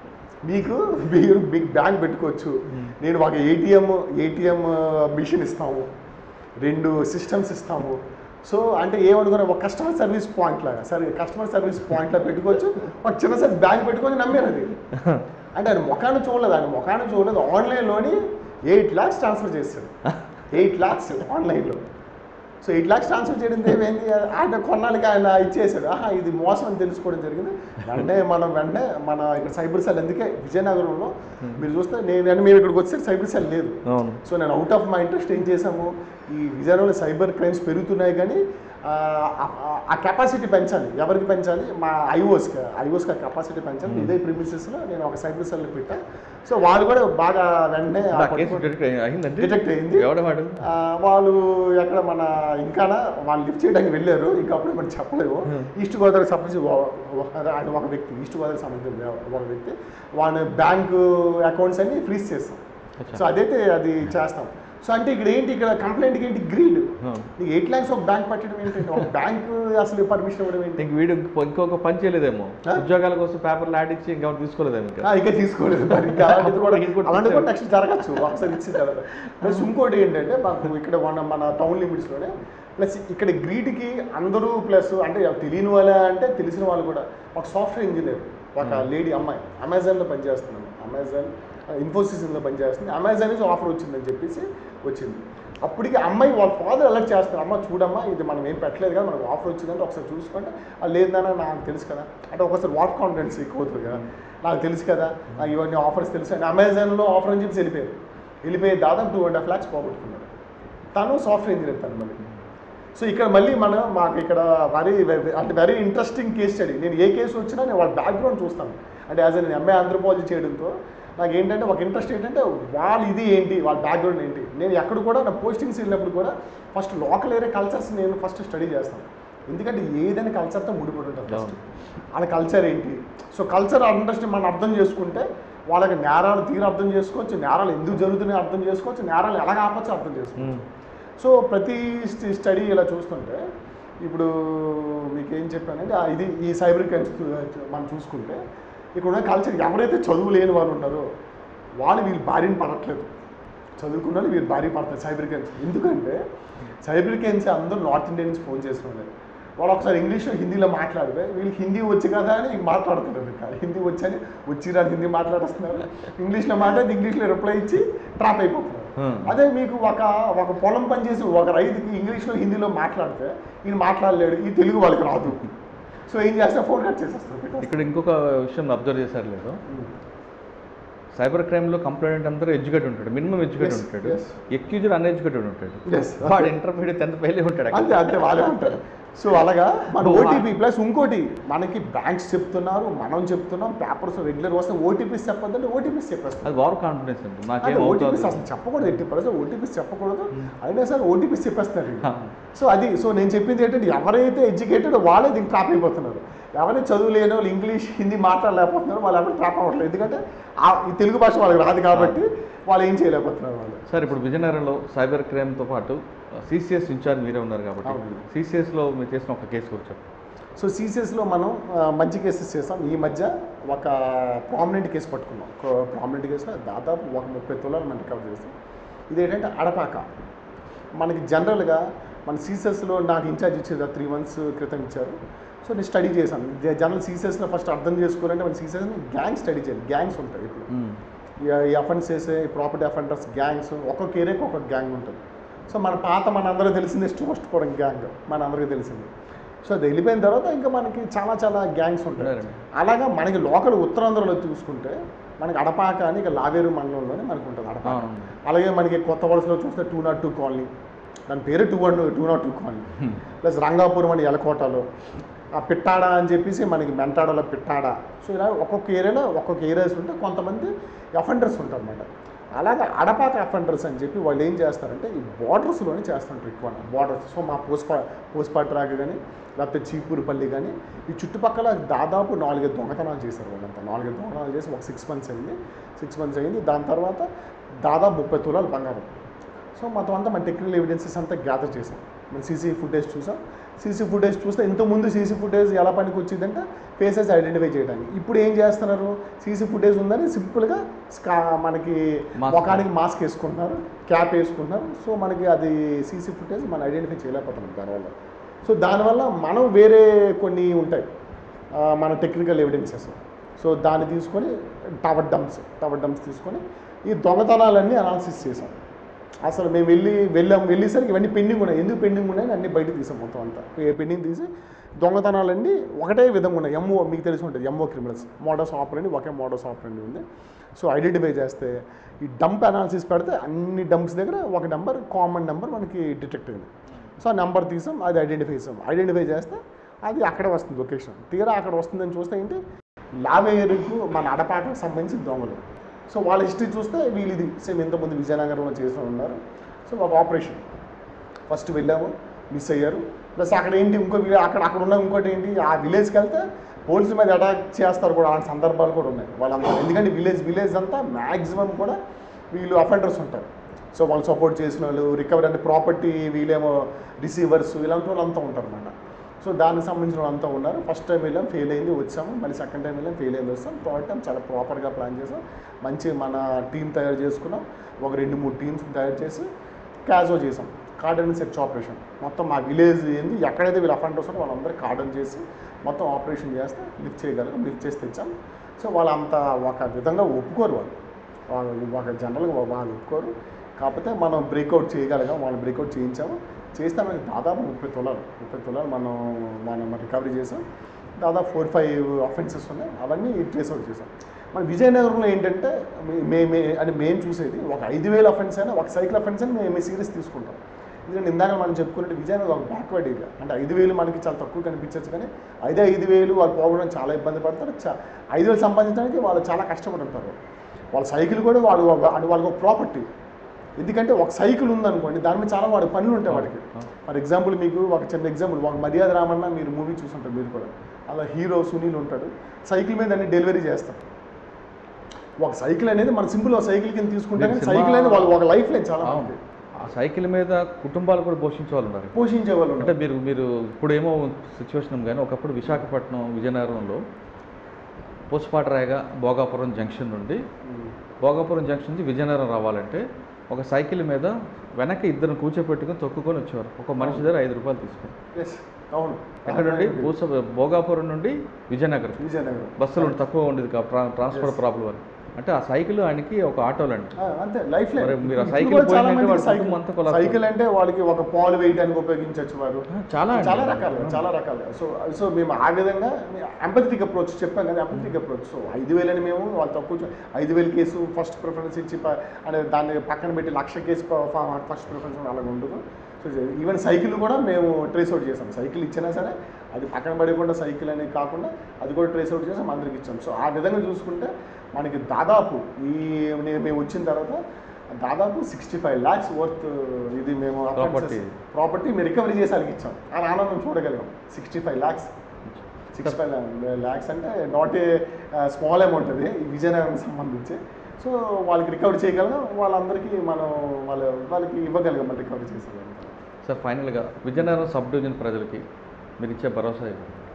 మీకు మీరు మీకు బ్యాంక్ పెట్టుకోవచ్చు, నేను ఒక ఏటీఎం ఏటీఎం మిషన్ ఇస్తాము, రెండు సిస్టమ్స్ ఇస్తాము. సో అంటే ఏమనుకున్నా ఒక కస్టమర్ సర్వీస్ పాయింట్ లాగా, సరే కస్టమర్ సర్వీస్ పాయింట్లో పెట్టుకోవచ్చు, ఒక చిన్న సైజ్ బ్యాంక్ పెట్టుకొని నమ్మారు. అది అంటే ఆయన ముఖాన్ని చూడలేదు, ఆయన ముఖాన్ని చూడలేదు, ఆన్లైన్లోని ఎయిట్ ల్యాక్స్ ట్రాన్స్ఫర్ చేశాడు. ఎయిట్ ల్యాక్స్ ఆన్లైన్లో. సో ఎయిట్ ల్యాక్స్ ట్రాన్స్ఫర్ చేయడం ఏమైంది, ఆయన కొన్నాళ్ళకి ఆయన ఇచ్చేసాడు. ఆహా ఇది మోసం అని తెలుసుకోవడం జరిగింది. వెంటనే మనం వెంటనే మన ఇక్కడ సైబర్ సెల్, అందుకే విజయనగరంలో మీరు చూస్తే నేను మేము ఇక్కడికి వచ్చే సైబర్ సెల్ లేదు. సో నేను అవుట్ ఆఫ్ మై ఇంట్రెస్ట్ ఏం చేశాము, ఈ విజయనగరంలో సైబర్ క్రైమ్స్ పెరుగుతున్నాయి కానీ ఆ కెపాసిటీ పెంచాలి. ఎవరికి పెంచాలి, మా ఐఓస్కి ఐఓస్కి ఆ కెపాసిటీ పెంచాలి. ఇదే ప్రిమిసెస్లో నేను ఒక సైబర్ సెల్ పెట్టాను. సో వాళ్ళు కూడా బాగా వెంటనే డిటెక్ట్ అయింది. వాళ్ళు ఎక్కడ మన ఇంకా వాళ్ళు లిఫ్ట్ చేయడానికి వెళ్ళారు, ఇంకా అప్పుడు మనం చెప్పలేము. ఈస్ట్ గోదావరికి సంబంధించి ఆయన ఒక వ్యక్తి, ఈస్ట్ గోదావరికి సంబంధించిన ఒక వ్యక్తి, వాళ్ళ బ్యాంకు అకౌంట్స్ అన్ని ఫ్రీజ్ చేస్తాం. సో అదైతే అది చేస్తాం. సో అంటే ఇక్కడ ఏంటి, ఇక్కడ కంప్లైంట్కి ఏంటి గ్రీడ్, నీకు ఎయిట్ ల్యాక్స్ ఒక బ్యాంక్ పెట్టడం ఏంటంటే ఒక బ్యాంక్ అసలు పర్మిషన్ ఇవ్వడం ఏంటి. వీడు ఇంకొక పని చేయలేదేమో, ఉద్యోగాల కోసం పేపర్లు యాడ్ ఇచ్చి ఇంకా తీసుకోలేదేమో, ఇంకా తీసుకోలేదు. మరి ఇంకా అలాంటిది కూడా అలాంటి కూడా నెక్స్ట్ జరగచ్చు ఒకసారి ఇచ్చిన తర్వాత. ప్లస్ ఇంకోటి ఏంటంటే మాకు ఇక్కడ మన మన టౌన్ లిమిట్స్లోనే ప్లస్ ఇక్కడ గ్రీడ్కి అందరూ ప్లస్ అంటే తెలియని వాళ్ళ అంటే తెలిసిన వాళ్ళు కూడా, ఒక సాఫ్ట్వేర్ ఇంజనీర్ ఒక లేడీ అమ్మాయి అమెజాన్లో పనిచేస్తున్నాను, అమెజాన్ ఇన్ఫోసిస్ ఇందులో పనిచేస్తుంది, అమెజాన్ నుంచి ఆఫర్ వచ్చిందని చెప్పేసి వచ్చింది. అప్పటికి అమ్మాయి వాళ్ళ ఫాదర్ అలర్ట్ చేస్తారు, అమ్మ చూడమ్మా ఇది మనం ఏం పెట్టలేదు కదా, మనకు ఆఫర్ వచ్చిందంటే ఒకసారి చూసుకుంటే అది లేదన్నా నాకు తెలుసు కదా, అంటే ఒకసారి వాట్ కాన్ఫిడెన్స్ ఎక్కువ అవుతుంది కదా, నాకు తెలుసు కదా నాకు ఇవన్నీ ఆఫర్స్ తెలుసు అని అమెజాన్లో ఆఫర్ అని చెప్పి వెళ్ళిపోయారు. వెళ్ళిపోయి దాదాపు టూ అండ్ హాఫ్ ల్యాక్స్ పోగొట్టుకున్నాడు. తను సాఫ్ట్వేర్ ఇంజనీర్ తను మళ్ళీ. సో ఇక్కడ మళ్ళీ మనం మాకు ఇక్కడ వెరీ అంటే వెరీ ఇంట్రెస్టింగ్ కేస్ స్టడీ. నేను ఏ కేసు వచ్చినా నేను వాళ్ళ బ్యాక్గ్రౌండ్ చూస్తాను. అంటే యాజ్ నేను ఎంఏ ఆంథ్రోపాలజీ చేయడంతో నాకు ఏంటంటే ఒక ఇంట్రెస్ట్ ఏంటంటే వాళ్ళ ఇది ఏంటి, వాళ్ళ బ్యాక్గ్రౌండ్ ఏంటి. నేను ఎక్కడ కూడా నా పోస్టింగ్స్ వెళ్ళినప్పుడు కూడా ఫస్ట్ లోకల్ ఏరియా కల్చర్స్ నేను ఫస్ట్ స్టడీ చేస్తాను. ఎందుకంటే ఏదైనా కల్చర్తో ముడిపడి ఉంటుంది ఫస్ట్. వాళ్ళ కల్చర్ ఏంటి, సో కల్చర్ అండర్స్టాండ్ మనం అర్థం చేసుకుంటే వాళ్ళకి నేరాలు తీరు అర్థం చేసుకోవచ్చు, నేరాలు ఎందుకు జరుగుతున్నాయో అర్థం చేసుకోవచ్చు, నేరాలు ఎలా ఆపచ్చు అర్థం చేసుకోవచ్చు. సో ప్రతి స్టడీ ఇలా చూస్తుంటే ఇప్పుడు మీకు ఏం చెప్పానంటే ఇది ఈ సైబర్ క్రైమ్స్ మనం చూసుకుంటే ఇక్కడ ఉన్న కల్చర్ ఎవరైతే చదువు లేని వాళ్ళు ఉన్నారో వాళ్ళు వీళ్ళు బారిన పడట్లేదు, చదువుకున్న వాళ్ళు వీళ్ళు బారి పడతారు సైబర్ క్రైమ్స్. ఎందుకంటే సైబర్ క్రైమ్స్ అందరూ నార్త్ ఇండియా నుంచి ఫోన్ చేస్తున్నారు. వాళ్ళు ఒకసారి ఇంగ్లీష్లో హిందీలో మాట్లాడితే వీళ్ళు హిందీ వచ్చి కదా అని మాట్లాడుతున్నారు. కాదు హిందీ వచ్చని వచ్చిరాని హిందీ మాట్లాడేస్తున్నారు, ఇంగ్లీష్లో మాట్లాడి ఇంగ్లీష్లో రిప్లై ఇచ్చి ట్రాప్ అయిపోతున్నారు. అదే మీకు ఒక ఒక పొలం పని చేసి ఒక రైతుకి ఇంగ్లీష్లో హిందీలో మాట్లాడితే ఈయన మాట్లాడలేడు, ఈ తెలుగు వాళ్ళకి రాదు. సో ఏం చేస్తే ఫోన్ కట్ చేసేస్తారు. ఇక్కడ ఇంకొక విషయం అబ్జర్వ్ చేశారు లేదు, సైబర్ క్రైమ్లో కంప్లైంట్ అందరూ ఎడ్యుకేట్ ఉంటాడు, మినిమం ఎడ్యుకేట్ ఉంటాడు, ఎక్యూజర్ అన్ఎడ్యుకేటెడ్ ఉంటాడు, వాడు ఇంటర్మీడియట్ టెన్త్ ఫెయిల్ ఉంటాడు. అంతే అంతే వాళ్ళే ఉంటారు. సో అలాగా మన ఓటీపీ ప్లస్ ఇంకోటి మనకి బ్యాంక్స్ చెప్తున్నారు, మనం చెప్తున్నాం, పేపర్స్ రెగ్యులర్ వస్తే ఓటీపీస్ చెప్పొద్దంటే ఓటీపీస్ చెప్పేస్తాం. అది ఓవర్ కాన్ఫిడెన్స్ అండి. నాకేం ఓటీపీస్ అసలు చెప్పకూడదు, ఎట్టి పరిస్థితి ఓటీపీస్ చెప్పకూడదు, అయినా సరే ఓటీపీస్ చెప్పేస్తారు. సో అది సో నేను చెప్పింది ఏంటంటే ఎవరైతే ఎడ్యుకేటెడ్ వాళ్ళే దీనికి ట్రాప్ అయిపోతున్నారు, ఎవరైతే చదువు లేని వాళ్ళు ఇంగ్లీష్ హిందీ మాట్లాడలేకపోతున్నారు వాళ్ళు ఎవరు ట్రాప్ అవ్వట్లేదు. ఎందుకంటే ఈ తెలుగు భాష వాళ్ళకి రాదు కాబట్టి వాళ్ళు ఏం చేయలేకపోతున్నారు వాళ్ళు. సార్ ఇప్పుడు విజయనగరంలో సైబర్ క్రైమ్తో పాటు సిసిఎస్ ఇన్ఛార్జ్ మీరే ఉన్నారు కాబట్టి సిసిఎస్లో మీరు చేసిన ఒక కేసు గురించి చెప్పండి. సో సిసిఎస్లో మనం మంచి కేసెస్ చేస్తాం. ఈ మధ్య ఒక ప్రామినెంట్ కేసు పట్టుకున్నాం. ప్రామినెంట్ కేసులో దాదాపు ఒక ముప్పై తులాలు మనం రికవర్ చేస్తాం. ఇదేంటంటే అడపాక. మనకి జనరల్గా మన సిసిఎస్లో నాకు ఇన్ఛార్జ్ ఇచ్చేది త్రీ మంత్స్ క్రితం ఇచ్చారు. సో నేను స్టడీ చేశాను. జనరల్ సీసెస్లో ఫస్ట్ అర్థం చేసుకోవాలంటే మన సీసెస్ని గ్యాంగ్ స్టడీ చేయాలి. గ్యాంగ్స్ ఉంటాయి ఇప్పుడు ఈ అఫెన్స్ చేసే ప్రాపర్టీ అఫెండర్స్ గ్యాంగ్స్, ఒక్కొక్క ఏరియాకి ఒక్కొక్క గ్యాంగ్ ఉంటుంది. సో మన పాత మన అందరూ తెలిసిందే స్టోస్ట్ కూడా గ్యాంగ్ మన అందరికీ తెలిసింది. సో అది వెళ్ళిపోయిన తర్వాత ఇంకా మనకి చాలా చాలా గ్యాంగ్స్ ఉంటాయి. అలాగా మనకి లోకల్ ఉత్తరాంధ్రలో చూసుకుంటే మనకి అడపాక అని ఇక లావేరు మండలంలోనే మనకు ఉంటుంది అడపాక. అలాగే మనకి కొత్త వలసలో చూస్తే టూ నాట్ టూ కాలనీ, దాని పేరు two one two not two colony, plus Rangapuram అని ఎలకోటలో, ఆ పిట్టాడ అని చెప్పేసి మనకి మెంటాడలో పిట్టాడ. సో ఇలా ఒక్కొక్క ఏరియాలో ఒక్కొక్క ఏరియాస్ ఉంటే కొంతమంది అఫెండర్స్ ఉంటారు అన్నమాట. అలాగే అడపాక అఫెండర్స్ అని చెప్పి వాళ్ళు ఏం చేస్తారంటే ఈ బార్డర్స్లోనే చేస్తుంటారు ఎక్కువ బార్డర్స్. సో మా పోస్పా పోస్పాట్రాక్ కానీ లేకపోతే చీపూరుపల్లి కానీ ఈ చుట్టుపక్కల దాదాపు నాలుగైదు దొంగతనాలు చేశారు వాళ్ళంతా. నాలుగైదు దొంగతనాలు చేసి ఒక సిక్స్ మంత్స్ అయింది సిక్స్ మంత్స్ అయింది దాని తర్వాత దాదాపు ముప్పై తులాలు బంగారం. సో మొత్తం అంతా మన టెక్నికల్ ఎవిడెన్సెస్ అంతా గ్యాదర్ చేసాం. మనం సీసీ ఫుటేజ్ చూసాం. సీసీ ఫుటేజ్ చూస్తే ఇంతకుముందు సీసీ ఫుటేజ్ ఎలా పనికి వచ్చిందంటే ఫేసెస్ ఐడెంటిఫై చేయడానికి. ఇప్పుడు ఏం చేస్తున్నారు, సీసీ ఫుటేజ్ ఉందని సింపుల్గా మనకి ముఖానికి మాస్క్ వేసుకుంటున్నారు, క్యాప్ వేసుకుంటున్నారు. సో మనకి అది సీసీ ఫుటేజ్ మనం ఐడెంటిఫై చేయలేకపోతున్నాం దానివల్ల. సో దానివల్ల మనం వేరే కొన్ని ఉంటాయి మన టెక్నికల్ ఎవిడెన్సెస్. సో దాన్ని తీసుకొని టవర్ డంప్స్ టవర్ డంప్స్ తీసుకొని ఈ దొంగతనాలన్నీ అనాలిసిస్ చేసాం. అసలు మేము వెళ్ళి వెళ్ళాం వెళ్ళేసరికి ఇవన్నీ పెండింగ్ ఉన్నాయి. ఎందుకు పెండింగ్ ఉన్నాయని అన్నీ బయట తీసాం. మొత్తం అంతా పెండింగ్ తీసి దొంగతనాలన్నీ ఒకటే విధంగా ఉన్నాయి. ఎంఓ మీకు తెలిసి ఉంటుంది, ఎంఓ క్రిమినల్స్ మోడస్ ఆపరెండి ఒకే మోడస్ ఆపరెండి ఉంది. సో ఐడెంటిఫై చేస్తే ఈ డంప్ అనాలిసిస్ పెడితే అన్ని డంప్స్ దగ్గర ఒక నెంబర్ కామన్ నెంబర్ మనకి డిటెక్ట్ అయింది. సో ఆ నెంబర్ తీసాం, అది ఐడెంటిఫై చేసాం. ఐడెంటిఫై చేస్తే అది అక్కడే వస్తుంది లొకేషన్. తీరా అక్కడ వస్తుందని చూస్తే ఏంటి లావేరుకు మన అడపాటకు సంబంధించిన దొంగలు. సో వాళ్ళ హిస్టరీ చూస్తే వీళ్ళు ఇది సేమ్ ఇంతకుముందు విజయనగరంలో చేస్తూ ఉన్నారు. సో ఒక ఆపరేషన్ ఫస్ట్ వెళ్ళాము, మిస్ అయ్యారు. ప్లస్ అక్కడ ఏంటి ఇంకో అక్కడ అక్కడ ఉన్న ఇంకోటి ఏంటి ఆ విలేజ్కి వెళ్తే పోలీసుల మీద అటాక్ చేస్తారు కూడా, అలాంటి సందర్భాలు కూడా ఉన్నాయి వాళ్ళంతా. ఎందుకంటే విలేజ్ విలేజ్ అంతా మ్యాక్సిమం కూడా వీళ్ళు అఫెండర్స్ ఉంటారు. సో వాళ్ళు సపోర్ట్ చేసిన వాళ్ళు రికవరీ అంటే ప్రాపర్టీ వీళ్ళేమో రిసీవర్స్ ఇలాంటి వాళ్ళు అంతా ఉంటారు అన్నమాట. సో దానికి సంబంధించిన వాళ్ళు అంతా ఉన్నారు. ఫస్ట్ టైం వెళ్ళాం, ఫెయిల్ అయింది, వచ్చాము. మళ్ళీ సెకండ్ టైం వెళ్ళాం, ఫెయిల్ అయింది, వస్తాం. థర్డ్ టైం చాలా ప్రాపర్గా ప్లాన్ చేసాం. మంచి మన టీం తయారు చేసుకున్నాం. ఒక రెండు మూడు టీమ్స్ తయారు చేసి క్యాజో చేసాం. కార్డన్ సెర్చ్ ఆపరేషన్ మొత్తం మా విలేజ్ ఏంది ఎక్కడైతే వీళ్ళు అఫెండర్స్ ఉన్నారో వాళ్ళందరూ కార్డన్ చేసి మొత్తం ఆపరేషన్ చేస్తే లిఫ్ట్ చేయగలిగాం. లిఫ్ట్ చేసి తెచ్చాం. సో వాళ్ళంతా ఒక విధంగా ఒప్పుకోరు, వాళ్ళు వాళ్ళు ఒక జనరల్గా వాళ్ళు ఒప్పుకోరు. కాకపోతే మనం బ్రేక్అవుట్ చేయగలిగాం, వాళ్ళు బ్రేక్అవుట్ చేయించాము. చేస్తే మనకి దాదాపు ముప్పై తులాలు ముప్పై తులాలు మనం మనం రికవరీ చేసాం. దాదాపు ఫోర్ ఫైవ్ అఫెన్సెస్ ఉన్నాయి, అవన్నీ ట్రేస్ అవుట్ చేసాం. మన విజయనగరంలో ఏంటంటే మే మే అంటే మేము చూసేది ఒక ఐదు వేల అఫెన్స్ అయినా ఒక సైకిల్ అఫెన్స్ అని మేము సీరియస్ తీసుకుంటాం. ఎందుకంటే ఇందాక మనం చెప్పుకున్నట్టు విజయనగరం ఒక బ్యాక్వర్డ్ ఏరియా. అంటే ఐదు వేలు మనకి చాలా తక్కువ కనిపించవచ్చు, కానీ ఐదే ఐదు వేలు వాళ్ళు పోవడం చాలా ఇబ్బంది పడతారు. చా ఐదు వేలు సంపాదించడానికి వాళ్ళు చాలా కష్టపడుతారు. వాళ్ళ సైకిల్ కూడా వాళ్ళు వాళ్ళకి ఒక ప్రాపర్టీ. ఎందుకంటే ఒక సైకిల్ ఉందనుకోండి, దాని మీద చాలా వాడి పనులు ఉంటాయి వాడికి. ఫర్ ఎగ్జాంపుల్ మీకు ఒక చిన్న ఎగ్జాంపుల్, ఒక మర్యాద రామన్న మీరు మూవీ చూసుంటారు మీరు కూడా. అలా హీరో సునీల్ ఉంటాడు, సైకిల్ మీద అన్ని డెలివరీ చేస్తారు. ఒక సైకిల్ అనేది మన సింపుల్ ఒక సైకిల్ కింద తీసుకుంటే సైకిల్ అనేది వాళ్ళు ఒక లైఫ్ లైన్ చాలా మంది. ఆ సైకిల్ మీద కుటుంబాలు కూడా పోషించే వాళ్ళు ఉన్నారు. పోషించే వాళ్ళు అంటే మీరు మీరు ఇప్పుడేమో సిచ్యువేషన్ కానీ ఒకప్పుడు విశాఖపట్నం విజయనగరంలో పూసపాటరాయగా భోగాపురం జంక్షన్ నుండి భోగాపురం జంక్షన్ నుంచి విజయనగరం రావాలంటే ఒక సైకిల్ మీద వెనక్కి ఇద్దరు కూర్చోపెట్టుకుని తొక్కుకొని వచ్చేవారు. ఒక మనిషి దగ్గర ఐదు రూపాయలు తీసుకొని. అవును. ఎక్కడ నుండి పూస భోగాపురం నుండి విజయనగరం విజయనగరం బస్సులు తక్కువ ఉండేది ట్రాన్స్పోర్ట్ ప్రాబ్లం అని. అంటే ఆ సైకిల్ ఆయనకి ఒక ఆటోలు అండి. అంతే లైఫ్ మీరు ఆ సైకిల్ సైకిల్ అంటే వాళ్ళకి ఒక పాలు వేయడానికి ఉపయోగించవచ్చు వారు. చాలా చాలా రకాలుగా చాలా రకాలుగా సో సో మేము ఆ విధంగా ఎంపథెటిక్ అప్రోచ్ చెప్పాం కదా, ఎంపథెటిక్ అప్రోచ్. సో ఐదు వేలని మేము వాళ్ళు తక్కువ ఐదు వేల కేసు ఫస్ట్ ప్రిఫరెన్స్ ఇచ్చి అంటే దాన్ని పక్కన పెట్టి లక్ష కేసు ఫస్ట్ ప్రిఫరెన్స్ అలాగ ఉండదు. సో ఈవెన్ సైకిల్ కూడా మేము ట్రేస్ అవుట్ చేసాం. సైకిల్ ఇచ్చినా సరే అది పక్కన పడకుండా సైకిల్ అనేది కాకుండా అది కూడా ట్రేస్ అవుట్ చేసాం, అందరికి ఇచ్చాం. సో ఆ విధంగా చూసుకుంటే మనకి దాదాపు ఈ మేము వచ్చిన తర్వాత దాదాపు సిక్స్టీ ఫైవ్ ల్యాక్స్ వర్త్ ఇది మేము ప్రాపర్టీ మేము రికవరీ చేసి వాళ్ళకి ఇచ్చాం. ఆ ఆనందం చూడగలిగాం. Sixty five lakhs sixty five lakhs అంటే నాట్ ఏ స్మాల్ అమౌంట్ అది ఈ విజయనగరం సంబంధించి. సో వాళ్ళకి రికవరీ చేయగలం, వాళ్ళందరికీ మనం వాళ్ళ వాళ్ళకి ఇవ్వగలిగాం, మనం రికవరీ చేసేగలం. సార్ ఫైనల్గా విజయనగరం సబ్ డివిజన్ ప్రజలకి మీరు ఇచ్చే భరోసా.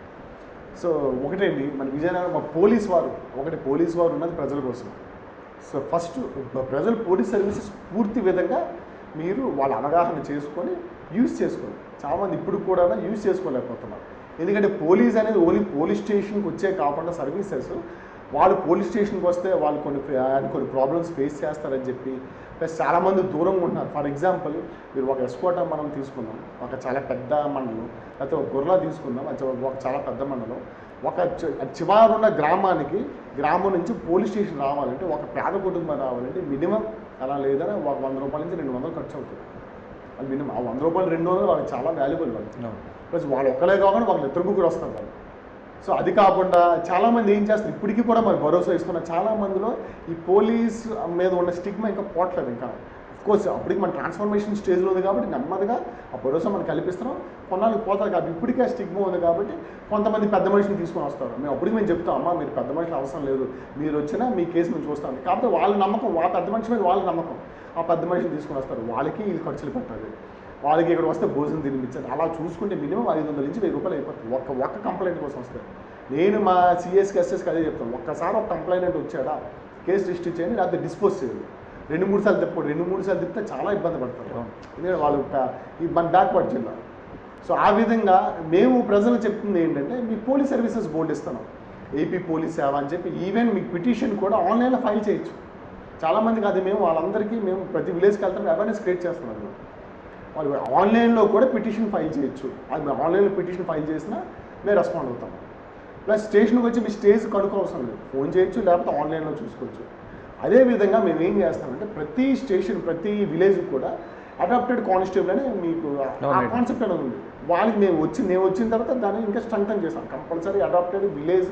సో ఒకటేంటి మన విజయనగరం మా పోలీస్ వారు ఒకటి పోలీస్ వారు ఉన్నది ప్రజల కోసం. సో ఫస్ట్ ప్రజలు పోలీస్ సర్వీసెస్ పూర్తి విధంగా మీరు వాళ్ళ అవగాహన చేసుకొని యూజ్ చేసుకోండి. చాలామంది ఇప్పుడు కూడా యూజ్ చేసుకోలేకపోతున్నారు. ఎందుకంటే పోలీస్ అనేది ఓన్లీ పోలీస్ స్టేషన్కి వచ్చే కాకుండా సర్వీసెస్ వాళ్ళు పోలీస్ స్టేషన్కి వస్తే వాళ్ళు కొన్ని కొన్ని ప్రాబ్లమ్స్ ఫేస్ చేస్తారని చెప్పి ప్లస్ చాలామంది దూరంగా ఉంటున్నారు. ఫర్ ఎగ్జాంపుల్ మీరు ఒక ఎస్కోట మనం తీసుకుందాం, ఒక చాలా పెద్ద మండలం, లేకపోతే ఒక గొర్రెల తీసుకుందాం, అది ఒక చాలా పెద్ద మండలం. ఒక చివరున్న గ్రామానికి గ్రామం నుంచి పోలీస్ స్టేషన్ రావాలంటే ఒక పేద కుటుంబం రావాలంటే మినిమం అలా లేదని ఒక వంద రూపాయల నుంచి రెండు వందలు ఖర్చు అవుతుంది. అది మినిమం ఆ వంద రూపాయలు రెండు వందలు వాళ్ళకి చాలా వాల్యుబుల్. వాళ్ళు ప్లస్ వాళ్ళు ఒక్కలే కాకుండా వాళ్ళు ఇద్దరు ముగ్గురు వస్తారు వాళ్ళు. సో అది కాకుండా చాలామంది ఏం చేస్తారు ఇప్పటికీ కూడా మరి భరోసా ఇస్తున్నారు. చాలామందిలో ఈ పోలీస్ మీద ఉన్న స్టిగ్మా ఇంకా పోవట్లేదు. ఇంకా అఫ్కోర్స్ అప్పటికి మన ట్రాన్స్ఫర్మేషన్ స్టేజ్లో ఉంది కాబట్టి నెమ్మదిగా ఆ భరోసా మనం కల్పిస్తున్నాం. కొన్నాళ్ళకి పోతారు కాబట్టి ఇప్పటికే ఆ స్టిగ్మా ఉంది కాబట్టి కొంతమంది పెద్ద మనిషిని తీసుకొని వస్తారు. మేము అప్పటికి మేము చెప్తాం, అమ్మా మీరు పెద్ద మనుషులు అవసరం లేదు, మీరు వచ్చినా మీ కేసు మేము చూస్తాం. కాకపోతే వాళ్ళ నమ్మకం, వాళ్ళ పెద్ద మనిషి మీద వాళ్ళ నమ్మకం, ఆ పెద్ద మనిషిని తీసుకొని వస్తారు. వాళ్ళకి వీళ్ళు ఖర్చులు పెట్టాలి, వాళ్ళకి ఇక్కడ వస్తే భోజనం తినిపించాలి. అలా చూసుకుంటే మినిమం ఐదు వందల నుంచి వెయ్యి రూపాయలు అయిపోతుంది ఒక్క ఒక్క కంప్లైంట్ కోసం వస్తే. నేను మా సిఎస్కి ఎస్ఎస్కి అదే చెప్తాను, ఒక్కసారి ఒక కంప్లైంట్ వచ్చాడా కేసు రిజిస్టర్ చేయండి, లేకపోతే డిస్పోజ్ చేయాలి. రెండు మూడు సార్లు తిప్పకూడదు. రెండు మూడు సార్లు తిప్పితే చాలా ఇబ్బంది పడతారు. ఎందుకంటే వాళ్ళు ఈ మన బ్యాక్వర్డ్ జిల్లా. సో ఆ విధంగా మేము ప్రజలు చెప్తుంది ఏంటంటే మీ పోలీస్ సర్వీసెస్ బోర్డు ఇస్తున్నాం, ఏపీ పోలీస్ సేవ అని చెప్పి. ఈవెన్ మీ పిటిషన్ కూడా ఆన్లైన్లో ఫైల్ చేయొచ్చు. చాలామందికి అది మేము వాళ్ళందరికీ మేము ప్రతి విలేజ్కి వెళ్తాం, అవేర్నెస్ క్రియేట్ చేస్తున్నాం. వాళ్ళు ఆన్లైన్లో కూడా పిటిషన్ ఫైల్ చేయొచ్చు. అది ఆన్లైన్లో పిటిషన్ ఫైల్ చేసినా మేము రెస్పాండ్ అవుతాం. ప్లస్ స్టేషన్కి వచ్చి మీ స్టేజ్ కనుక్కోవసరం లేదు, ఫోన్ చేయొచ్చు, లేకపోతే ఆన్లైన్లో చూసుకోవచ్చు. అదేవిధంగా మేము ఏం చేస్తామంటే ప్రతి స్టేషన్ ప్రతి విలేజ్ కూడా అడాప్టెడ్ కానిస్టేబుల్ అని మీకు ఆ కాన్సెప్ట్ అనేది ఉంది. వాళ్ళకి మేము వచ్చి మేము వచ్చిన తర్వాత దాన్ని ఇంకా స్ట్రెంగ్తన్ చేస్తాం. కంపల్సరీ అడాప్టెడ్ విలేజ్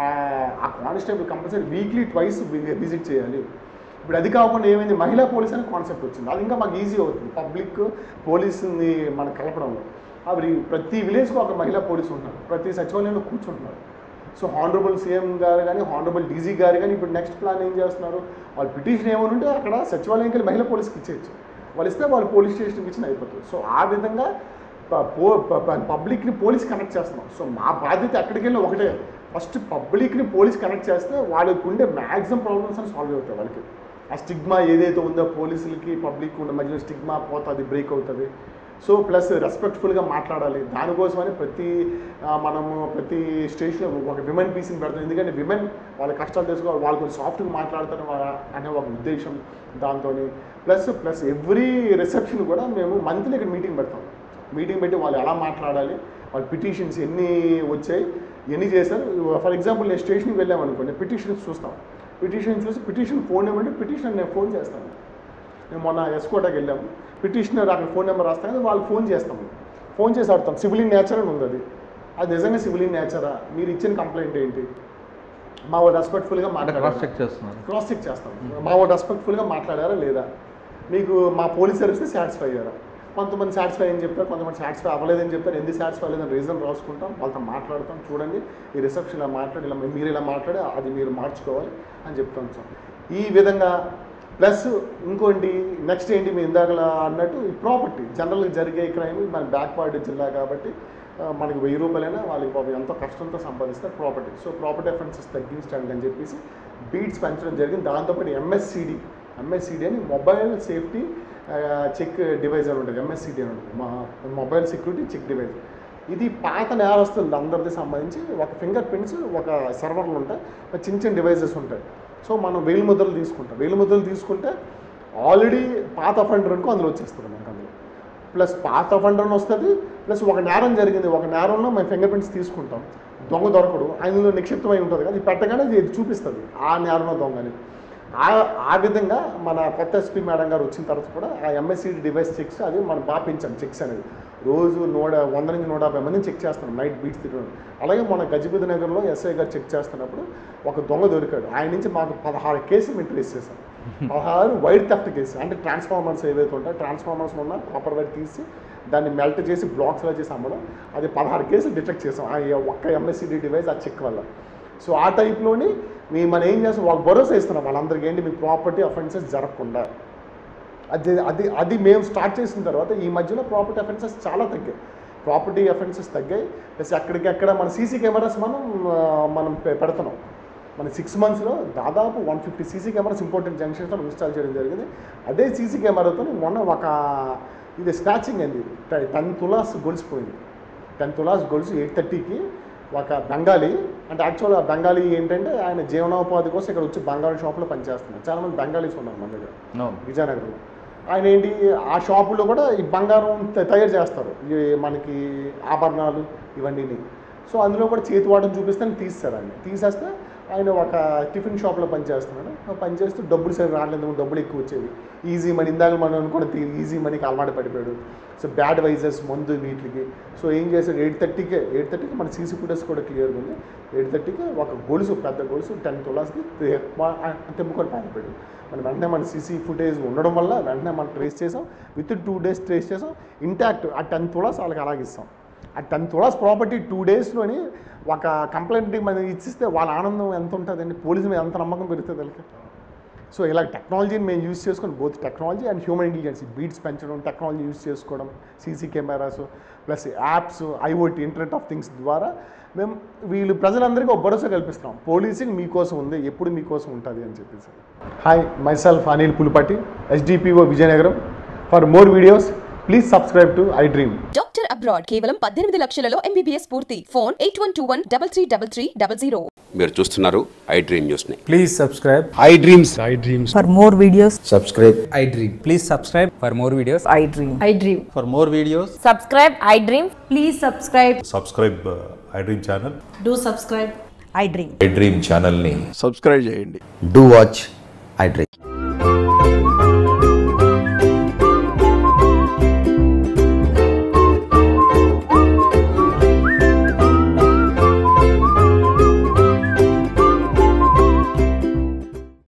ఆ constable compulsory weekly twice visit చేయాలి. ఇప్పుడు అది కాకుండా ఏమైంది, మహిళా పోలీస్ అనే కాన్సెప్ట్ వచ్చింది. అది ఇంకా మాకు ఈజీ అవుతుంది పబ్లిక్ పోలీసుని మనకు కలపడంలో. అవి ప్రతి విలేజ్కి ఒక మహిళా పోలీసు ఉంటున్నారు, ప్రతి సచివాలయంలో కూర్చుంటున్నారు. సో హానరబుల్ సీఎం గారు కానీ హానరబుల్ డీజీ గారు కానీ ఇప్పుడు నెక్స్ట్ ప్లాన్ ఏం చేస్తున్నారు, వాళ్ళు పిటిషన్ ఏమైనా ఉంటే అక్కడ సచివాలయంకి వెళ్ళి మహిళా పోలీస్కి ఇచ్చేయచ్చు. వాళ్ళు ఇస్తే వాళ్ళు పోలీస్ స్టేషన్కి ఇచ్చిన అయిపోతుంది. సో ఆ విధంగా పో పబ్లిక్ని పోలీస్ కనెక్ట్ చేస్తున్నాం. సో మా బాధ్యత ఎక్కడికి వెళ్ళి ఒకటే, ఫస్ట్ పబ్లిక్ని పోలీస్ కనెక్ట్ చేస్తే వాళ్ళకి ఉండే మ్యాక్సిమం ప్రాబ్లమ్స్ అని సాల్వ్ అవుతాయి. వాళ్ళకి ఆ స్టిగ్మా ఏదైతే ఉందో పోలీసులకి పబ్లిక్ ఉండే మధ్యలో స్టిగ్మా పోతుంది, బ్రేక్ అవుతుంది. సో ప్లస్ రెస్పెక్ట్ఫుల్గా మాట్లాడాలి. దానికోసమని ప్రతి మనము ప్రతి స్టేషన్లో ఒక విమెన్ పీసీని పెడతాం. ఎందుకంటే విమెన్ వాళ్ళ కష్టాలు తెలుసుకోవాలి, వాళ్ళు కొంచెం సాఫ్ట్గా మాట్లాడతారు అనే ఒక ఉద్దేశం దాంతో. ప్లస్ ప్లస్ ఎవ్రీ రిసెప్షన్ కూడా మేము మంత్లీ ఇక్కడ మీటింగ్ పెడతాం. మీటింగ్ పెట్టి వాళ్ళు ఎలా మాట్లాడాలి, వాళ్ళ పిటిషన్స్ ఎన్ని వచ్చాయి, ఎన్ని చేశారు. ఫర్ ఎగ్జాంపుల్ నేను స్టేషన్కి వెళ్ళామనుకోండి, పిటిషన్స్ చూస్తాం. పిటిషన్ చూసి పిటిషన్ ఫోన్ నెంబర్ అంటే పిటిషన్ నేను ఫోన్ చేస్తాను. మేము మొన్న ఎస్కోటాకి వెళ్ళాము, పిటిషనర్ అక్కడ ఫోన్ నెంబర్ రాస్తాం కదా, వాళ్ళు ఫోన్ చేస్తాము. ఫోన్ చేసి అడుగుతాం సివిలియన్ నేచర్ అని ఉంది, అది అది నిజంగా సివిలియన్ నేచరా, మీరు ఇచ్చిన కంప్లైంట్ ఏంటి, మా వాళ్ళు రెస్పెక్ట్ఫుల్గా మాట్లాడారు, క్రాస్ చెక్ చేస్తున్నాం క్రాస్ చెక్ చేస్తాం మా వాళ్ళు రెస్పెక్ట్ఫుల్గా మాట్లాడారా లేదా, మీకు మా పోలీస్ సర్వీస్ సాటిస్ఫై అయ్యారా. కొంతమంది సాటిస్ఫై అని చెప్పారు, కొంతమంది సాటిస్ఫై అవ్వలేదని చెప్పారు. ఎందుకు సాటిస్ఫై అవ్వలేదని రీజన్ రాసుకుంటాం, వాళ్ళతో మాట్లాడతాం. చూడండి ఈ రిసెప్షన్ ఇలా మాట్లాడి ఇలా మీరు ఇలా మాట్లాడి అది మీరు మార్చుకోవాలి అని చెప్తాం సార్. ఈ విధంగా ప్లస్ ఇంకోటి నెక్స్ట్ ఏంటి మీ ఇందాక అన్నట్టు ఈ ప్రాపర్టీ జనరల్గా జరిగే క్రైమ్ మన బ్యాక్వర్డ్ జిల్లా కాబట్టి మనకి వెయ్యి రూపాయలైనా వాళ్ళకి పాపం ఎంతో కష్టంతో సంపాదిస్తారు ప్రాపర్టీ. సో ప్రాపర్టీ అఫెన్సెస్ తగ్గించడానికి అని చెప్పేసి బీట్స్ పెంచడం జరిగింది. దాంతోపాటు ఎంఎస్సిడి ఎంఎస్సిడి అని మొబైల్ సేఫ్టీ చెక్ డివైజ్ అని ఉంటుంది. ఎంఎస్సిడి అని ఉంటుంది, మా మొబైల్ సెక్యూరిటీ చెక్ డివైజ్. ఇది పాత నేరస్తులు అందరిది సంబంధించి ఒక ఫింగర్ ప్రింట్స్ ఒక సర్వర్లు ఉంటాయి, చిన్న చిన్న డివైజెస్ ఉంటాయి. సో మనం వేలు ముద్రలు తీసుకుంటాం, వేలు ముద్రలు తీసుకుంటే ఆల్రెడీ పాత అఫెండర్ అనుకో అందులో వచ్చేస్తుంది మనకు. అందులో ప్లస్ పాత అఫెండర్ అని వస్తుంది, ప్లస్ ఒక నేరం జరిగింది, ఒక నేరంలో మేము ఫింగర్ ప్రింట్స్ తీసుకుంటాం, దొంగ దొరకడు, అందులో నిక్షిప్తమై ఉంటుంది కదా, ఇది పెట్టగానే ఇది చూపిస్తుంది ఆ నేరంలో దొంగని. ఆ ఆ విధంగా మన కొత్త ఎస్పీ మేడం గారు వచ్చిన తర్వాత కూడా ఆ ఎంఎస్సిడి డివైస్ చెక్స్ అది మనం బాగా పెంచాం. చెక్స్ అనేది రోజు నూట వంద నుంచి నూట యాభై మందిని చెక్ చేస్తున్నాం నైట్ బీట్స్ తిరగడం. అలాగే మన గజపతి నగర్లో ఎస్ఐ గారు చెక్ చేస్తున్నప్పుడు ఒక దొంగ దొరికాడు. ఆయన నుంచి మాకు పదహారు కేసులు మేము ట్రేస్ చేశాం. పదహారు వైర్ థెఫ్ట్ కేసు, అంటే ట్రాన్స్ఫార్మర్స్ ఏవైతే ఉంటాయో ట్రాన్స్ఫార్మర్స్ ఉన్న కాపర్ వైర్ తీసి దాన్ని మెల్ట్ చేసి బ్లాక్స్లో చేసి అమ్మడం, అది పదహారు కేసులు డిటెక్ట్ చేసాం ఆ ఒక్క ఎంఎస్సిడి డివైస్ ఆ చెక్ వల్ల. సో ఆ టైప్లోని మేము మనం ఏం చేస్తాం, వాళ్ళకి భరోసా ఇస్తున్నాం వాళ్ళందరికీ ఏంటి మీ ప్రాపర్టీ అఫెన్సెస్ జరగకుండా. అది అది అది మేము స్టార్ట్ చేసిన తర్వాత ఈ మధ్యలో ప్రాపర్టీ అఫెన్సెస్ చాలా తగ్గాయి, ప్రాపర్టీ అఫెన్సెస్ తగ్గాయి. ప్లస్ ఎక్కడికెక్కడ మన సీసీ కెమెరాస్ మనం మనం పెడుతున్నాం. మన సిక్స్ మంత్స్లో దాదాపు one fifty CC cameras important జంక్షన్స్లో ఇన్స్టాల్ చేయడం జరిగింది. అదే సీసీ కెమెరాతో మొన్న ఒక ఇది స్నాచింగ్ అయింది, టెన్ తులాస్ గొలిసిపోయింది. టెన్ తులాస్ గొలుసు ఎయిట్ థర్టీకి ఒక బెంగాలీ, అంటే యాక్చువల్ ఆ బెంగాలీ ఏంటంటే ఆయన జీవనోపాధి కోసం ఇక్కడ వచ్చి బంగాళ షాప్లో పనిచేస్తున్నారు. చాలామంది బెంగాలీస్ ఉన్నారు మన దగ్గర విజయనగరంలో. ఆయన ఏంటి ఆ షాపులో కూడా ఈ బంగారం తయారు చేస్తారు, ఈ మనకి ఆభరణాలు ఇవన్నీ. సో అందులో కూడా చేతి వాడని చూపిస్తే తీస్తారు. ఆయన తీసేస్తే ఆయన ఒక టిఫిన్ షాప్లో పనిచేస్తున్నాడు. పనిచేస్తూ డబ్బులు సరే రాలేదు, డబ్బులు ఎక్కువ వచ్చేవి, ఈజీ మనీ ఇందాక మనం అనుకున్న ఈజీ మనీకి అలవాటు పడిపోయాడు. సో బ్యాడ్ వైజెస్ మందు వీటికి. సో ఏం చేశాడు, ఎయిట్ థర్టీకే ఎయిట్ థర్టీకి మన సీసీ ఫుటేజ్ కూడా క్లియర్గా ఉంది. ఎయిట్ థర్టీకి ఒక గొలుసు పెద్ద గొలుసు టెన్ తులాస్కి తెంపుకొని పారిపోయాడు. మనం వెంటనే మన సీసీ ఫుటేజ్ ఉండడం వల్ల వెంటనే మనం ట్రేస్ చేసాం, within two days trace చేసాం. ఇంటాక్ట్ ఆ టెన్ తులాస్ వాళ్ళకి అలాగిస్తాం. ఆ టెన్ తులాస్ ప్రాపర్టీ టూ డేస్లోని ఒక కంప్లైంట్ మనం ఇచ్చిస్తే వాళ్ళ ఆనందం ఎంత ఉంటుందండి, పోలీసు మీద ఎంత నమ్మకం పెరుగుతుంది వాళ్ళకి. సో ఇలా టెక్నాలజీని మేము యూజ్ చేసుకొని both technology and human intelligence beats పెంచడం, టెక్నాలజీ యూజ్ చేసుకోవడం, CC cameras plus apps, IoT internet of things ద్వారా మేము వీళ్ళు ప్రజలందరికీ ఒక భరోసా కల్పిస్తున్నాం, పోలీసింగ్ మీకోసం ఉంది, ఎప్పుడు మీకోసం ఉంటుంది అని చెప్పేసి. Hi, myself Anil Pulipati, SDPO Vizianagaram. For more videos please subscribe to I dream. Doctor abroad కేవలం పద్దెనిమిది లక్షలలో ఎంబీబీఎస్ పూర్తి. Phone eight one two one double three double three double zero. మీరు చూస్తున్నారు ఐ డ్రీమ్ న్యూస్ ని. Please subscribe I dreams. I dreams. For more videos, subscribe I dream. Please subscribe for more videos. I dream. I dream. For more videos Subscribe, I dream. Please subscribe. Subscribe I dream channel. Do subscribe. I dream. I dream ఛానల్ని సబ్స్క్రైబ్ చేయండి. Do watch I Dream.